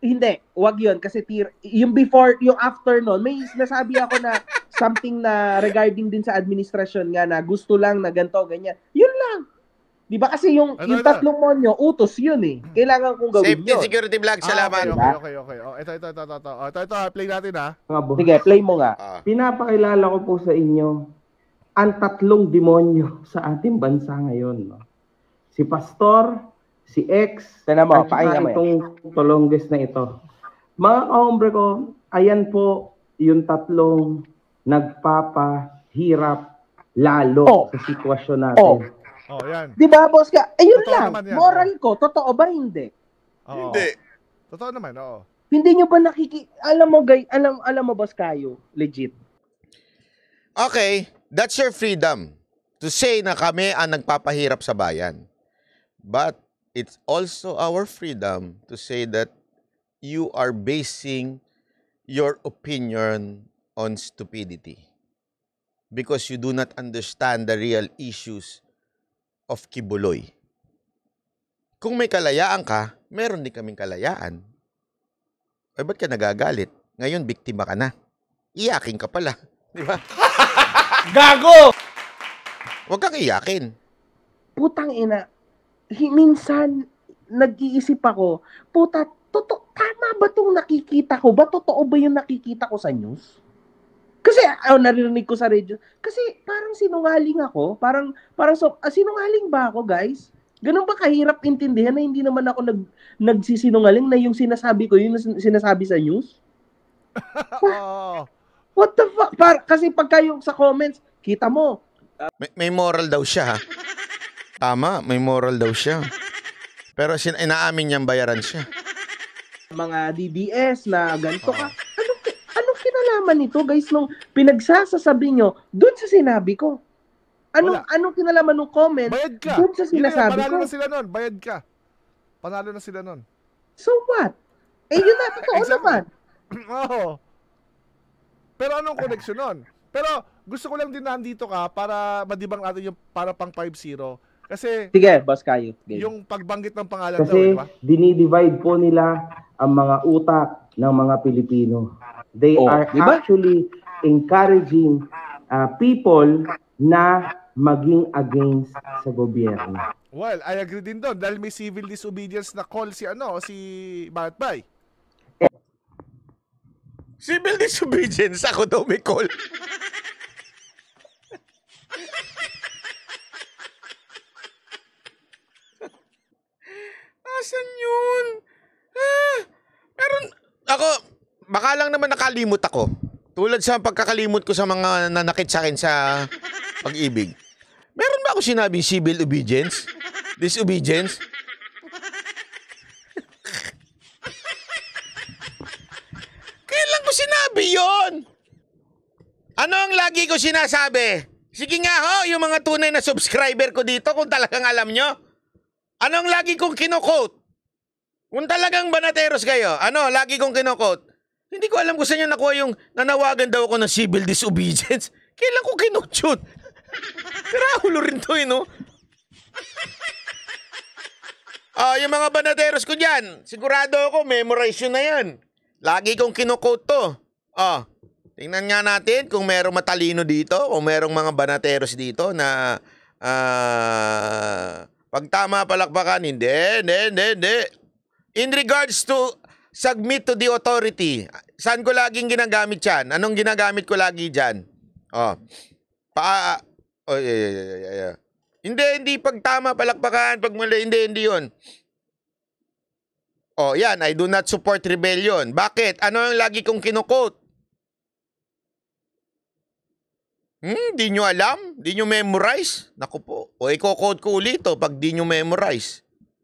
Hindi, wag yun. Kasi yung before, yung after nun, may nasabi ako na something na regarding din sa administrasyon nga na gusto lang na ganito, ganyan. Yun lang. Di ba kasi yung tatlong monyo, utos yun eh. Kailangan kong gawin Safety yun. Security Vlog, salamat. Okay. Oh, ito, play natin ha. Sige, play mo nga. Pinapakilala ko po sa inyo ang tatlong demonyo sa ating bansa ngayon. No? Si Pastor, si X, Tana mo, at itong tolongges na ito. Mga kahombre ko, ayan po yung tatlong nagpapahirap lalo sa sitwasyon natin. Oh, yan. Di ba, boss ka? Ayun Totoo lang. Moral ko, totoo ba hindi? Hindi. Totoo naman, oo. Hindi nyo ba alam mo, guys, alam mo, boss kayo, legit. Okay, that's your freedom to say na kami ang nagpapahirap sa bayan. But it's also our freedom to say that you are basing your opinion on stupidity because you do not understand the real issues of Kibuloy. Kung may kalayaan ka, meron din kaming kalayaan. Ay, ba't ka nagagalit? Ngayon, biktima ka na. Iyakin ka pala. Di ba? Gago! Huwag kang iyakin. Putang ina. Minsan, nag-iisip ako, puta, tama ba itong nakikita ko? Ba totoo ba yung nakikita ko sa news? Kasi, narinig ko sa radio, kasi parang sinungaling ako. Parang sinungaling ba ako, guys? Ganun ba kahirap intindihan na hindi naman ako nagsisinungaling na yung sinasabi ko, yung sinasabi sa news? What the fuck? Kasi pagka yung sa comments, kita mo. May moral daw siya, ha? Tama, may moral daw siya. Pero inaamin niyang bayaran siya. Mga DBS na ganito ka. Anong kinalaman nito, guys, nung pinagsasasabi nyo doon sa sinabi ko? Anong kinalaman ng comment doon sa sinasabi ko? Panalo na sila nun. Bayad ka. Panalo na sila nun. So what? Eh, yun na, totoo naman. Oo. Pero anong connection nun? Pero gusto ko lang din nandito ka para madibang natin yung para pang 5-0. Kasi sige, boss kayo. Yung pagbanggit ng pangalan kasi daw, di ba? dinidivide po nila ang mga utak ng mga Pilipino. They are actually encouraging people na maging against sa gobyerno. Well, I agree din doon dahil may civil disobedience na call si Batbay. Civil disobedience, ako daw may call. Asan yun? Meron, ako, baka lang naman nakalimot ako. Tulad sa pagkakalimot ko sa mga nanakit sa akin sa pag-ibig. Meron ba ako sinabing civil obedience? Disobedience? Kailan ko sinabi yon? Ano ang lagi ko sinasabi? Sige nga ho, yung mga tunay na subscriber ko dito, kung talagang alam nyo. Ano ang lagi kong kino-quote? Kung talagang banateros kayo, lagi kong kino-quote? Hindi ko alam kung saan nyo nakuha yung nanawagan daw ako ng civil disobedience. Kailan ko kino-quote yun? Pirahulo rin to, no? Yung mga banateros ko dyan, sigurado ako, memorize yun na yan. Lagi kong kino-quote to. Tingnan nga natin kung merong matalino dito, kung merong mga banateros dito na pag tama palakpakan, hindi. In regards to submit to the authority, saan ko laging ginagamit yan? Anong ginagamit ko lagi dyan? Hindi pag tama palakpakan, pag mali, hindi yun. Yan, I do not support rebellion. Bakit? Ano ang lagi kong kino-quote? Di nyo alam? Di nyo memorize? Naku po. Iko-quote ko ulit pag di nyo memorize.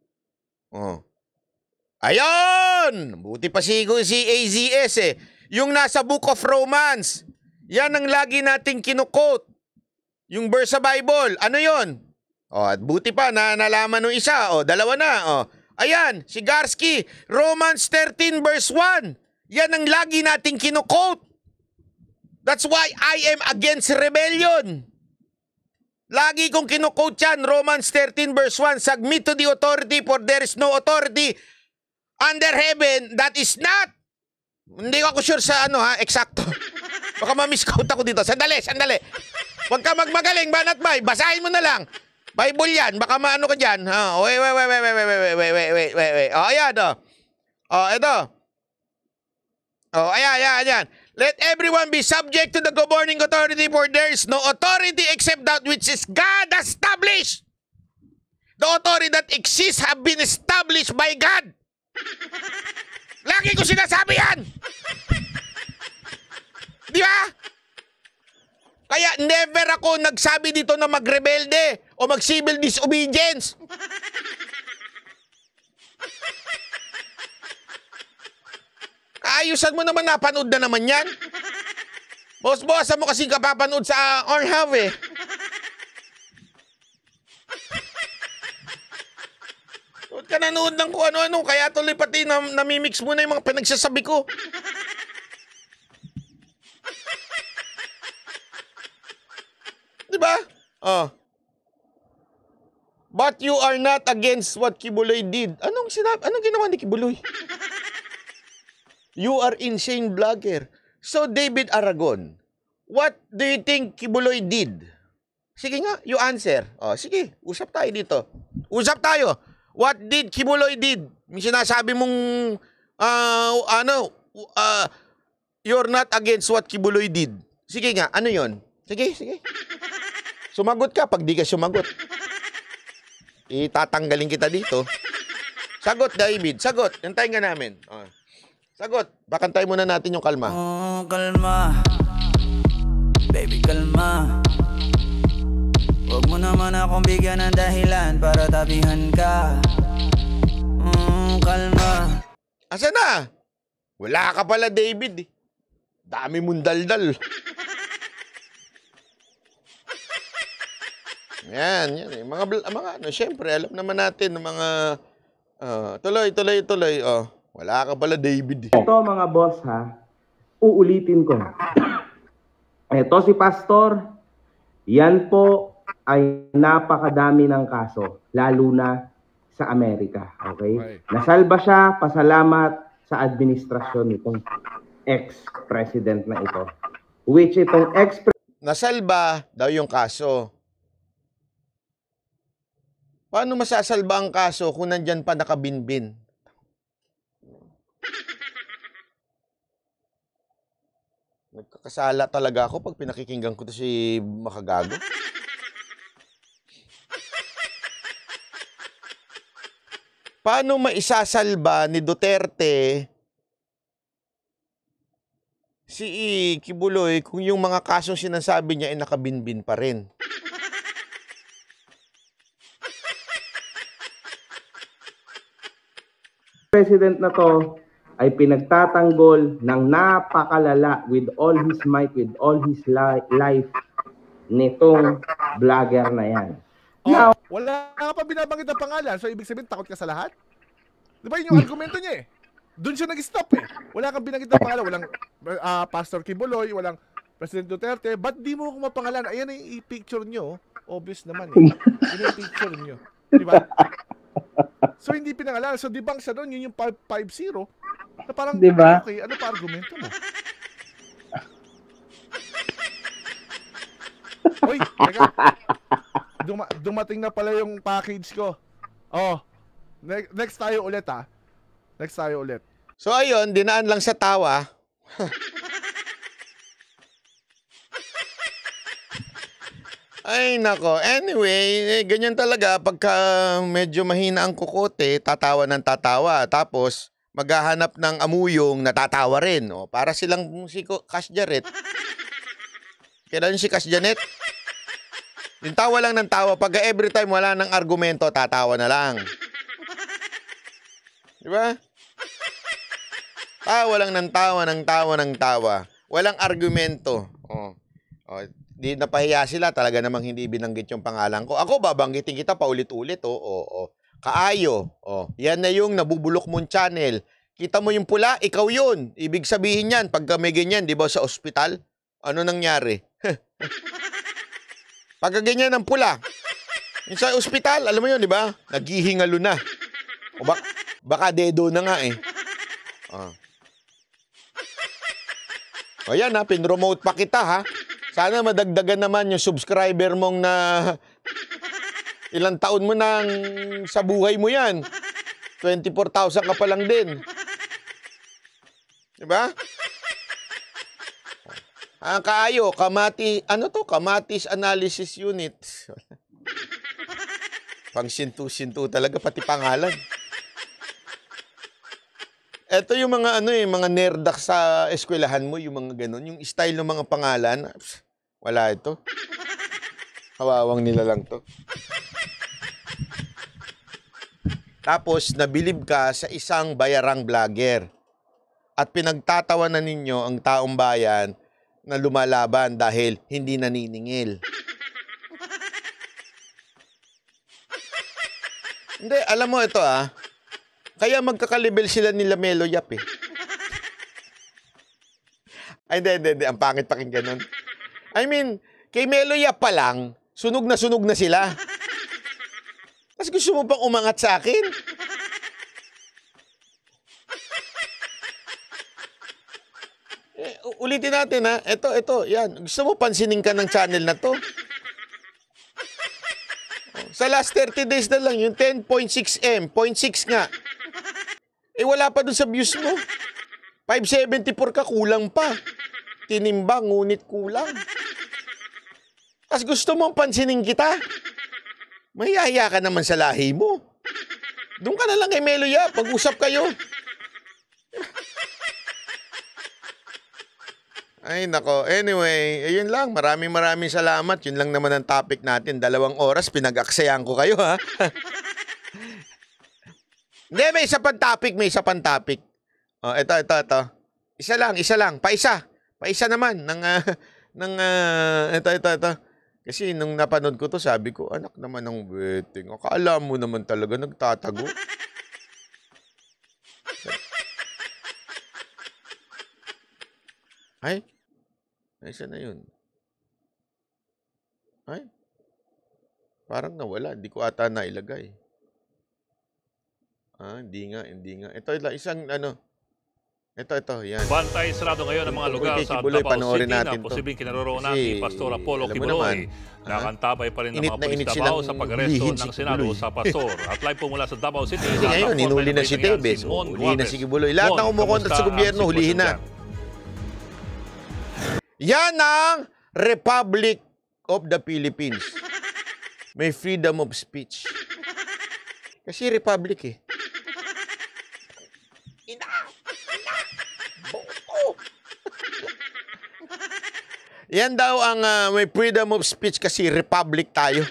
Ayun! Buti pa si AZS Yung nasa Book of Romans. Yan ang lagi nating kino-quote. Yung verse sa Bible. Ano yon? At buti pa na nalaman ng isa. Dalawa na. Ayan, si Garski. Romans 13 verse 1. Yan ang lagi nating kino-quote. That's why I am against rebellion. Lagi kong kino-quote yan, Romans 13 verse 1, submit to the authority for there is no authority under heaven that is not. Hindi ako sure sa ano ha, eksakto. Baka ma-misquote ako dito. Sandali. Huwag ka magmagaling, banat bay. Basahin mo na lang. Bible yan. Baka maano ka dyan. Wait. Ayan, ito. Ayan. Let everyone be subject to the governing authority, for there is no authority except that which is God established. The authority that exists have been established by God. Lagi ko sinasabi yan. Di ba? Kaya never ako nagsabi dito na magrebelde o mag-civil disobedience. Ayusan mo naman, napanood na naman yan. Boss-bossan mo kasi kapapanood sa Orhav eh. Huwag ka nanood ng kung ano-ano, kaya tuloy pati namimix mo na yung mga pinagsasabi ko. Diba? But you are not against what Kibuloy did. Anong ginawa ni Kibuloy? You are insane vlogger. So, David Aragon, what do you think Kibuloy did? Sige nga, you answer. Sige, usap tayo dito. Usap tayo. What did Kibuloy did? May sinasabi mong, you're not against what Kibuloy did. Sige nga, ano yon? Sige. Sumagot ka pag di ka sumagot. Itatanggalin kita dito. Sagot, David. Sagot. Hintayin ka namin. Sagot. Bakantay muna natin yung kalma. Kalma. Baby, kalma. Huwag mo naman akong bigyan ng dahilan para tabihan ka. Kalma. Asa na? Wala ka pala, David. Dami mong daldal. Yan. Mga ano, syempre, alam naman natin ng mga tuloy. Wala ka pala, David. Ito mga boss ha, uulitin ko. Ito si Pastor, yan po ay napakadami ng kaso, lalo na sa Amerika. Okay? Nasalba siya, pasalamat sa administrasyon nitong ex-president na ito. Which itong nasalba daw yung kaso. Paano masasalba ang kaso kung nandyan pa nakabinbin? Nagkakasala talaga ako pag pinakikinggan ko to si Makagago. Paano maisasalba ni Duterte si Kibuloy kung yung mga kasong sinasabi niya ay nakabinbin pa rin? President na to ay pinagtatanggol ng napakalala with all his might, with all his life nitong vlogger na yan. Now, wala ka pa binabanggit ang pangalan, so ibig sabihin takot ka sa lahat? Di ba yun yung argumento niya eh? Doon siya nag-stop eh. Wala kang binanggit ang pangalan, walang Pastor Kibuloy, walang President Duterte, ba't di mo kung mapangalan? Ayan na yung i-picture nyo. Obvious naman eh. Yun yung picture nyo. Di ba? So hindi pinangalan. So debunk siya doon, yun yung 550. Na parang, diba? Okay, ano pa argumento mo? Uy, teka. Dumating na pala yung package ko. Next tayo ulit ha. Next tayo ulit. So ayun, dinaan lang sa tawa. Ay nako. Anyway, ganyan talaga pagka medyo mahina ang kukote, tatawa ng tatawa. Tapos maghahanap ng amuyong natatawa rin. Para silang si Cash Jaret. Kailan si Cash Janet? Yung tawa lang ng tawa. Pagka every time wala ng argumento, tatawa na lang. Di ba? Tawa lang ng tawa. Walang argumento. Di napahiya sila, talaga namang hindi binanggit yung pangalan ko. Ako, babanggitin kita paulit-ulit. Kaayo. Yan na yung nabubulok mong channel. Kita mo yung pula, ikaw yun. Ibig sabihin yan, pagka may ganyan, di ba sa ospital? Ano nangyari? Pagka ganyan ang pula, yung sa ospital, alam mo yun, di ba? Naghihingalo na. Baka dedo na nga eh. O yan ha, pinromote pa kita ha. Sana madagdagan naman yung subscriber mong na ilang taon mo nang sa buhay mo yan. 24,000 ka pa lang din. Diba? Kaayo, Kamatis Analysis Unit. Pang sintu-sintu talaga, pati pangalan. Ito yung mga mga nerdak sa eskwelahan mo, yung mga ganun, yung style ng mga pangalan. Wala ito. Kawawang nila lang to. Tapos, nabilib ka sa isang bayarang vlogger. At pinagtatawanan ninyo ang taong bayan na lumalaban dahil hindi naniningil. Hindi, alam mo ito kaya magkakalibel sila nila Melo Yap eh. Ay, hindi. Ang pangit pakinggan nun. I mean, kay Melo Yap pa lang, sunog na sila. Tapos gusto mo pang umangat sa akin? Ulitin natin Ito, yan. Gusto mo pansinin ka ng channel na to? Sa last 30 days na lang, yung 10.6M, 0.6 nga. Wala pa dun sa views mo. 574 ka, kulang pa. Tinimbang, ngunit kulang. Tapos gusto mong pansinin kita? Mahiyaya ka naman sa lahi mo. Doon ka na lang kay Melo Yap, pag-usap kayo. Ay, nako. Anyway, ayun lang. Maraming salamat. Yun lang naman ang topic natin. 2 oras, pinag-aksayan ko kayo, ha? Hindi, may isa pang topic. Oh, ito. Isa lang. Paisa naman. Ito. Kasi nung napanood ko to, sabi ko, anak naman ng wedding. Akala mo naman talaga nagtatago. Ay, isa na yun. Ay, parang nawala. Hindi ko ata nailagay. Hindi nga. Ito, isang Ito, yan. Bantay sarado ngayon ang mga lugar sa Davao City na posibleng kinaroroonan ni Pastor Apollo Kibuloy. Nakantabay pa rin ng mga pulis Davao sa pag-aresto ng Senado sa Pastor. At live po mula sa Davao City. Kasi ngayon, hinuli na si Tebes. Huli na si Kibuloy. Lahat ng umukontat sa gobyerno, hulihin na. Yan ang Republic of the Philippines. May freedom of speech. Kasi republic eh. Yan daw ang may freedom of speech kasi republic tayo.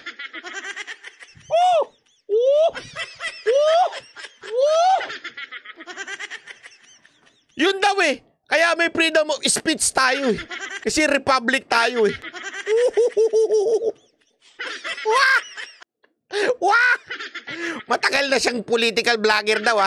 Yun daw eh. Kaya may freedom of speech tayo eh. Kasi republic tayo eh. Matagal na siyang political vlogger daw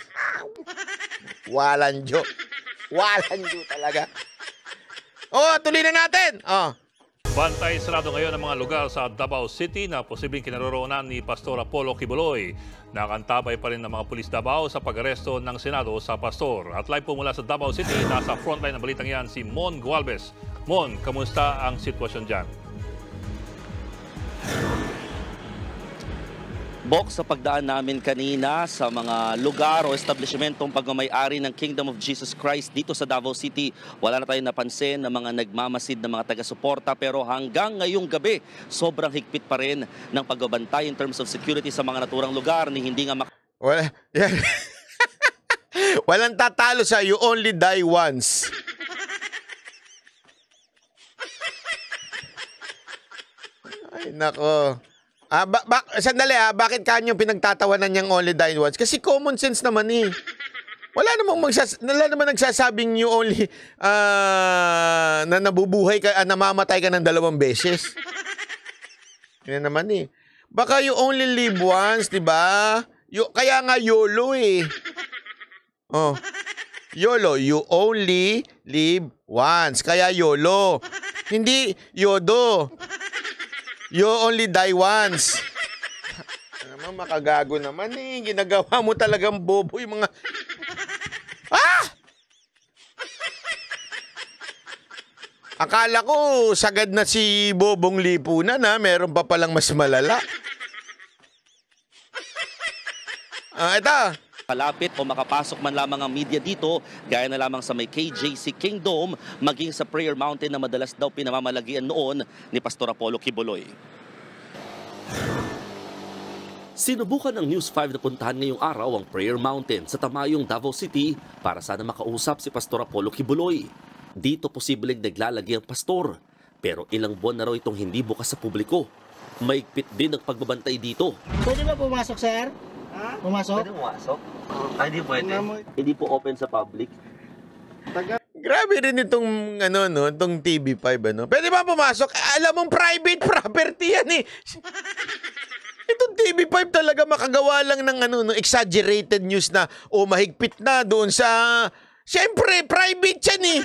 Walanjo talaga. Tuloy na natin. Bantay sarado ngayon ang mga lugar sa Davao City na posibleng kinaroroonan ni Pastor Apollo Kibuloy. Nakantabay pa rin ng mga pulis Davao sa pag-aresto ng Senado sa Pastor. At live po mula sa Davao City, nasa frontline ng balitang yan si Mon Gualvez. Mon, kamusta ang sitwasyon dyan? Bok, sa pagdaan namin kanina sa mga lugar o establishmentong pagmamayari ng Kingdom of Jesus Christ dito sa Davao City, wala na tayong napansin na mga nagmamasid na mga taga-suporta, pero hanggang ngayong gabi, sobrang higpit pa rin ng pagbabantay in terms of security sa mga naturang lugar ni hindi nga Walang tatalo sa you only die once. Ay, nako. Sandali bakit kanyo pinagtatawanan niyang only die once? Kasi common sense naman eh. Wala naman nagsasabing you only na nabubuhay ka, namamatay ka ng 2 beses. Yan naman eh. Baka you only live once, di ba? Kaya nga YOLO eh. YOLO, you only live once. Kaya YOLO. Hindi YODO. You only die once. makagago naman eh. Ginagawa mo talagang bobo yung mga... Ah! Akala ko sagad na si Bobong Lipunan ha. Meron pa palang mas malala. Ito. Kalapit o makapasok man lamang ang media dito, gaya na lamang sa may KJC Kingdom, maging sa Prayer Mountain na madalas daw pinamamalagian noon ni Pastor Apollo Kibuloy. Sinubukan ng News 5 na puntahan ngayong araw ang Prayer Mountain sa Tamayong, Davao City para sana makausap si Pastor Apollo Kibuloy. Dito posibleng naglalagi ang pastor, pero ilang buwan na raw itong hindi bukas sa publiko. Maigpit din ang pagbabantay dito. Pwede ba pumasok, sir? Pumasok? Pwede pumasok? Ay, hindi pwede. Hindi po open sa public. Grabe rin itong, itong TV5, Pwede ba pumasok? Alam mong private property yan eh. Itong TV5 talaga makagawa lang ng exaggerated news na mahigpit na doon sa... Siyempre, private yan eh.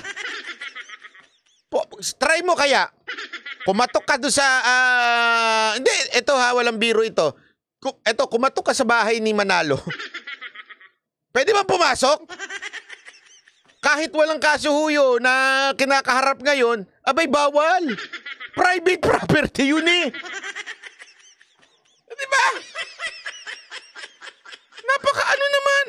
Try mo kaya. Kumatok ka doon sa... Hindi, ito walang biro ito. Kumatok ka sa bahay ni Manalo. Pwede ba pumasok? Kahit walang kasuhuyo na kinakaharap ngayon, abay bawal. Private property yun eh. Di ba? Napaka-ano naman.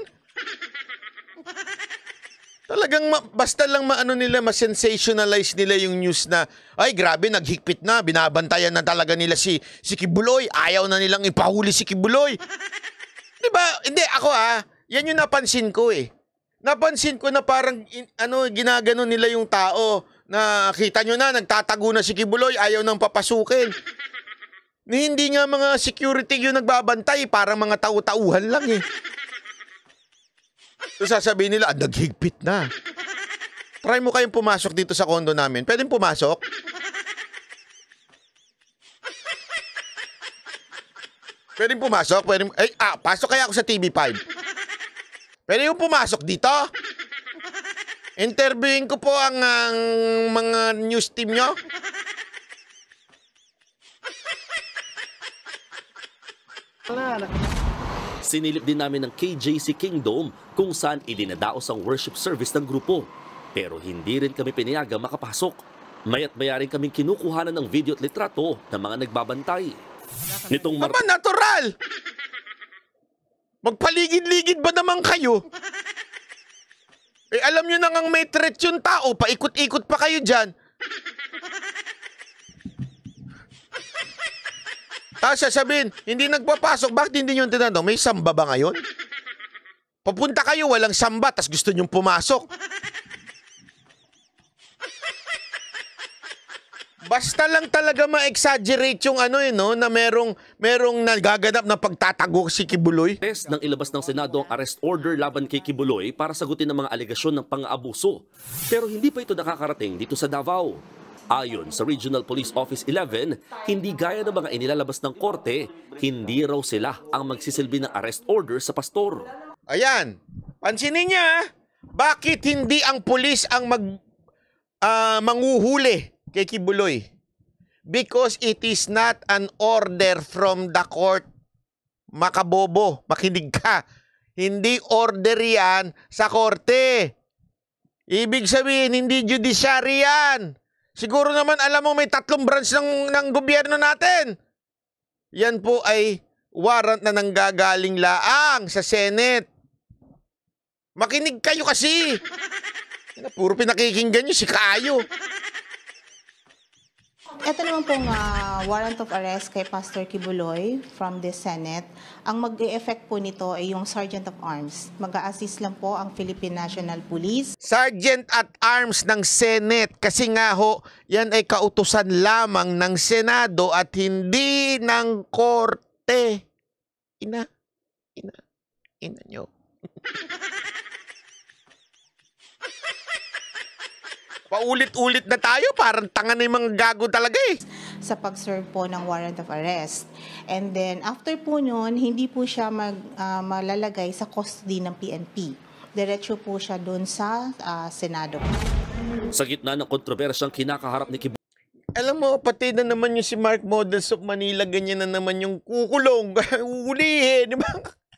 Talagang basta lang ma-sensationalize nila yung news na, ay grabe, naghigpit na, binabantayan na talaga nila si Kibuloy. Ayaw na nilang ipahuli si Kibuloy. Di ba? Hindi, ako yan yung napansin ko eh. Napansin ko na parang ginagano nila yung tao na kita nyo na, nagtatago na si Kibuloy, ayaw nang papasukin. Hindi nga mga security yung nagbabantay, parang mga tau-tauhan lang eh. So sasabihin nila, naghigpit na. Try mo kayong pumasok dito sa condo namin. Pwedeng pumasok? Pwedeng pumasok? Pasok kaya ako sa TV5. Pwede yung pumasok dito? Interviewin ko po ang mga news team nyo. Sinilip din namin ng KJC Kingdom kung saan idinadaos ang worship service ng grupo. Pero hindi rin kami pinayagang makapasok. Maya't maya rin kaming kinukuhanan ng video at litrato ng mga nagbabantay. Nitong natural! Magpaligid-ligid ba naman kayo? Alam nyo na ngang may threat yung tao, paikot-ikot pa kayo dyan. Tapos sasabihin, hindi nagpapasok, bakit hindi nyo tinanong? May samba ba ngayon? Papunta kayo, walang samba, tas gusto nyong pumasok. Basta lang talaga ma-exaggerate yung na merong nagaganap na pagtatago si Kibuloy. Test ng ilabas ng Senado ang arrest order laban kay Kibuloy para sagutin ang mga alegasyon ng pang-aabuso. Pero hindi pa ito nakakarating dito sa Davao. Ayon sa Regional Police Office 11, hindi gaya ng mga inilalabas ng korte, hindi raw sila ang magsisilbi ng arrest order sa pastor. Ayan, pansinin niya, bakit hindi ang pulis ang manguhuli kay Kibuloy? Because it is not an order from the court. Makabobo, makinig ka. Hindi order yan sa korte. Ibig sabihin, hindi judiciary yan. Siguro naman alam mo may 3 branch ng gobyerno natin. Yan po ay warrant na nanggagaling laang sa Senate. Makinig kayo kasi. Puro pinakikinggan nyo si Kayo. Ito naman pong warrant of arrest kay Pastor Kibuloy from the Senate. Ang mag-e-effect po nito ay yung Sergeant of Arms. Mag-a-assist lang po ang Philippine National Police. Sergeant at Arms ng Senate. Kasi nga yan ay kautusan lamang ng Senado at hindi ng Korte. Ina nyo. Paulit-ulit na tayo, parang tanga na yung mga gago talaga eh. Sa pag-serve po ng warrant of arrest. And then, after po nun, hindi po siya malalagay sa custody ng PNP. Diretso po siya doon sa Senado. Sa gitna ng kontrobersyang kinakaharap ni Kibuloy. Alam mo, pati na naman yung si Mark Models of Manila, ganyan na naman yung kukulong. Uulihin, di ba?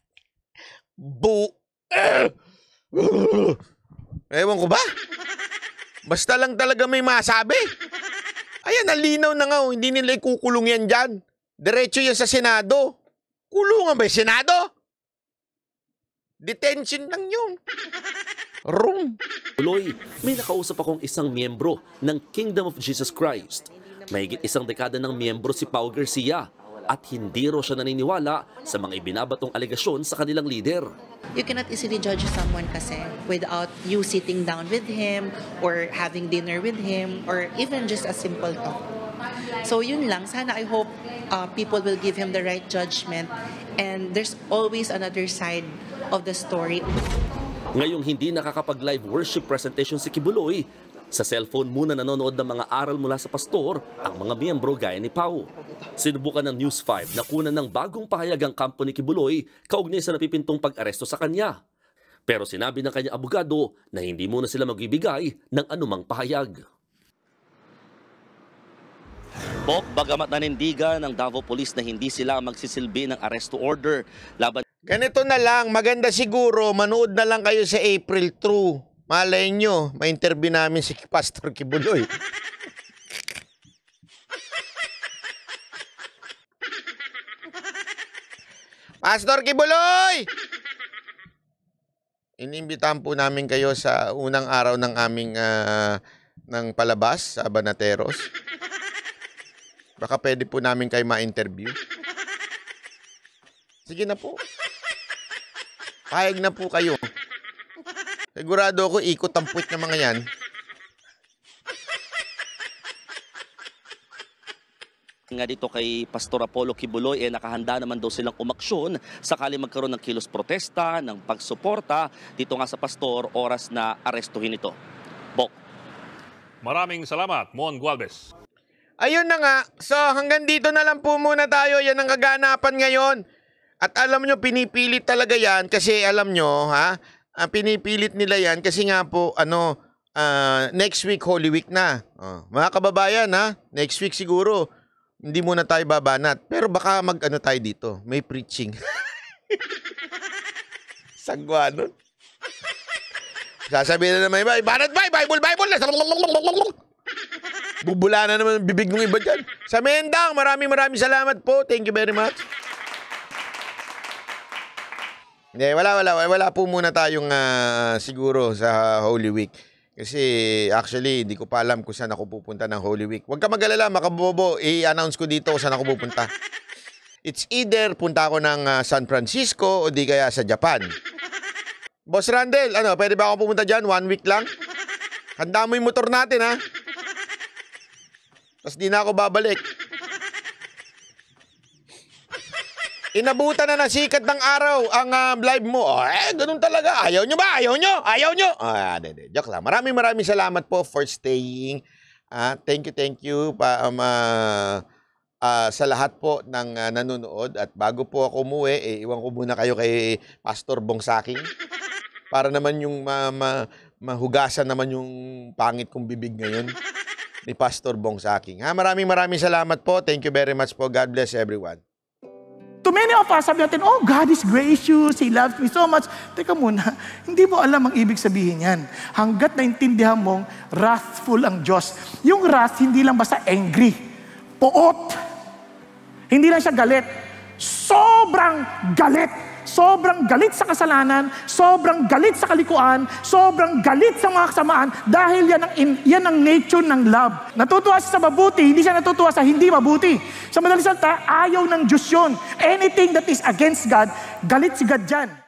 Ewan ko ba? Basta lang talaga may masabi. Ayan, nalinaw na nga. Hindi nila ikukulong yan dyan. Diretso yan sa Senado. Kulungan ba yung Senado? Detention lang yun. Room. Tuloy, may nakausap akong isang miyembro ng Kingdom of Jesus Christ. Mahigit isang dekada ng miyembro si Pao Garcia at hindi raw siya naniniwala sa mga ibinabatong alegasyon sa kanilang leader. You cannot easily judge someone kasi without you sitting down with him or having dinner with him or even just a simple talk. So yun lang, sana I hope people will give him the right judgment and there's always another side of the story. Ngayong hindi nakakapag-live worship presentation si Kibuloy, sa cellphone muna nanonood ng mga aral mula sa pastor ang mga miyembro gaya ni Pao. Sinubukan ng News 5 na kunan ng bagong pahayag ang kampo ni Kibuloy kaugnay sa napipintong pag-aresto sa kanya. Pero sinabi ng kanyang abogado na hindi muna sila magbibigay ng anumang pahayag. Bagamat nanindigan ng Davao Police na hindi sila magsisilbi ng arresto order laban. Ganito na lang, maganda siguro, manood na lang kayo sa April 2. Malay nyo, ma-interview namin si Pastor Kibuloy. Pastor Kibuloy! Inimbitahan po namin kayo sa unang araw ng aming ng palabas sa Banateros. Baka pwede po namin kayo ma-interview. Sige na po. Pahayag na po kayo. Sigurado ako ikot ang puwit ng mga yan. Nga dito kay Pastor Apollo Kibuloy, nakahanda naman daw silang umaksyon sakali magkaroon ng kilos protesta, ng pagsuporta dito nga sa pastor oras na arestuhin ito. Bok. Maraming salamat, Mon Gualvez. Ayun na nga. So hanggang dito na lang po muna tayo. Yan ang kaganapan ngayon. At alam nyo, pinipilit talaga yan kasi alam nyo, pinipilit nila yan kasi nga po, next week, Holy Week na. Mga kababayan, next week siguro, hindi muna tayo babanat. Pero baka tayo dito. May preaching. Sagwa nun. Sasabihin na naman iba, banat ba? Bible! Bubula na naman ang bibig ng iba dyan. Sa Mendang, maraming salamat po. Thank you very much. Hindi, wala po muna tayong siguro sa Holy Week. Kasi actually, hindi ko pa alam kung saan ako pupunta ng Holy Week. Huwag ka mag-alala, makabobo, i-announce ko dito kung saan ako pupunta. It's either punta ako ng San Francisco o di kaya sa Japan. Boss Randel, pwede ba ako pumunta dyan? 1 week lang? Handa mo yung motor natin, ha? Tapos di na ako babalik. Inabutan na ng sikat ng araw ang live mo. Ganun talaga. Ayaw nyo ba? Ayaw nyo? Joke lang. Maraming salamat po for staying. Thank you sa lahat po ng nanonood. At bago po ako umuwi, iwan ko muna kayo kay Pastor Bongsaking. Para naman yung mahugasan naman yung pangit kong bibig ngayon ni Pastor Bongsaking. Maraming salamat po. Thank you very much po. God bless everyone. To many of us, sabi natin, oh, God is gracious, He loves me so much. Teka muna, hindi mo alam ang ibig sabihin yan. Hanggat naintindihan mong wrathful ang Diyos. Yung wrath, hindi lang basta angry. Poot. Hindi lang siya galit. Sobrang galit. Sobrang galit sa kasalanan, sobrang galit sa kalikuan, sobrang galit sa mga kasamaan dahil yan ang nature ng love. Natutuwa siya sa mabuti, hindi siya natutuwa sa hindi mabuti. Sa madaling salita, ayaw ng Diyos yun. Anything that is against God, galit si God dyan.